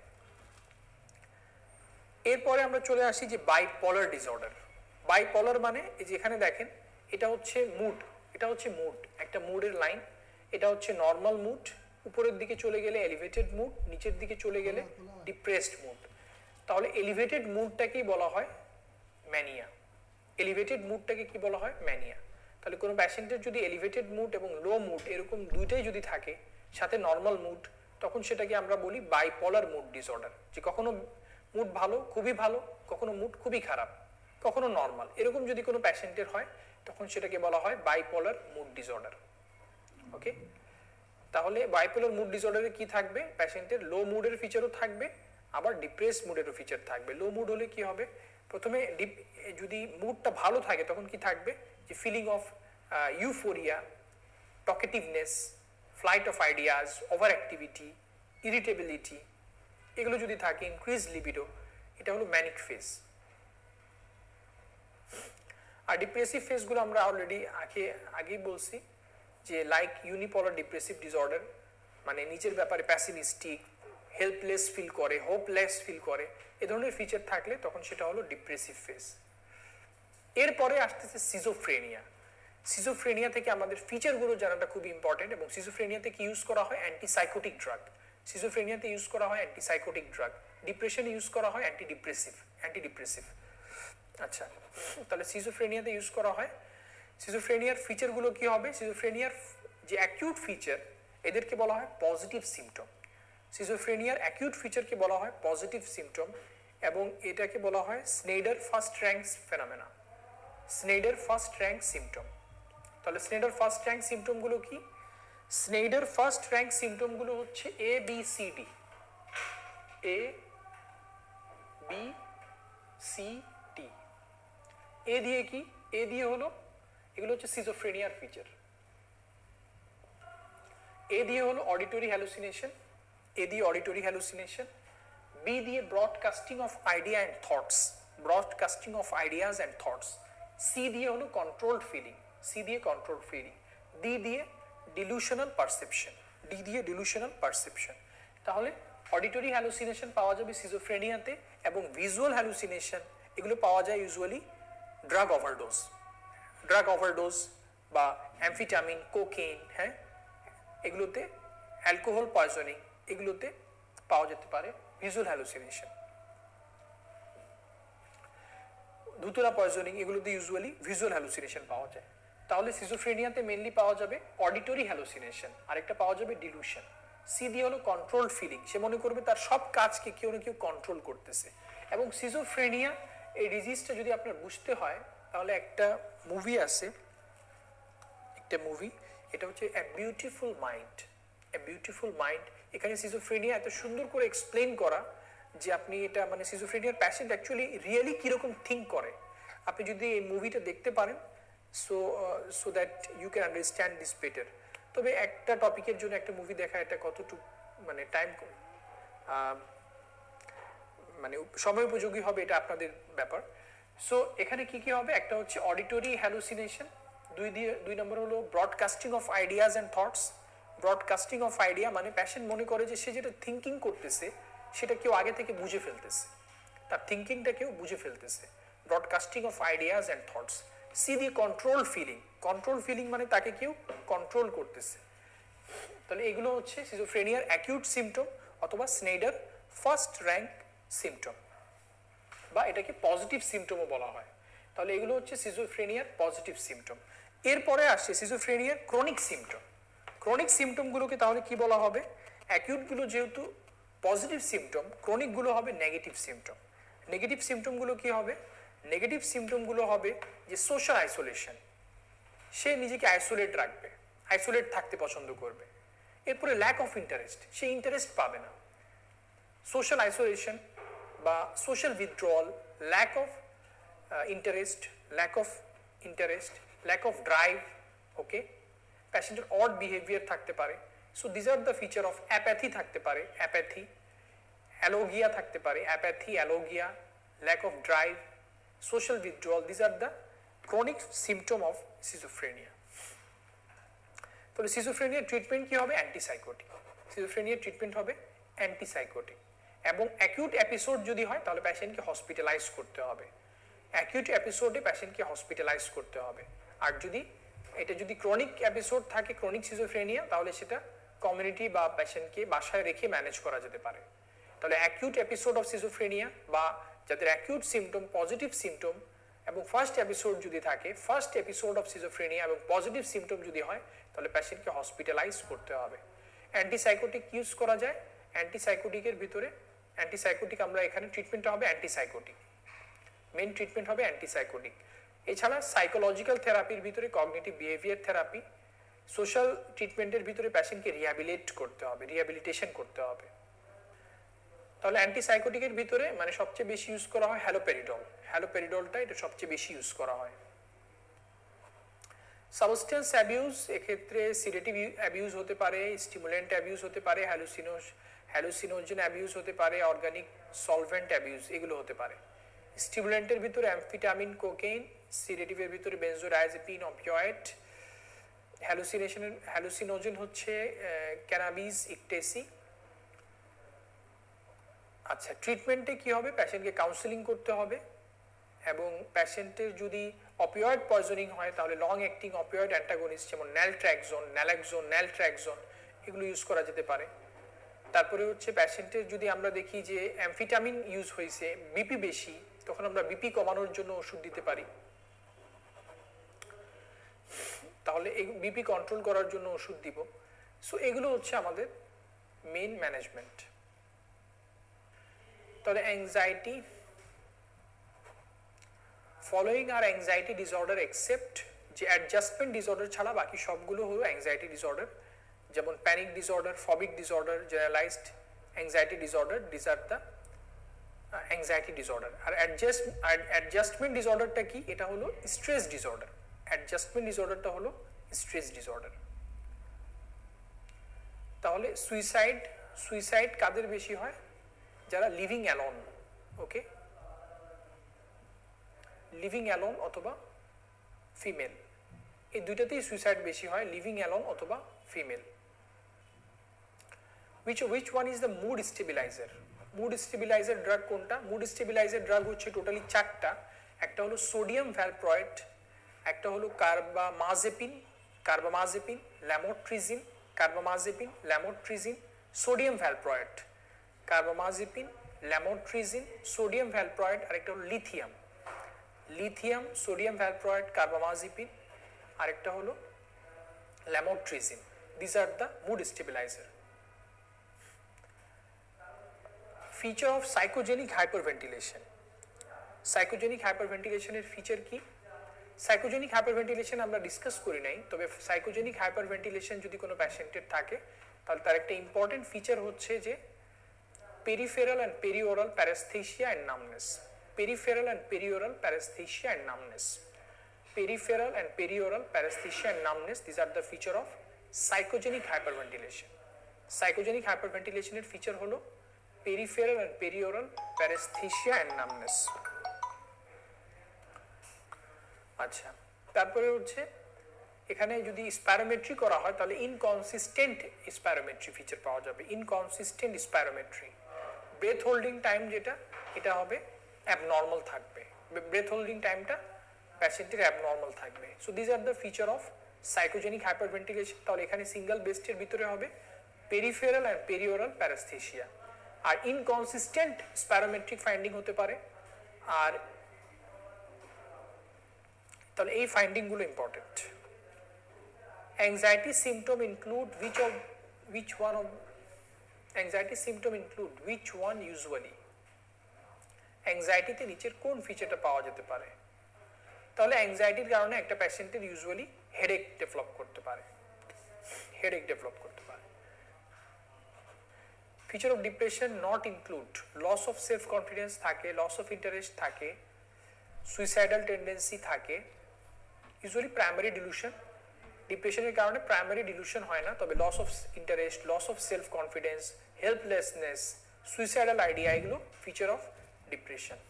[SPEAKER 1] এরপরে আমরা চলে আসি যে বাইপোলার ডিসঅর্ডার। বাইপোলার মানে এই যে এখানে দেখেন, এটা হচ্ছে মুড, এটা হচ্ছে মুড, একটা মুডের লাইন, এটা হচ্ছে নর্মাল মুড, উপরের দিকে চলে গেলে এলিভেটেড মুড, নিচের দিকে চলে গেলে ডিপ্রেসড মুড। তাহলে এলিভেটেড মুডটাকেই বলা হয় ম্যানিয়া। এলিভেটেড মুডটাকে কি বলা হয়? ম্যানিয়া। তাহলে কোনো প্যাশেন্টের যদি এলিভেটেড মুড এবং লো মুড এরকম দুইটাই যদি থাকে, সাথে নর্মাল মুড, তখন সেটাকে আমরা বলি বাইপোলার মুড ডিসঅর্ডার। যে কখনো মুড ভালো, খুবই ভালো, কখনো মুড খুবই খারাপ, কখনো নর্মাল, এরকম যদি কোনো প্যাশেন্টের হয় তখন সেটাকে বলা হয় বাইপোলার মুড ডিসঅর্ডার। ওকে, তাহলে বাইপোলার মুড ডিসঅর্ডারে কি থাকবে? প্যাশেন্টের লো মুডের ফিচারও থাকবে, আবার ডিপ্রেস মুডেরও ফিচার থাকবে। লো মুড হলে কি হবে? প্রথমে যদি মুডটা ভালো থাকে তখন কি থাকবে? যে feeling of euphoria, talkativeness, flight of ideas, over activity, irritability, এগুলো যদি থাকে, ইনক্রিজ লিবিডো, এটা হলো ম্যানিক ফেজ। আর ডিপ্রেসিভ ফেজগুলো আমরা অলরেডি আগেই বলছি যে লাইক ইউনিপোলার ডিপ্রেসিভ ডিসঅর্ডার, মানে নিজের ব্যাপারে প্যাসিমিস্টিক, হেল্পলেস ফিল করে, হোপলেস ফিল করে, এ ধরনের ফিচার থাকলে তখন সেটা হলো ডিপ্রেসিভ ফেজ। এরপরে আসতেছে সিজোফ্রেনিয়া। সিজোফ্রেনিয়া থেকে আমাদের ফিচারগুলো জানাটা খুব ইম্পর্টেন্ট, এবং সিজোফ্রেনিয়াতে কি ইউজ করা হয়? Antipsychotic drug. সিজোফ্রেনিয়াতে ইউজ করা হয় অ্যান্টিসাইকোটিক ড্রাগ, ডিপ্রেশনে ইউজ করা হয় অ্যান্টিডিপ্রেসিভ। আচ্ছা, তাহলে সিজোফ্রেনিয়াতে ইউজ করা হয়। সিজোফ্রেনিয়ার ফিচারগুলো কি হবে? সিজোফ্রেনিয়ার যে অ্যাকিউট ফিচার, এদেরকে বলা হয় পজিটিভ সিমটম। সিজোফ্রেনিয়ার অ্যাকিউট ফিচারকে বলা হয় পজিটিভ সিমটম, এবং এটাকে বলা হয় Schneider first rank phenomena, Schneider first rank symptom. তাহলে স্নেইডার ফার্স্ট র্যাঙ্ক সিমটমগুলো কি? স্নেইডার ফার্স্ট র্যাঙ্ক সিমটমগুলো হচ্ছে ABCD, ABCD। এ দিয়ে কি? এ দিয়ে হলো এগুলো হচ্ছে সিজোফ্রেনিয়ার ফিচার। এ দিয়ে হলো অডিটরি হ্যালুসিনেশন, এ দিয়ে অডিটরি হ্যালুসিনেশন। বি দিয়ে broadcasting of idea and thoughts, broadcasting of ideas and thoughts. C দিয়ে হলো কন্ট্রোলড ফিলিং, সি দিয়ে কন্ট্রোলড ফিলিং। ডি দিয়ে ডিলুশনাল পারসেপশন, ডি দিয়ে ডিলুশনাল পারসেপশন। তাহলে অডিটরি হ্যালুসিনেশন পাওয়া যাবে সিজোফ্রেনিয়াতে, এবং ভিজুয়াল হ্যালুসিনেশন এগুলো পাওয়া যায় usually drug overdose, drug overdose বা অ্যামফিটামিন, কোকেইন, হ্যাঁ, এগুলোতে অ্যালকোহল পয়জনিং, এগুলোতে পাওয়া যেতে পারে ভিজুয়াল হ্যালুসিনেশন। ধুতুরা পয়জনিং, এগুলোতে ইউজুয়ালি ভিজুয়াল হ্যালুসিনেশন পাওয়া যায়। তাহলে সিজোফ্রেনিয়াতে মেইনলি পাওয়া যাবে অডিটরি হ্যালুসিনেশন, আরেকটা পাওয়া যাবে ডিলুশন। সি দিয়ে হলো কন্ট্রোলড ফিলিং, সে মনে করবে তার সব কাজকে কেউ না কেউ কন্ট্রোল করতেছে। এবং সিজোফ্রেনিয়া এই ডিজিজটা যদি আপনার বুঝতে হয় তাহলে একটা মুভি আছে, একটা মুভি, এটা হচ্ছে A Beautiful Mind, A Beautiful Mind. এখানে সিজোফ্রেনিয়া এত সুন্দর করে এক্সপ্লেন করা যে আপনি এটা মানে সিজোফ্রেনিয়ার প্যাশেন্ট অ্যাকচুয়ালি রিয়েলি কীরকম থিঙ্ক করে, আপনি যদি এই মুভিটা দেখতে পারেন so that you can understand this better. তবে একটা টপিকের জন্য একটা মুভি দেখা এটা কতটুকু মানে টাইম মানে সময় উপযোগী হবে এটা আপনাদের ব্যাপার। সো এখানে কি কি হবে, একটা হচ্ছে অডিটরি হ্যালুসিনেশন, দুই নম্বর হলো broadcasting of ideas and thoughts. Broadcasting of idea মানে প্যাশেন্ট মনে করে যে সে যেটা থিঙ্কিং করতেছে সেটা কেউ আগে থেকে বুঝে ফেলতেছে, তার থিঙ্কিংটা কেউ বুঝে ফেলতেছে। Broadcasting of ideas and thoughts. C দিয়ে কন্ট্রোল ফিলিং, কন্ট্রোল ফিলিং মানে তাকে কেউ কন্ট্রোল করতেছে। তাহলে এগুলো হচ্ছে সিজোফ্রেনিয়ার অ্যাকিউট সিমটম অথবা স্নেইডার ফার্স্ট র্যাঙ্ক সিমটম, বা এটাকে পজিটিভ সিমটমও বলা হয়। তাহলে এগুলো হচ্ছে সিজোফ্রেনিয়ার পজিটিভ সিমটম। এরপরে আসছে সিজোফ্রেনিয়ার ক্রনিক সিমটম। ক্রনিক সিমটমগুলোকে তাহলে কি বলা হবে? অ্যাকিউটগুলো যেহেতু পজিটিভ সিমটম, ক্রনিকগুলো হবে নেগেটিভ সিমটম। নেগেটিভ সিমটমগুলো কি হবে? নেগেটিভ সিমটমগুলো হবে যে সোশ্যাল আইসোলেশন, সে নিজেকে আইসোলেট রাখবে, আইসোলেট থাকতে পছন্দ করবে। এরপরে ল্যাক অফ ইন্টারেস্ট, সে ইন্টারেস্ট পাবে না। সোশ্যাল আইসোলেশন বা social withdrawal, lack of interest, lack of interest, lack of drive, okay. Passenger odd behaviour থাকতে পারে। So these are the feature of apathy থাকতে পারে, অ্যাপ্যাথি, অ্যালোগিয়া থাকতে পারে, apathy, alogia, lack of drive, social withdrawal. These are the chronic symptom of schizophrenia. তাহলে সিজোফ্রেনিয়ার treatment কি হবে? অ্যান্টিসাইকোটিক। সিজোফ্রেনিয়ার ট্রিটমেন্ট হবে অ্যান্টিসাইকোটিক। এবং অ্যাকিউট এপিসোড যদি হয় তাহলে প্যাশেন্টকে হসপিটালাইজ করতে হবে, অ্যাকিউট এপিসোডে প্যাশেন্টকে হসপিটালাইজ করতে হবে। আর এটা যদি ক্রনিক এপিসোড থাকে, ক্রনিক সিজোফ্রেনিয়া, তাহলে সেটা কমিউনিটি বা প্যাশেন্টকে বাসায় রেখে ম্যানেজ করা যেতে পারে। তাহলে অ্যাকিউট এপিসোড অফ সিজোফ্রেনিয়া বা যাদের অ্যাকিউট সিমটম, পজিটিভ সিমটম এবং ফার্স্ট এপিসোড যদি থাকে, ফার্স্ট এপিসোড অফ সিজোফ্রেনিয়া এবং পজিটিভ সিমটম যদি হয় তাহলে প্যাশেন্টকে হসপিটালাইজ করতে হবে। অ্যান্টিসাইকোটিক ইউজ করা যায়। অ্যান্টিসাইকোটিকের ভিতরে অ্যান্টিসাইকোটিক আমরা এখানে ট্রিটমেন্টটা হবে অ্যান্টিসাইকোটিক, মেইন ট্রিটমেন্ট হবে অ্যান্টিসাইকোটিক। এছাড়া সাইকোলজিক্যাল থেরাপির ভিতরে কগনিটিভ বিহেভিয়ার থেরাপি, সোশ্যাল ট্রিটমেন্টের ভিতরে প্যাশেন্টকে রিহ্যাবিলিট করতে হবে, রিহ্যাবিলিটেশন করতে হবে। তাহলে অ্যান্টিসাইকোটিকের ভিতরে মানে সবচেয়ে বেশি ইউজ করা হয় হ্যালোপেরিডল, হ্যালোপেরিডলটা এটা সবচেয়ে বেশি ইউজ করা হয়। সাবস্টেন্স অ্যাবিউজ, এক্ষেত্রে সিডেটিভ অ্যাবিউজ হতে পারে, স্টিমুলেন্ট অ্যাবিউজ হতে পারে, হ্যালুসিনোজেন অ্যাবিউজ হতে পারে, অর্গানিক সলভেন্ট অ্যাবিউজ এগুলো হতে পারে। স্টিমুলেন্টের ভিতরে অ্যামফিটামিন, কোকেইন, সিডেটিভের ভিতরে বেনজোডায়াজেপিন, অপিওয়েড, হ্যালুসিনোজেন হচ্ছে ক্যানাবিস, ইকটেসি। আচ্ছা, ট্রিটমেন্টে কি হবে? প্যাশেন্টকে কাউন্সেলিং করতে হবে, এবং প্যাশেন্টের যদি অপিওয়েড পয়জনিং হয় তাহলে লং অ্যাক্টিং অপিওয়েড অ্যান্টাগনিস্ট যেমন ন্যালট্রাক্সোন, ন্যালাক্সোন, ন্যালট্রাক্সোন এগুলো ইউজ করা যেতে পারে। তারপরে হচ্ছে প্যাশেন্টের যদি আমরা দেখি যে অ্যামফিটামিন ইউজ হয়েছে, বিপি বেশি, তখন আমরা বিপি কমানোর জন্য ওষুধ দিতে পারি। তাহলে বিপি কন্ট্রোল করার জন্য ওষুধ দিব। সো এগুলো হচ্ছে আমাদের মেইন ম্যানেজমেন্ট। তাহলে anxiety, following are anxiety disorder except, যে অ্যাডজাস্টমেন্ট ডিসঅর্ডার ছাড়া বাকি সবগুলো হলো অ্যাংজাইটি ডিসঅর্ডার, যেমন panic disorder, phobic disorder, generalised anxiety disorder. This are the anxiety disorder. আর অ্যাডজাস্টমেন্ট ডিসঅর্ডারটা কি? এটা হলো স্ট্রেস ডিসঅর্ডার। অ্যাডজাস্টমেন্ট ডিসঅর্ডারটা হলো স্ট্রেস ডিসঅর্ডার। তাহলে সুইসাইড কাদের বেশি হয়? যারা living alone, okay, living alone অথবা ফিমেল, এই দুইটাতেই সুইসাইড বেশি হয়, লিভিং অ্যালোন অথবা female. which one is the mood stabilizer? Mood stabiliser drug কোনটা? মুড স্টেবিলাইজার ড্রাগ হচ্ছে টোটালি চারটা। একটা হলো সোডিয়াম ভ্যালপ্রয়েড, একটা হলো carbamazepine, lamotrigine, sodium valproate, carbamazepine, lamotrigine, sodium valproate, আরেকটা হলো লিথিয়াম, সোডিয়াম ভ্যালপ্রয়েড, কার্বামাজেপিন, আরেকটা হলো lamotrigine. This are the mood stabiliser. Feature of psychogenic hyperventilation. Psychogenic হাইপারভেন্টিলেশনের ফিচার কি? সাইকোজেনিক হাইপারভেন্টিলেশন আমরা ডিসকাস করি নাই, তবে সাইকোজেনিক হাইপারভেন্টিলেশন যদি কোনো প্যাশেন্টের থাকে তাহলে তার একটা ইম্পর্টেন্ট ফিচার হচ্ছে যে peripheral and perioral paraesthesia and numbness. Peripheral and perioral paraesthesia and numbness. Peripheral and perioral paresthesia and numbness, these are the feature of psychogenic hyperventilation. Psychogenic hyperventilation এর feature হলো peripheral and perioral paresthesia and numbness। আচ্ছা, তারপরে হচ্ছে এখানে যদি spirometry করা হয় তাহলে ইনকনসিস্টেন্ট স্পাইরোমেট্রি ফিচার পাওয়া যাবে। Inconsistent spirometry, breath holding time যেটা, এটা হবে অ্যাবনর্মাল থাকবে, ব্রেথ হোল্ডিং টাইমটা প্যাশেন্টের অ্যাবনর্মাল থাকবে। So this are the feature of psychogenic hyperventilation. তাহলে এখানে সিঙ্গেল বেস্টের ভিতরে হবে পেরিফেরাল অ্যান্ড পেরিওরাল প্যারাস্থেসিয়া, আর ইনকনসিস্টেন্ট স্পাইরোমেট্রিক ফাইন্ডিং হতে পারে। আর তাহলে এই ফাইন্ডিংগুলো important. Anxiety symptom include which one usually? অ্যাংজাইটিতে নিচের কোন ফিচারটা পাওয়া যেতে পারে? তাহলে অ্যাংজাইটির কারণে একটা প্যাশেন্টের ইউজুয়ালি হেডেক ডেভেলপ করতে পারে। Feature of depression not include loss of self confidence থাকে, লস অফ ইন্টারেস্ট থাকে, সুইসাইডাল টেন্ডেন্সি থাকে, ইউজুয়ালি প্রাইমারি ডিলুশন। ডিপ্রেশনের কারণে প্রাইমারি ডিলুশন হয় না, তবে loss of interest, loss of self confidence, helplessness, suicidal idea, এগুলো feature of depression.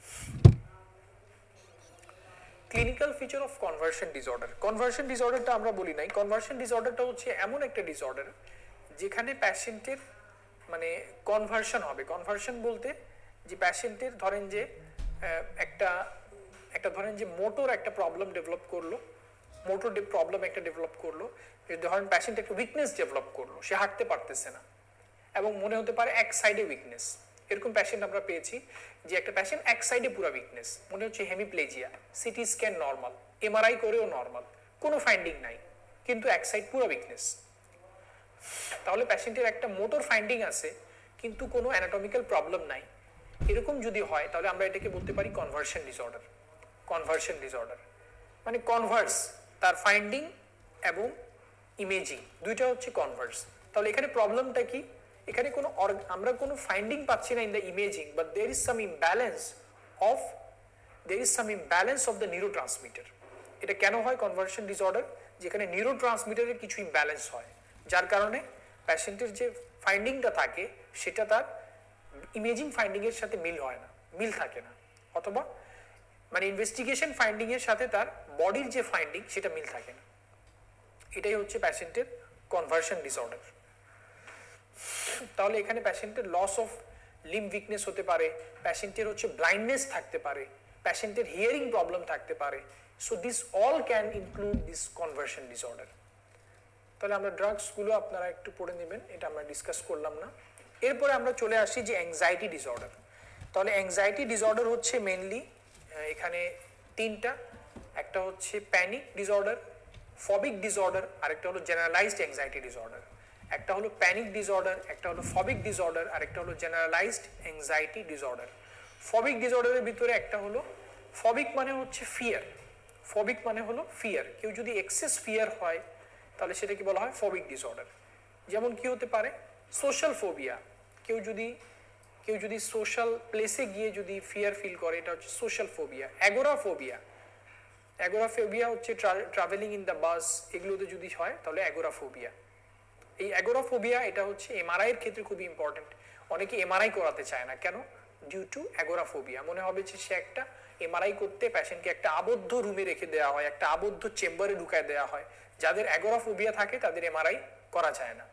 [SPEAKER 1] Clinical feature of conversion disorder. Conversion ডিসঅর্ডারটা আমরা বলি নাই, কনভার্সন ডিসঅর্ডারটা হচ্ছে এমন একটা ডিসঅর্ডার যেখানে প্যাশেন্টের মানে কনভার্সন হবে। কনভার্সন বলতে যে প্যাশেন্টের ধরেন যে একটা ধরেন যে মোটর একটা প্রবলেম ডেভেলপ করলো, মোটর প্রবলেম একটা ডেভেলপ করলো, ধরেন প্যাশেন্ট একটা উইকনেস ডেভেলপ করলো, সে হাঁটতে পারতেছে না এবং মনে হতে পারে এক সাইডে উইকনেস। এরকম প্যাশেন্ট আমরা পেয়েছি যে একটা প্যাশেন্ট এক সাইডে পুরো উইকনেস, মনে হচ্ছে hemiplegia, CT scan normal, MRI করেও নর্মাল, কোনো ফাইন্ডিং নাই, কিন্তু এক সাইড পুরো উইকনেস। তাহলে প্যাশেন্টের একটা মোটর ফাইন্ডিং আছে কিন্তু কোনো অ্যানাটমিক্যাল প্রবলেম নাই। এরকম যদি হয় তাহলে আমরা এটাকে বলতে পারি কনভার্সন ডিসঅর্ডার। কনভার্সন ডিসঅর্ডার মানে কনভার্স, তার ফাইন্ডিং এবং ইমেজিং দুইটা হচ্ছে কনভার্স। তাহলে এখানে প্রবলেমটা কি? এখানে আমরা কোনো ফাইন্ডিং পাচ্ছি না in the imaging, but there is some imbalance of the neurotransmitter. এটা কেন হয় কনভার্সন ডিসঅর্ডার? যেখানে নিউরোট্রান্সমিটারের কিছু ইমব্যালেন্স হয়, যার কারণে প্যাশেন্টের যে ফাইন্ডিংটা থাকে সেটা তার ইমেজিং ফাইন্ডিং এর সাথে মিল থাকে না, অথবা মানে ইনভেস্টিগেশন ফাইন্ডিং এর সাথে তার বডির যে ফাইন্ডিং সেটা মিল থাকে না। এটাই হচ্ছে প্যাশেন্টের কনভার্সন ডিসঅর্ডার। তাহলে এখানে প্যাশেন্টের লস অফ লিম্ব উইকনেস হতে পারে, প্যাশেন্টের হচ্ছে ব্লাইন্ডনেস থাকতে পারে, প্যাশেন্টের হিয়ারিং প্রবলেম থাকতে পারে। So this all can include this conversion disorder. তাহলে আমরা ড্রাগসগুলো আপনারা একটু পড়ে নেবেন, এটা আমরা ডিসকাস করলাম না। এরপরে আমরা চলে আসি যে অ্যাংজাইটি ডিসঅর্ডার। তাহলে অ্যাংজাইটি ডিসঅর্ডার হচ্ছে মেনলি এখানে তিনটা, একটা হচ্ছে প্যানিক ডিসঅর্ডার, ফবিক ডিসঅর্ডার, আরেকটা হলো জেনারেলাইজড অ্যাংজাইটি ডিসঅর্ডার। একটা হলো প্যানিক ডিসঅর্ডার, একটা হলো ফবিক ডিসঅর্ডার, আর একটা হলো জেনারেলাইজড অ্যাংজাইটি ডিসঅর্ডার। ফবিক ডিসঅর্ডারের ভিতরে একটা হলো, ফবিক মানে হচ্ছে ফিয়ার, ফবিক মানে হলো ফিয়ার। কেউ যদি এক্সেস ফিয়ার হয় তাহলে সেটাকে বলা হয় ফবিক ডিসঅর্ডার। যেমন কি হতে পারে? সোশ্যাল ফোবিয়া, কেউ কেউ যদি সোশ্যাল প্লেসে গিয়ে যদি ফিয়ার ফিল করে, এটা হচ্ছে সোশ্যাল ফোবিয়া। অ্যাগোরাফোবিয়া, অ্যাগোরাফোবিয়া হচ্ছে ট্রাভেলিং ইন দ্য বাস, এগুলোতে যদি হয় তাহলে অ্যাগোরাফোবিয়া। এই অ্যাগোরাফোবিয়া এটা হচ্ছে এমআরআই এর ক্ষেত্রে খুবই ইম্পর্টেন্ট। অনেকে এমআরআই করাতে চায় না, কেন? Due to agoraphobia. মনে হবে যে সে একটা এমআরআই করতে পেশেন্টকে একটা আবদ্ধ রুমে রেখে দেওয়া হয়, একটা আবদ্ধ চেম্বারে ঢুকায় দেওয়া হয়। যাদের অ্যাগোরাফোবিয়া থাকে তাদের এমআরআই করা যায় না।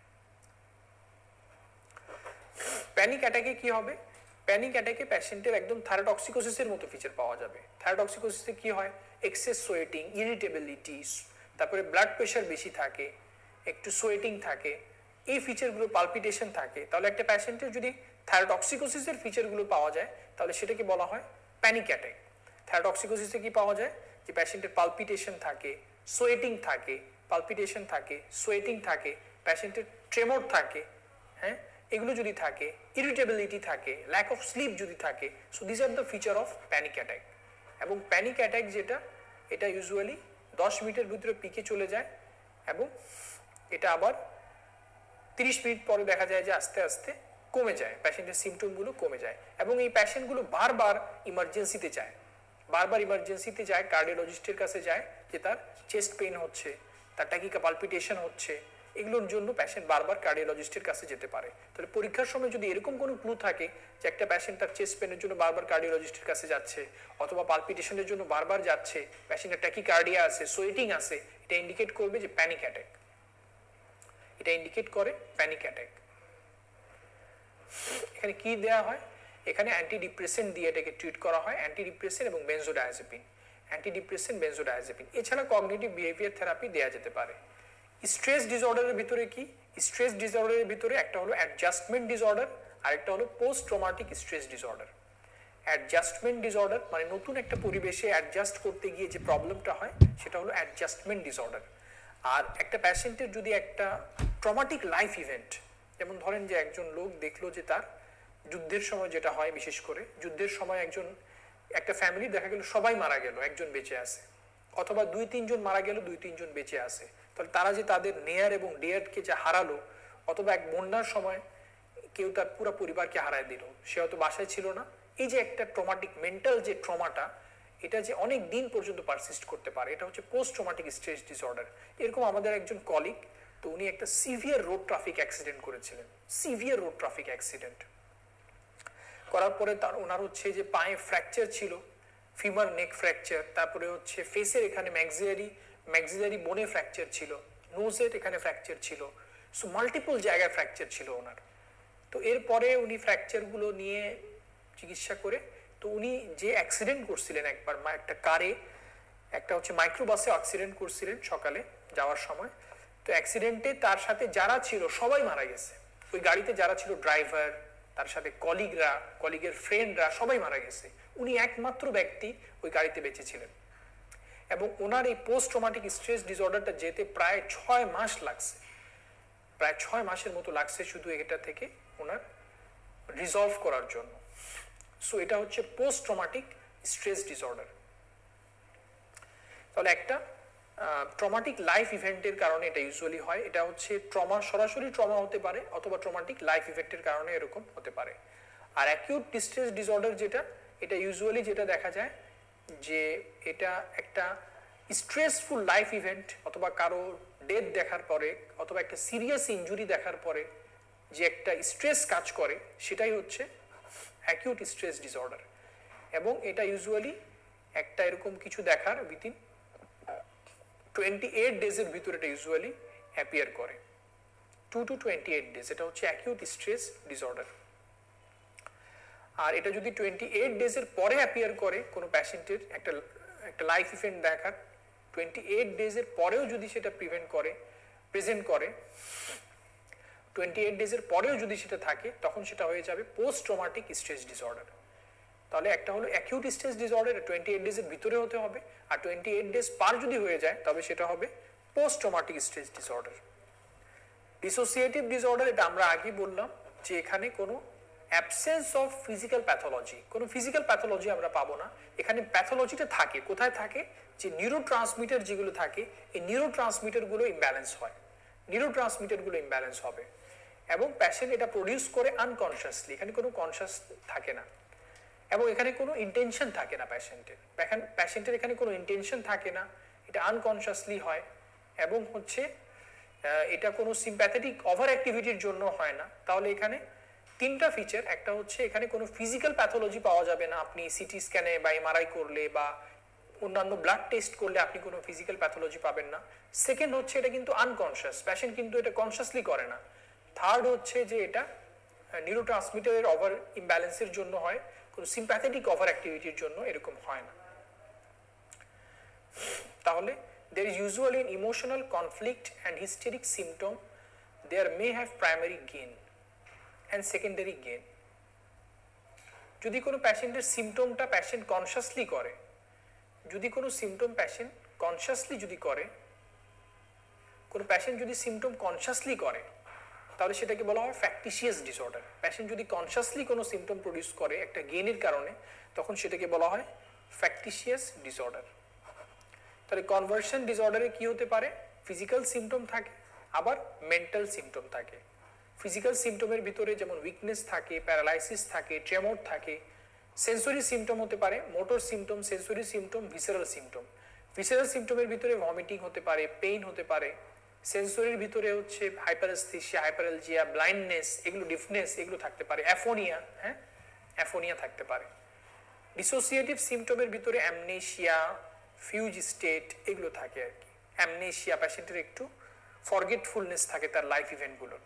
[SPEAKER 1] প্যানিক অ্যাটাকে কি হবে? প্যানিক অ্যাটাকে পেশেন্টের একদম থাইরোটক্সিকোসিসের মতো ফিচার পাওয়া যাবে। থাইরোটক্সিকোসিসে কি হয়? এক্সেস সোয়েটিং, ইরিটেবিলিটি, তারপরে ব্লাড প্রেশার বেশি থাকে, একটু সোয়েটিং থাকে, এই ফিচারগুলো, পালপিটেশন থাকে। তাহলে একটা পেশেন্টের যদি থাইরোটক্সিকোসিসের ফিচারগুলো পাওয়া যায় তাহলে সেটাকে বলা হয় প্যানিক অ্যাটাক। থাইরোটক্সিকোসিসে কি পাওয়া যায়? যে পেশেন্টের পালপিটেশন থাকে, সোয়েটিং থাকে, পালপিটেশন থাকে, সোয়েটিং থাকে, পেশেন্টের ট্রেমর থাকে, হ্যাঁ, এগুলো যদি থাকে, ইরিটেবিলিটি থাকে, ল্যাক অফ স্লিপ যদি থাকে, so this are the feature of panic attack. এবং প্যানিক অ্যাটাক যেটা, এটা ইউজুয়ালি 10 মিনিটের ভিতরে পিকে চলে যায় এবং এটা আবার 30 মিনিট পরে দেখা যায় যে আস্তে আস্তে কমে যায়, পেশেন্টের সিমটমগুলো কমে যায়। এবং এই পেশেন্টগুলো বারবার ইমার্জেন্সিতে যায়, বারবার ইমার্জেন্সিতে যায়, কার্ডিওলজিস্টের কাছে যায় যে তার চেস্ট পেইন হচ্ছে, তার ট্যাকিকা পালপিটেশন হচ্ছে, এগুলোর জন্য পেশেন্ট বারবার কার্ডিওলজিস্টের কাছে যেতে পারে। তাহলে পরীক্ষার সময় যদি এরকম কোনো ক্লু থাকে যে একটা পেশেন্ট তার চেস্ট পেনের জন্য বারবার কার্ডিওলজিস্টের কাছে যাচ্ছে, অথবা পালপিটেশনের জন্য বারবার যাচ্ছে, পেশেন্টের ট্যাকিকার্ডিয়া আছে, সোয়েটিং আছে, এটা ইন্ডিকেট করবে যে প্যানিক অ্যাটাক। এটা ইন্ডিকেট করে প্যানিক অ্যাটাক। এখানে কি দেয়া হয়? এখানে অ্যান্টিডিপ্রেসেন্ট দিয়ে এটাকে ট্রিট করা হয়, অ্যান্টিডিপ্রেসেন্ট এবং বেনজোডায়াজেপিন। অ্যান্টিডিপ্রেসেন্ট, বেনজোডায়াজেপিন, এছাড়া কগনিটিভ বিহেভিয়ার থেরাপি দেয়া যেতে পারে। স্ট্রেস ডিসঅর্ডারের ভিতরে কি? স্ট্রেস ডিসঅর্ডারের ভিতরে একটা হলো অ্যাডজাস্টমেন্ট ডিসঅর্ডার, আরেকটা হলো post traumatic stress disorder. Adjustment disorder মানে নতুন একটা পরিবেশে অ্যাডজাস্ট করতে গিয়ে যে প্রবলেমটা হয় সেটা হলো অ্যাডজাস্টমেন্ট ডিসঅর্ডার। আর একটা পেশেন্টের যদি একটা ট্রমাটিক লাইফ ইভেন্ট, যেমন ধরেন যে একজন লোক দেখলো যে তার যুদ্ধের সময় যেটা হয়, বিশেষ করে যুদ্ধের সময় একটা ফ্যামিলি দেখা গেল সবাই মারা গেল, একজন বেঁচে আছে, অথবা 2-3 জন মারা গেল, 2-3 জন বেঁচে আছে, তাহলে তারা যে তাদের নেয়ার এবং ডিয়ারকে যে হারালো, অথবা এক বন্যার সময় কেউ তার পুরো পরিবারকে হারায় দিল, সে হয়তো বাসায় ছিল না, এই যে একটা ট্রমাটিক মেন্টাল যে ট্রমাটা, এটা যে অনেক দিন পর্যন্ত পারসিস্ট করতে পারে, এটা হচ্ছে পোস্ট ট্রমাটিক স্ট্রেস ডিসঅর্ডার। এরকম আমাদের একজন কলিগ, তো উনি একটা সিভিয়ার রোড ট্রাফিক অ্যাক্সিডেন্ট করেছিলেন, সিভিয়ার রোড ট্রাফিক অ্যাক্সিডেন্ট করার পরে ওনার হচ্ছে যে পায়ে ফ্র্যাকচার ছিল, ফিমার নেক ফ্র্যাকচার, তারপরে হচ্ছে ফেসের এখানে ম্যাক্সিলারি বোনে ফ্র্যাকচার ছিল, নোজের এখানে ফ্র্যাকচার ছিল, সো মাল্টিপল জায়গায় ফ্র্যাকচার ছিল ওনার। তো এরপরে উনি ফ্র্যাকচারগুলো নিয়ে চিকিৎসা করে, তো উনি যে অ্যাক্সিডেন্ট করছিলেন একবার একটা কারে, একটা হচ্ছে মাইক্রোবাসে অ্যাক্সিডেন্ট করছিলেন সকালে যাওয়ার সময়। তো অ্যাক্সিডেন্টে তার সাথে যারা ছিল সবাই মারা গেছে, ওই গাড়িতে যারা ছিল, ড্রাইভার, তার সাথে কলিগের ফ্রেন্ডরা সবাই মারা গেছে, উনি একমাত্র ব্যক্তি ওই গাড়িতে বেঁচে ছিলেন। এবং ওনার এই পোস্ট ট্রমাটিক স্ট্রেস ডিসঅর্ডারটা যেতে প্রায় 6 মাস লাগছে, প্রায় 6 মাসের মতো লাগছে শুধু এটা থেকে ওনার রিজলভ করার জন্য। সো এটা হচ্ছে পোস্ট ট্রমাটিক স্ট্রেস ডিসঅর্ডার। তাহলে একটা ট্রমাটিক লাইফ ইভেন্টের কারণে এটা ইউজুয়ালি হয়, এটা হচ্ছে ট্রমা, সরাসরি ট্রমা হতে পারে, অথবা ট্রমাটিক লাইফ ইভেন্টের কারণে এরকম হতে পারে। আর অ্যাকিউট স্ট্রেস ডিসঅর্ডার যেটা, এটা ইউজুয়ালি যেটা দেখা যায় যে এটা একটা স্ট্রেসফুল লাইফ ইভেন্ট, অথবা কারো ডেথ দেখার পরে, অথবা একটা সিরিয়াস ইনজুরি দেখার পরে যে একটা স্ট্রেস কাজ করে, সেটাই হচ্ছে অ্যাকিউট স্ট্রেস ডিসঅর্ডার। এবং এটা ইউজুয়ালি একটা এরকম কিছু দেখার উইদিন 28 ডেজের ভিতরে এটা ইউজুয়ালি অ্যাপিয়ার করে, 2 to 28 ডেজ, এটা হচ্ছে অ্যাকিউট স্ট্রেস ডিসঅর্ডার। আর এটা যদি 28 ডেজের পরে অ্যাপিয়ার করে কোনো পেশেন্টের একটা লাইফ ইভেন্ট দেখার 28 ডেজের পরেও যদি সেটা প্রেজেন্ট করে 28 ডেজের পরেও যদি সেটা থাকে, তখন সেটা হয়ে যাবে পোস্ট ট্রমাটিক স্ট্রেস ডিসঅর্ডার। তাহলে একটা হলো অ্যাকিউট স্ট্রেস ডিসঅর্ডার, 28 ডেজের ভিতরে হতে হবে, আর 28 ডেজ পার যদি হয়ে যায় তবে সেটা হবে post traumatic stress disorder. Dissociative disorder, এটা আমরা আগেই বললাম যে এখানে কোনো অ্যাবসেন্স অফ ফিজিক্যাল প্যাথোলজি, কোনো ফিজিক্যাল প্যাথোলজি আমরা পাবো না, এখানে প্যাথোলজিটা থাকে কোথায় থাকে, যে নিউরোট্রান্সমিটার যেগুলো থাকে, এই নিউরোট্রান্সমিটারগুলো ইমব্যালেন্স হয়, নিউরোট্রান্সমিটারগুলো ইমব্যালেন্স হবে। এবং প্যাশেন্ট এটা প্রডিউস করে আনকনসিয়াসলি, এখানে কোনো কনসিয়াস থাকে না এবং এখানে কোনো ইন্টেনশন থাকে না প্যাশেন্টের এখানে কোনো ইন্টেনশন থাকে না, এটা আনকনসিয়াসলি হয় এবং হচ্ছে এটা কোনো সিম্প্যাথেটিক ওভার অ্যাক্টিভিটির জন্য হয় না। তাহলে এখানে তিনটা ফিচার, একটা হচ্ছে এখানে কোনো ফিজিক্যাল প্যাথোলজি পাওয়া যাবে না, আপনি সিটি স্ক্যানে বা এমআরআই করলে বা অন্যান্য ব্লাড টেস্ট করলে আপনি কোনো ফিজিক্যাল প্যাথোলজি পাবেন না। সেকেন্ড হচ্ছে এটা কিন্তু আনকনসিয়াস, প্যাশেন্ট কিন্তু এটা কনসিয়াসলি করে না। থার্ড হচ্ছে যে এটা নিউরোট্রান্সমিটারের ওভার ইমব্যালেন্সের জন্য হয়, কোনো সিম্প্যাথেটিক ওভার অ্যাক্টিভিটির জন্য এরকম হয় না। তাহলে there is usually an emotional conflict and hysteric symptom. There may have primary gain and secondary gain. যদি কোনো প্যাশেন্টের সিমটমটা প্যাশেন্ট কনসিয়াসলি করে, যদি কোনো সিমটম প্যাশেন্ট কনসিয়াসলি যদি করে, কোনো প্যাশেন্ট যদি সিমটম কনসিয়াসলি করে তাহলে সেটাকে বলা হয় ফ্যাকটিশিয়াস ডিসঅর্ডার। প্যাশেন্ট যদি কনসিয়াসলি কোনো সিমটম প্রডিউস করে একটা গেইনের কারণে, তখন সেটাকে বলা হয় ফ্যাকটিশিয়াস ডিসঅর্ডার। তাহলে কনভার্সন ডিসঅর্ডারে কি হতে পারে, ফিজিক্যাল সিমটম থাকে আবার মেন্টাল সিমটম থাকে। ফিজিক্যাল সিমটমের ভিতরে যেমন উইকনেস থাকে, প্যারালাইসিস থাকে, ট্রেমর থাকে। সেন্সরি সিমটম হতে পারে motor symptom, sensory symptom, visceral symptom. Visceral সিমটমের ভিতরে ভমিটিং হতে পারে, পেইন হতে পারে। সেন্সরির ভিতরে হচ্ছে হাইপারএস্থেসিয়া, হাইপারএলজিয়া, ব্লাইন্ডনেস, এগুলো ডিফনেস, এগুলো থাকতে পারে। অ্যাফোনিয়া, অ্যাফোনিয়া থাকতে পারে। ডিসোসিয়েটিভ সিমটমের ভিতরে অ্যামনেশিয়া, ফিউজ স্টেট, এগুলো থাকে আর কি। অ্যামনেশিয়া, প্যাশেন্টের একটু ফরগেটফুলনেস থাকে তার লাইফ ইভেন্টগুলোর।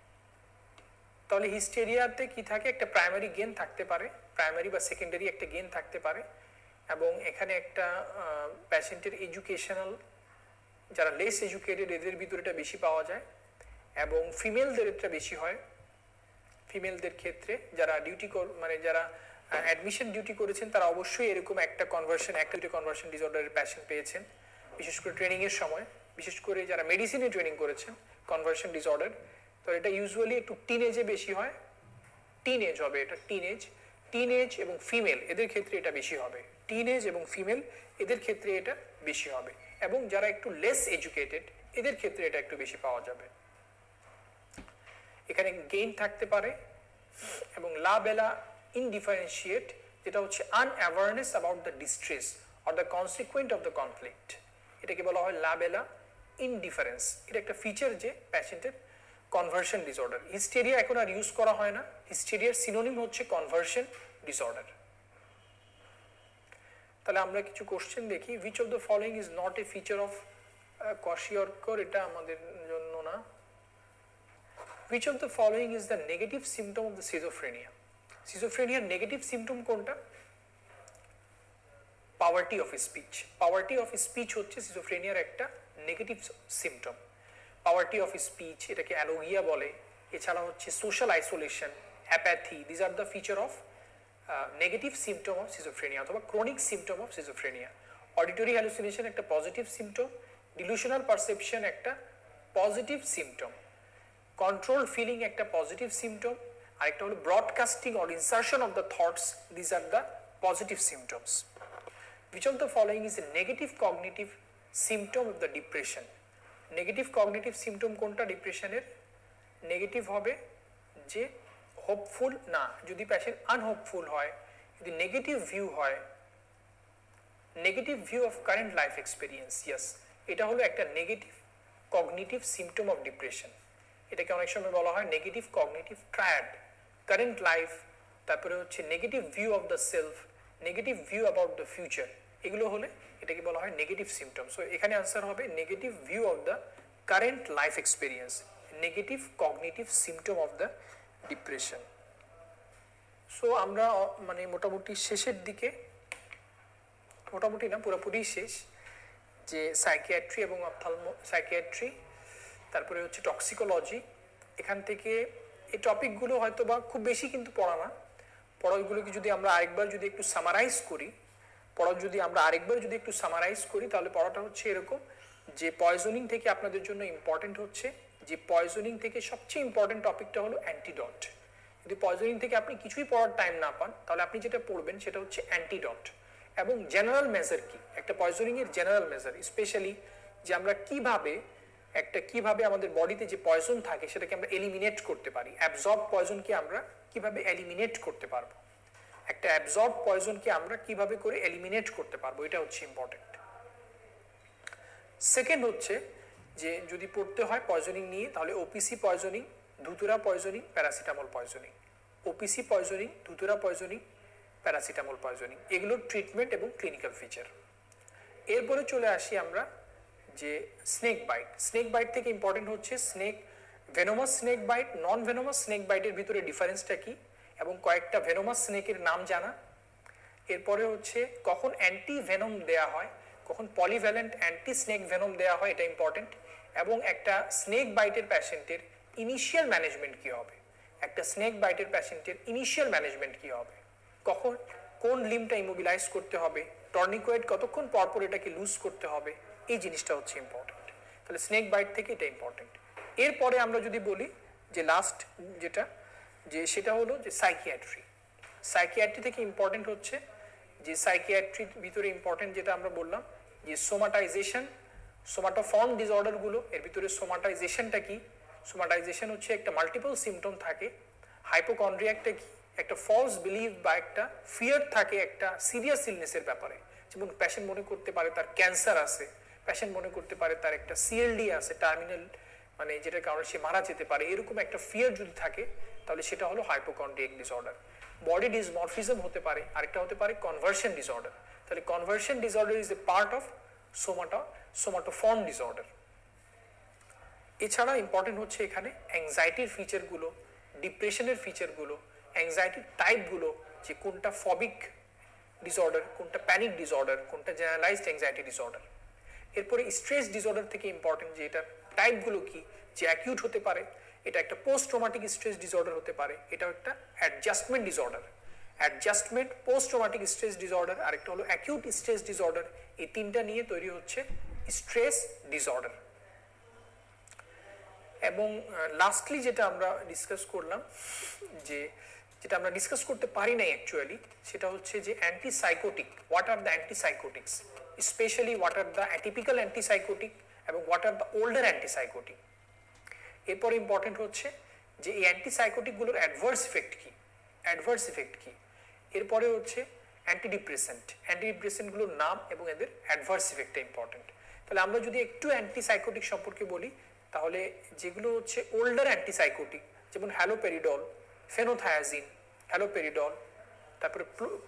[SPEAKER 1] তাহলে হিস্টেরিয়াতে কি থাকে, একটা প্রাইমারি গেন থাকতে পারে, প্রাইমারি বা সেকেন্ডারি একটা গেন থাকতে পারে এবং এখানে একটা প্যাশেন্টের এডুকেশনাল, যারা লেস এডুকেটেড এদের ভিতরে এটা বেশি পাওয়া যায় এবং ফিমেলদের এটা বেশি হয়। ফিমেলদের ক্ষেত্রে যারা মানে যারা অ্যাডমিশন ডিউটি করেছেন তারা অবশ্যই এরকম একটা কনভার্সন ডিসঅর্ডারের প্যাশেন্ট পেয়েছেন, বিশেষ করে ট্রেনিং এর সময়, বিশেষ করে যারা মেডিসিনে ট্রেনিং করেছেন কনভার্সন ডিসঅর্ডার। তো এটা ইউজুয়ালি একটু টিনেজে বেশি হয়, টিনেজ হবে এটা, টিনেজ এবং ফিমেল এদের ক্ষেত্রে এটা বেশি হবে, টিনেজ এবং ফিমেল এদের ক্ষেত্রে এটা বেশি হবে এবং যারা একটু লেস এডুকেটেড এদের ক্ষেত্রে এটা একটু বেশি পাওয়া যাবে। এখানে গেইন থাকতে পারে এবং লা বেলা ইনডিফারেন্সিয়েট, যেটা হচ্ছে unawareness about the distress or the consequent of the conflict, এটাকে বলা হয় লা বেলা ইনডিফারেন্স। এটা একটা ফিচার যে প্যাশেন্টের কনভার্সন ডিসঅর্ডার। হিস্টেরিয়া এখন আর ইউজ করা হয় না, হিস্টেরিয়ার সিনোনিম হচ্ছে কনভার্সন ডিসঅর্ডার। তাহলে আমরা কিছু কোশ্চেন দেখি। Which of the following is not a feature of kwashiorkor, এটা আমাদের জন্য না। Which of the following is the negative symptom of the schizophrenia? Schizophrenia negative symptom কোনটা? Poverty of speech. Poverty of speech হচ্ছে schizophrenia একটা negative symptom. Poverty of speech, এটাকে alogia বলে। এছাড়া হচ্ছে social isolation, apathy, this are the feature of negative symptom of schizophrenia অথবা chronic symptom of schizophrenia। Auditory hallucination একটা positive symptom, delusional perception একটা positive symptom, control feeling একটা positive symptom, আর একটা হলো broadcasting or insertion of the thoughts, this are the positive symptoms. Which of the following is a negative cognitive symptom of the depression? Negative cognitive symptom কোনটা ডিপ্রেশনের? Negative হবে যে hopeful না, যদি প্যাশেন্ট আনহোপফুল হয়, যদি নেগেটিভ ভিউ হয়, negative view of current life experience, yes, এটা হলো একটা negative cognitive symptom of depression. এটাকে অনেক সময় বলা হয় negative cognitive triad, current life, তারপরে হচ্ছে negative view of the self, negative view about the future, এগুলো হলে এটাকে বলা হয় নেগেটিভ সিমটম। সো এখানে আনসার হবে negative view of the current life experience, negative cognitive symptom of the depression. So আমরা মানে মোটামুটি শেষের দিকে, মোটামুটি না পুরোপুরি শেষ, যে সাইকিয়াট্রি এবং সাইকিয়াট্রি, তারপরে হচ্ছে টক্সিকোলজি, এখান থেকে এই টপিকগুলো হয়তো বা খুব বেশি কিন্তু পড়া না। পড়াগুলোকে যদি আমরা আরেকবার যদি একটু সামারাইজ করি, তাহলে পড়াটা হচ্ছে এরকম যে পয়জনিং থেকে আপনাদের জন্য ইম্পর্টেন্ট হচ্ছে, যে পয়জনিং থেকে সবচেয়ে ইম্পর্টেন্ট টপিকটা হলো অ্যান্টিডট। যদি পয়জনিং থেকে আপনি কিছুই পড়ার টাইম না পান তাহলে আপনি যেটা পড়বেন সেটা হচ্ছে অ্যান্টিডট এবং জেনারেল মেজার কি, একটা পয়জনিং এর জেনারেল মেজার, স্পেশালি যে আমরা কিভাবে একটা কিভাবে আমাদের বডিতে যে পয়জন থাকে সেটাকে আমরা এলিমিনেট করতে পারি, অ্যাবজর্ব পয়জনকে আমরা কিভাবে এলিমিনেট করতে পারবো, একটা অ্যাবজর্ব পয়জনকে আমরা কিভাবে করে এলিমিনেট করতে পারবো, এটা হচ্ছে ইম্পর্টেন্ট। সেকেন্ড হচ্ছে যে যদি পড়তে হয় পয়জনিং নিয়ে তাহলে OPC poisoning, ধুতুরা poisoning, paracetamol poisoning, OPC poisoning, ধুতুরা poisoning, paracetamol poisoning, এগুলোর ট্রিটমেন্ট এবং ক্লিনিক্যাল ফিচার। এরপরে চলে আসি আমরা যে স্নেক বাইট। স্নেক বাইট থেকে ইম্পর্টেন্ট হচ্ছে snake, venomous snake bite, non venomous snake বাইটের ভিতরে ডিফারেন্সটা কি এবং কয়েকটা ভেনোমাস স্নেকের নাম জানা। এরপরে হচ্ছে কখন অ্যান্টি ভেনম দেয়া হয়, কখন পলিভ্যালেন্ট অ্যান্টি স্নেক ভেনম দেওয়া হয়, এটা ইম্পর্টেন্ট। এবং একটা স্নেক বাইটের প্যাশেন্টের ইনিশিয়াল ম্যানেজমেন্ট কী হবে, একটা স্নেক বাইটের প্যাশেন্টের ইনিশিয়াল ম্যানেজমেন্ট কী হবে, কখন কোন লিম্বটা ইমোবিলাইজ করতে হবে, টর্নিকয়েড কতক্ষণ পরপর এটাকে লুজ করতে হবে, এই জিনিসটা হচ্ছে ইম্পর্টেন্ট। তাহলে স্নেক বাইট থেকে এটা ইম্পর্টেন্ট। এরপরে আমরা যদি বলি যে লাস্ট যেটা, যে সেটা হলো যে সাইকিয়াট্রি। সাইকিয়াট্রি থেকে ইম্পর্টেন্ট হচ্ছে যে সাইকিয়াট্রির ভিতরে ইম্পর্টেন্ট যেটা আমরা বললাম যে সোমাটাইজেশন, সোমাটোফর্ম ডিসঅর্ডারগুলো, এর ভিতরে সোমাটাইজেশনটা কি, সোমাটাইজেশন হচ্ছে একটা মাল্টিপল সিমটম থাকে। হাইপোকন্ড্রিয়াকটা কি, একটা ফলস বিলিভ বা একটা ফিয়ার থাকে একটা সিরিয়াস ইলনেসের ব্যাপারে, যেমন পেশেন্ট মনে করতে পারে তার ক্যান্সার আছে, পেশেন্ট মনে করতে পারে তার একটা সিএলডি আছে, টার্মিনাল, মানে যেটার কারণে সে মারা যেতে পারে, এরকম একটা ফিয়ার যদি থাকে তাহলে সেটা হলো হাইপোকন্ড্রিয়াক ডিসঅর্ডার। বডি ডিসমরফিজম হতে পারে, আরেকটা হতে পারে কনভার্সন ডিসঅর্ডার। তাহলে conversion disorder is a part of somatoform disorder. এছাড়া ইম্পর্টেন্ট হচ্ছে এখানে অ্যাংজাইটির ফিচারগুলো, ডিপ্রেশনের ফিচারগুলো, অ্যাংজাইটির টাইপগুলো, যে কোনটা ফবিক ডিসঅর্ডার, কোনটা প্যানিক ডিসঅর্ডার, কোনটা জেনারেলাইজড অ্যাংজাইটি ডিসঅর্ডার। এরপরে স্ট্রেস ডিসঅর্ডার থেকে ইম্পর্টেন্ট যে এটা টাইপগুলো কি, যে অ্যাকিউট হতে পারে, এটা একটা পোস্ট ট্রমাটিক স্ট্রেস ডিসঅর্ডার হতে পারে, এটাও একটা adjustment disorder, adjustment, post traumatic stress disorder, আরেকটা হলো অ্যাকিউট স্ট্রেস ডিসঅর্ডার। এই তিনটা নিয়ে তৈরি হচ্ছে স্ট্রেস ডিসঅর্ডার। এবং লাস্টলি যেটা আমরা ডিসকাস করলাম, যে যেটা আমরা ডিসকাস করতে পারি নাই অ্যাকচুয়ালি, সেটা হচ্ছে যে antipsychotic, what are the antipsychotics, specially what are the atypical antipsychotic এবং what are the older antipsychotic. এরপর ইম্পর্টেন্ট হচ্ছে যে এই অ্যান্টিসাইকোটিকগুলোর অ্যাডভার্স ইফেক্ট কি, অ্যাডভার্স ইফেক্ট কি। এরপরে হচ্ছে অ্যান্টিডিপ্রেসেন্টগুলোর নাম এবং এদের অ্যাডভার্স ইফেক্টটা ইম্পর্টেন্ট। তাহলে আমরা যদি একটু অ্যান্টিসাইকোটিক সম্পর্কে বলি তাহলে যেগুলো হচ্ছে ওল্ডার অ্যান্টিসাইকোটিক, যেমন হ্যালোপেরিডল, ফেনোথায়াজিন, হ্যালোপেরিডল, তারপরে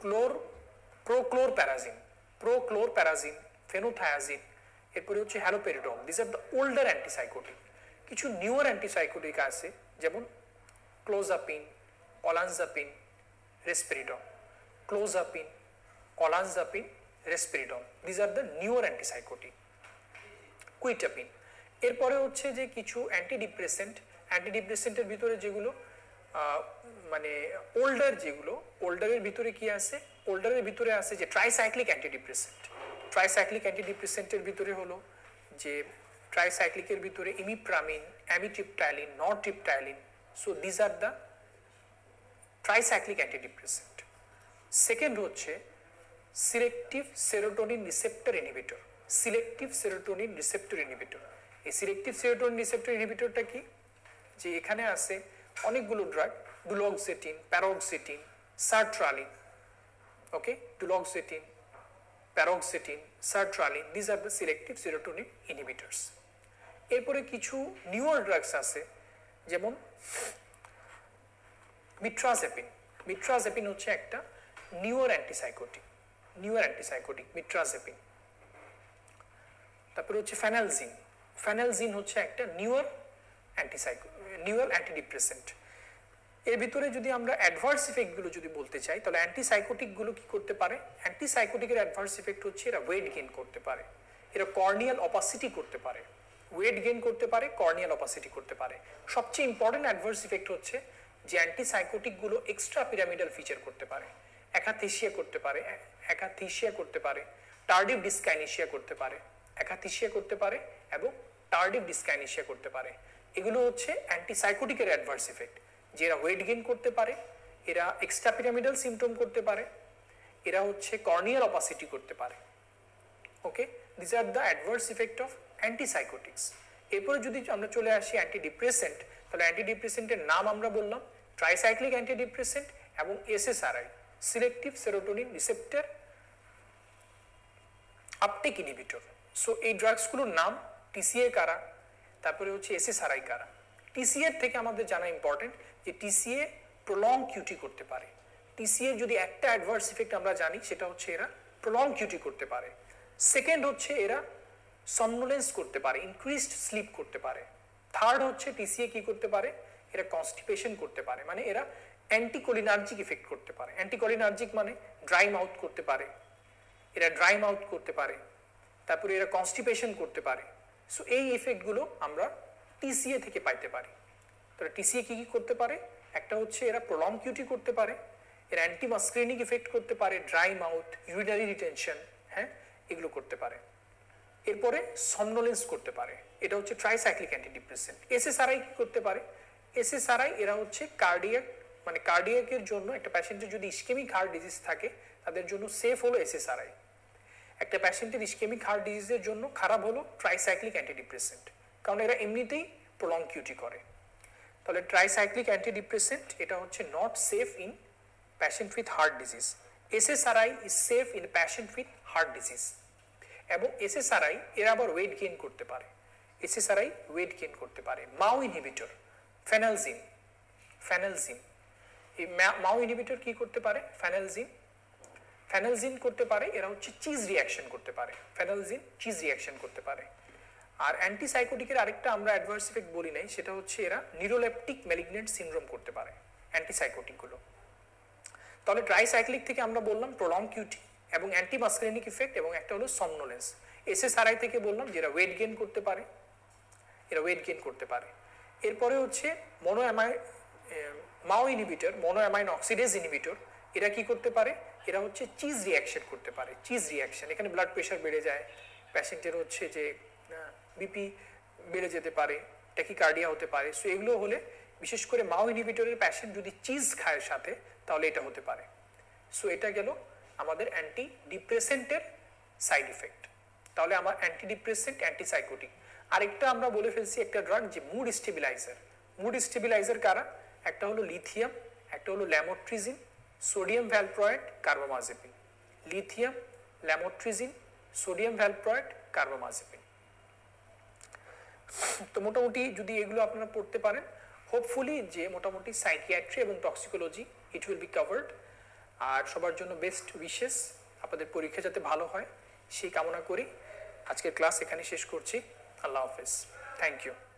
[SPEAKER 1] প্রোক্লোরপ্যারাজিন, ফেনোথায়াজিন, এরপরে হচ্ছে haloperidol, this are the older antipsychotic. কিছু নিউয়ার অ্যান্টিসাইকোটিক আছে যেমন clozapine, olanzapine, risperidol, clozapine, olanzapine, risperidol, this are the newer antipsychotic. Quetiapine. এরপরে হচ্ছে যে কিছু অ্যান্টিডিপ্রেসেন্টের ভিতরে যেগুলো মানে ওল্ডার, যেগুলো ওল্ডারের ভিতরে কি আছে, ওল্ডারের ভিতরে আছে যে ট্রাইসাইক্লিক অ্যান্টিডিপ্রেসেন্ট। ট্রাইসাইক্লিক অ্যান্টিডিপ্রেসেন্টের ভিতরে হলো যে ট্রাইসাইক্লিকের ভিতরে imipramine, amitriptyline, nortriptyline. So this are the tricyclic antidepressant. Second হচ্ছে selective serotonin receptor inhibitor, selective serotonin receptor inhibitor. এই সিলেক্টিভ সেরোটোনিন রিসেপ্টর ইনহিবিটরটা কি, যে এখানে আছে অনেকগুলো drug, duloxetine, paroxetine, sertraline, okay, duloxetine, paroxetine, sertraline, this are the selective serotonin inhibitors. এরপরে কিছু নিউয়ার ড্রাগস আছে যেমন মিট্রাজেপিন। মিট্রাজেপিন হচ্ছে একটা নিউয়ার অ্যান্টিসাইকোটিক, মিট্রাজেপিন। তারপরে হচ্ছে ফেনালজিন। ফেনালজিন হচ্ছে একটা নিউয়ার অ্যান্টিডিপ্রেসেন্ট। এর ভিতরে যদি আমরা অ্যাডভার্স ইফেক্টগুলো যদি বলতে চাই তাহলে অ্যান্টিসাইকোটিকগুলো কি করতে পারে, অ্যান্টিসাইকোটিকের অ্যাডভার্স ইফেক্ট হচ্ছে এরা ওয়েট গেইন করতে পারে, এরা কর্নিয়াল অপাসিটি করতে পারে, ওয়েট গেইন করতে পারে, কর্নিয়াল অপাসিটি করতে পারে। সবচেয়ে ইম্পর্টেন্ট অ্যাডভার্স ইফেক্ট হচ্ছে যে অ্যান্টিসাইকোটিকগুলো এক্সট্রা পিরামিডাল ফিচার করতে পারে, একাথিসিয়া করতে পারে, টার্ডিভ ডিসকাইনেসিয়া করতে পারে, একাথিসিয়া করতে পারে এবং টার্ডিভ ডিসকাইনেসিয়া করতে পারে। এগুলো হচ্ছে অ্যান্টিসাইকোটিকের অ্যাডভার্স ইফেক্ট, যে এরা ওয়েট গেইন করতে পারে, এরা এক্সট্রা পিরামিডাল সিমটম করতে পারে, এরা হচ্ছে কর্নিয়াল অপাসিটি করতে পারে। Okay, this are the adverse effect of antipsychotics. এরপরে যদি আমরা চলে আসি অ্যান্টি ডিপ্রেসেন্ট, তাহলে অ্যান্টি ডিপ্রেসেন্টের নাম আমরা বললাম ট্রাইসাইক্লিক অ্যান্টি ডিপ্রেসেন্ট এবং SSRI, selective serotonin receptor uptake inhibitor. So এই ড্রাগসগুলোর নাম টিসিএ কারা, তারপরে হচ্ছে এসএসআরআই কারা। টিসিএ থেকে আমাদের জানা ইম্পর্টেন্ট যে টিসিএ প্রলং কিউটি করতে পারে। টিসিএ যদি একটা অ্যাডভার্স ইফেক্ট আমরা জানি সেটা হচ্ছে এরা প্রলং কিউটি করতে পারে। সেকেন্ড হচ্ছে এরা somnolence করতে পারে, ইনক্রিজড স্লিপ করতে পারে। থার্ড হচ্ছে টিসিএ কি করতে পারে, এরা কনস্টিপেশন করতে পারে, মানে এরা অ্যান্টিকোলিনার্জিক ইফেক্ট করতে পারে। অ্যান্টিকোলিনার্জিক মানে ড্রাই মাউথ করতে পারে, এরা ড্রাই মাউথ করতে পারে, তারপরে এরা কনস্টিপেশন করতে পারে। সো এই ইফেক্টগুলো আমরা টিসিএ থেকে পাইতে পারি। তাহলে টিসিএ কি কি করতে পারে, একটা হচ্ছে এরা প্রলং কিউটি করতে পারে, এরা অ্যান্টিমাস্ক্রেনিক ইফেক্ট করতে পারে, ড্রাই মাউথ, ইউরিনারি রিটেনশন, হ্যাঁ এগুলো করতে পারে। এরপরে সমনোলেন্স করতে পারে, এটা হচ্ছে ট্রাইসাইক্লিক অ্যান্টিডিপ্রেসেন্ট। এসএসআরআই কি করতে পারে, এসএসআরআই এরা হচ্ছে কার্ডিয়াক, মানে কার্ডিয়াকের জন্য একটা প্যাশেন্টের যদি ইসকেমিক হার্ট ডিজিজ থাকে তাদের জন্য সেফ হলো এসএসআরআই। একটা প্যাশেন্টের ইসকেমিক হার্ট ডিজিজের জন্য খারাপ হলো ট্রাইসাইক্লিক অ্যান্টিডিপ্রেসেন্ট, কারণ এরা এমনিতেই প্রলং কিউটি করে। তাহলে ট্রাইসাইক্লিক অ্যান্টিডিপ্রেসেন্ট এটা হচ্ছে not safe in patient with heart disease. SSRI is safe in patient with heart disease. এবং এসএসআরআই এরা আবার ওয়েট গেইন করতে পারে, এসএসআরআই ওয়েট গেইন করতে পারে। মাও ইনহিবিটর ফেনালজিন, ফেনালজিন এই মাও ইনহিবিটর কি করতে পারে, ফেনালজিন, ফেনালজিন করতে পারে, এরা হচ্ছে চিজ রিয়াকশন করতে পারে, ফেনালজিন চিজ রিয়াকশন করতে পারে। আর অ্যান্টিসাইকোটিকের আরেকটা আমরা অ্যাডভার্স ইফেক্ট বলি নাই, সেটা হচ্ছে এরা নিউরোলেপটিক ম্যালিগন্যান্ট সিনড্রোম করতে পারে অ্যান্টিসাইকোটিকগুলো। তাহলে ট্রাইসাইক্লিক থেকে আমরা বললাম প্রলং কিউটি এবং অ্যান্টিমাস্ক্রেনিক ইফেক্ট এবং একটা হলো সমনোলেন্স। এসএসআরআই থেকে বললাম যে এরা ওয়েট গেইন করতে পারে, এরা ওয়েট গেইন করতে পারে। এরপরে হচ্ছে মাও ইনহিবিটর, মনোঅ্যামাইন অক্সিডেজ ইনহিবিটর, এরা কি করতে পারে, এরা হচ্ছে চিজ রিয়াকশন করতে পারে, চিজ রিয়াকশন। এখানে ব্লাড প্রেশার বেড়ে যায়, প্যাশেন্টের হচ্ছে যে বিপি বেড়ে যেতে পারে, ট্যাকিকার্ডিয়া হতে পারে। সো এগুলো হলে বিশেষ করে মাও ইনহিবিটরের প্যাশেন্ট যদি চিজ খায় সাথে তাহলে এটা হতে পারে। সো এটা গেল আমাদের অ্যান্টি ডিপ্রেসেন্টের সাইড ইফেক্ট। তাহলে আমার অ্যান্টি ডিপ্রেসেন্ট, অ্যান্টিসাইকোটিক। আরেকটা আমরা বলে ফেলছি একটা ড্রাগ যে মুড স্টেবিলাইজার। মুড স্টেবিলাইজার কারা, একটা হলো লিথিয়াম, একটা হলো lamotrigine, sodium valproate, carbamazepine. Lithium, lamotrigine, sodium valproate, carbamazepine. তো মোটামুটি যদি এগুলো আপনারা পড়তে পারেন, হোপফুলি যে মোটামুটি সাইকিয়াট্রি এবং toxicology it will be covered. আর সবার জন্য বেস্ট উইশেস, আপনাদের পরীক্ষা যাতে ভালো হয় সেই কামনা করি। আজকের ক্লাস এখানে শেষ করছি। আল্লাহ হাফেজ, থ্যাংক ইউ।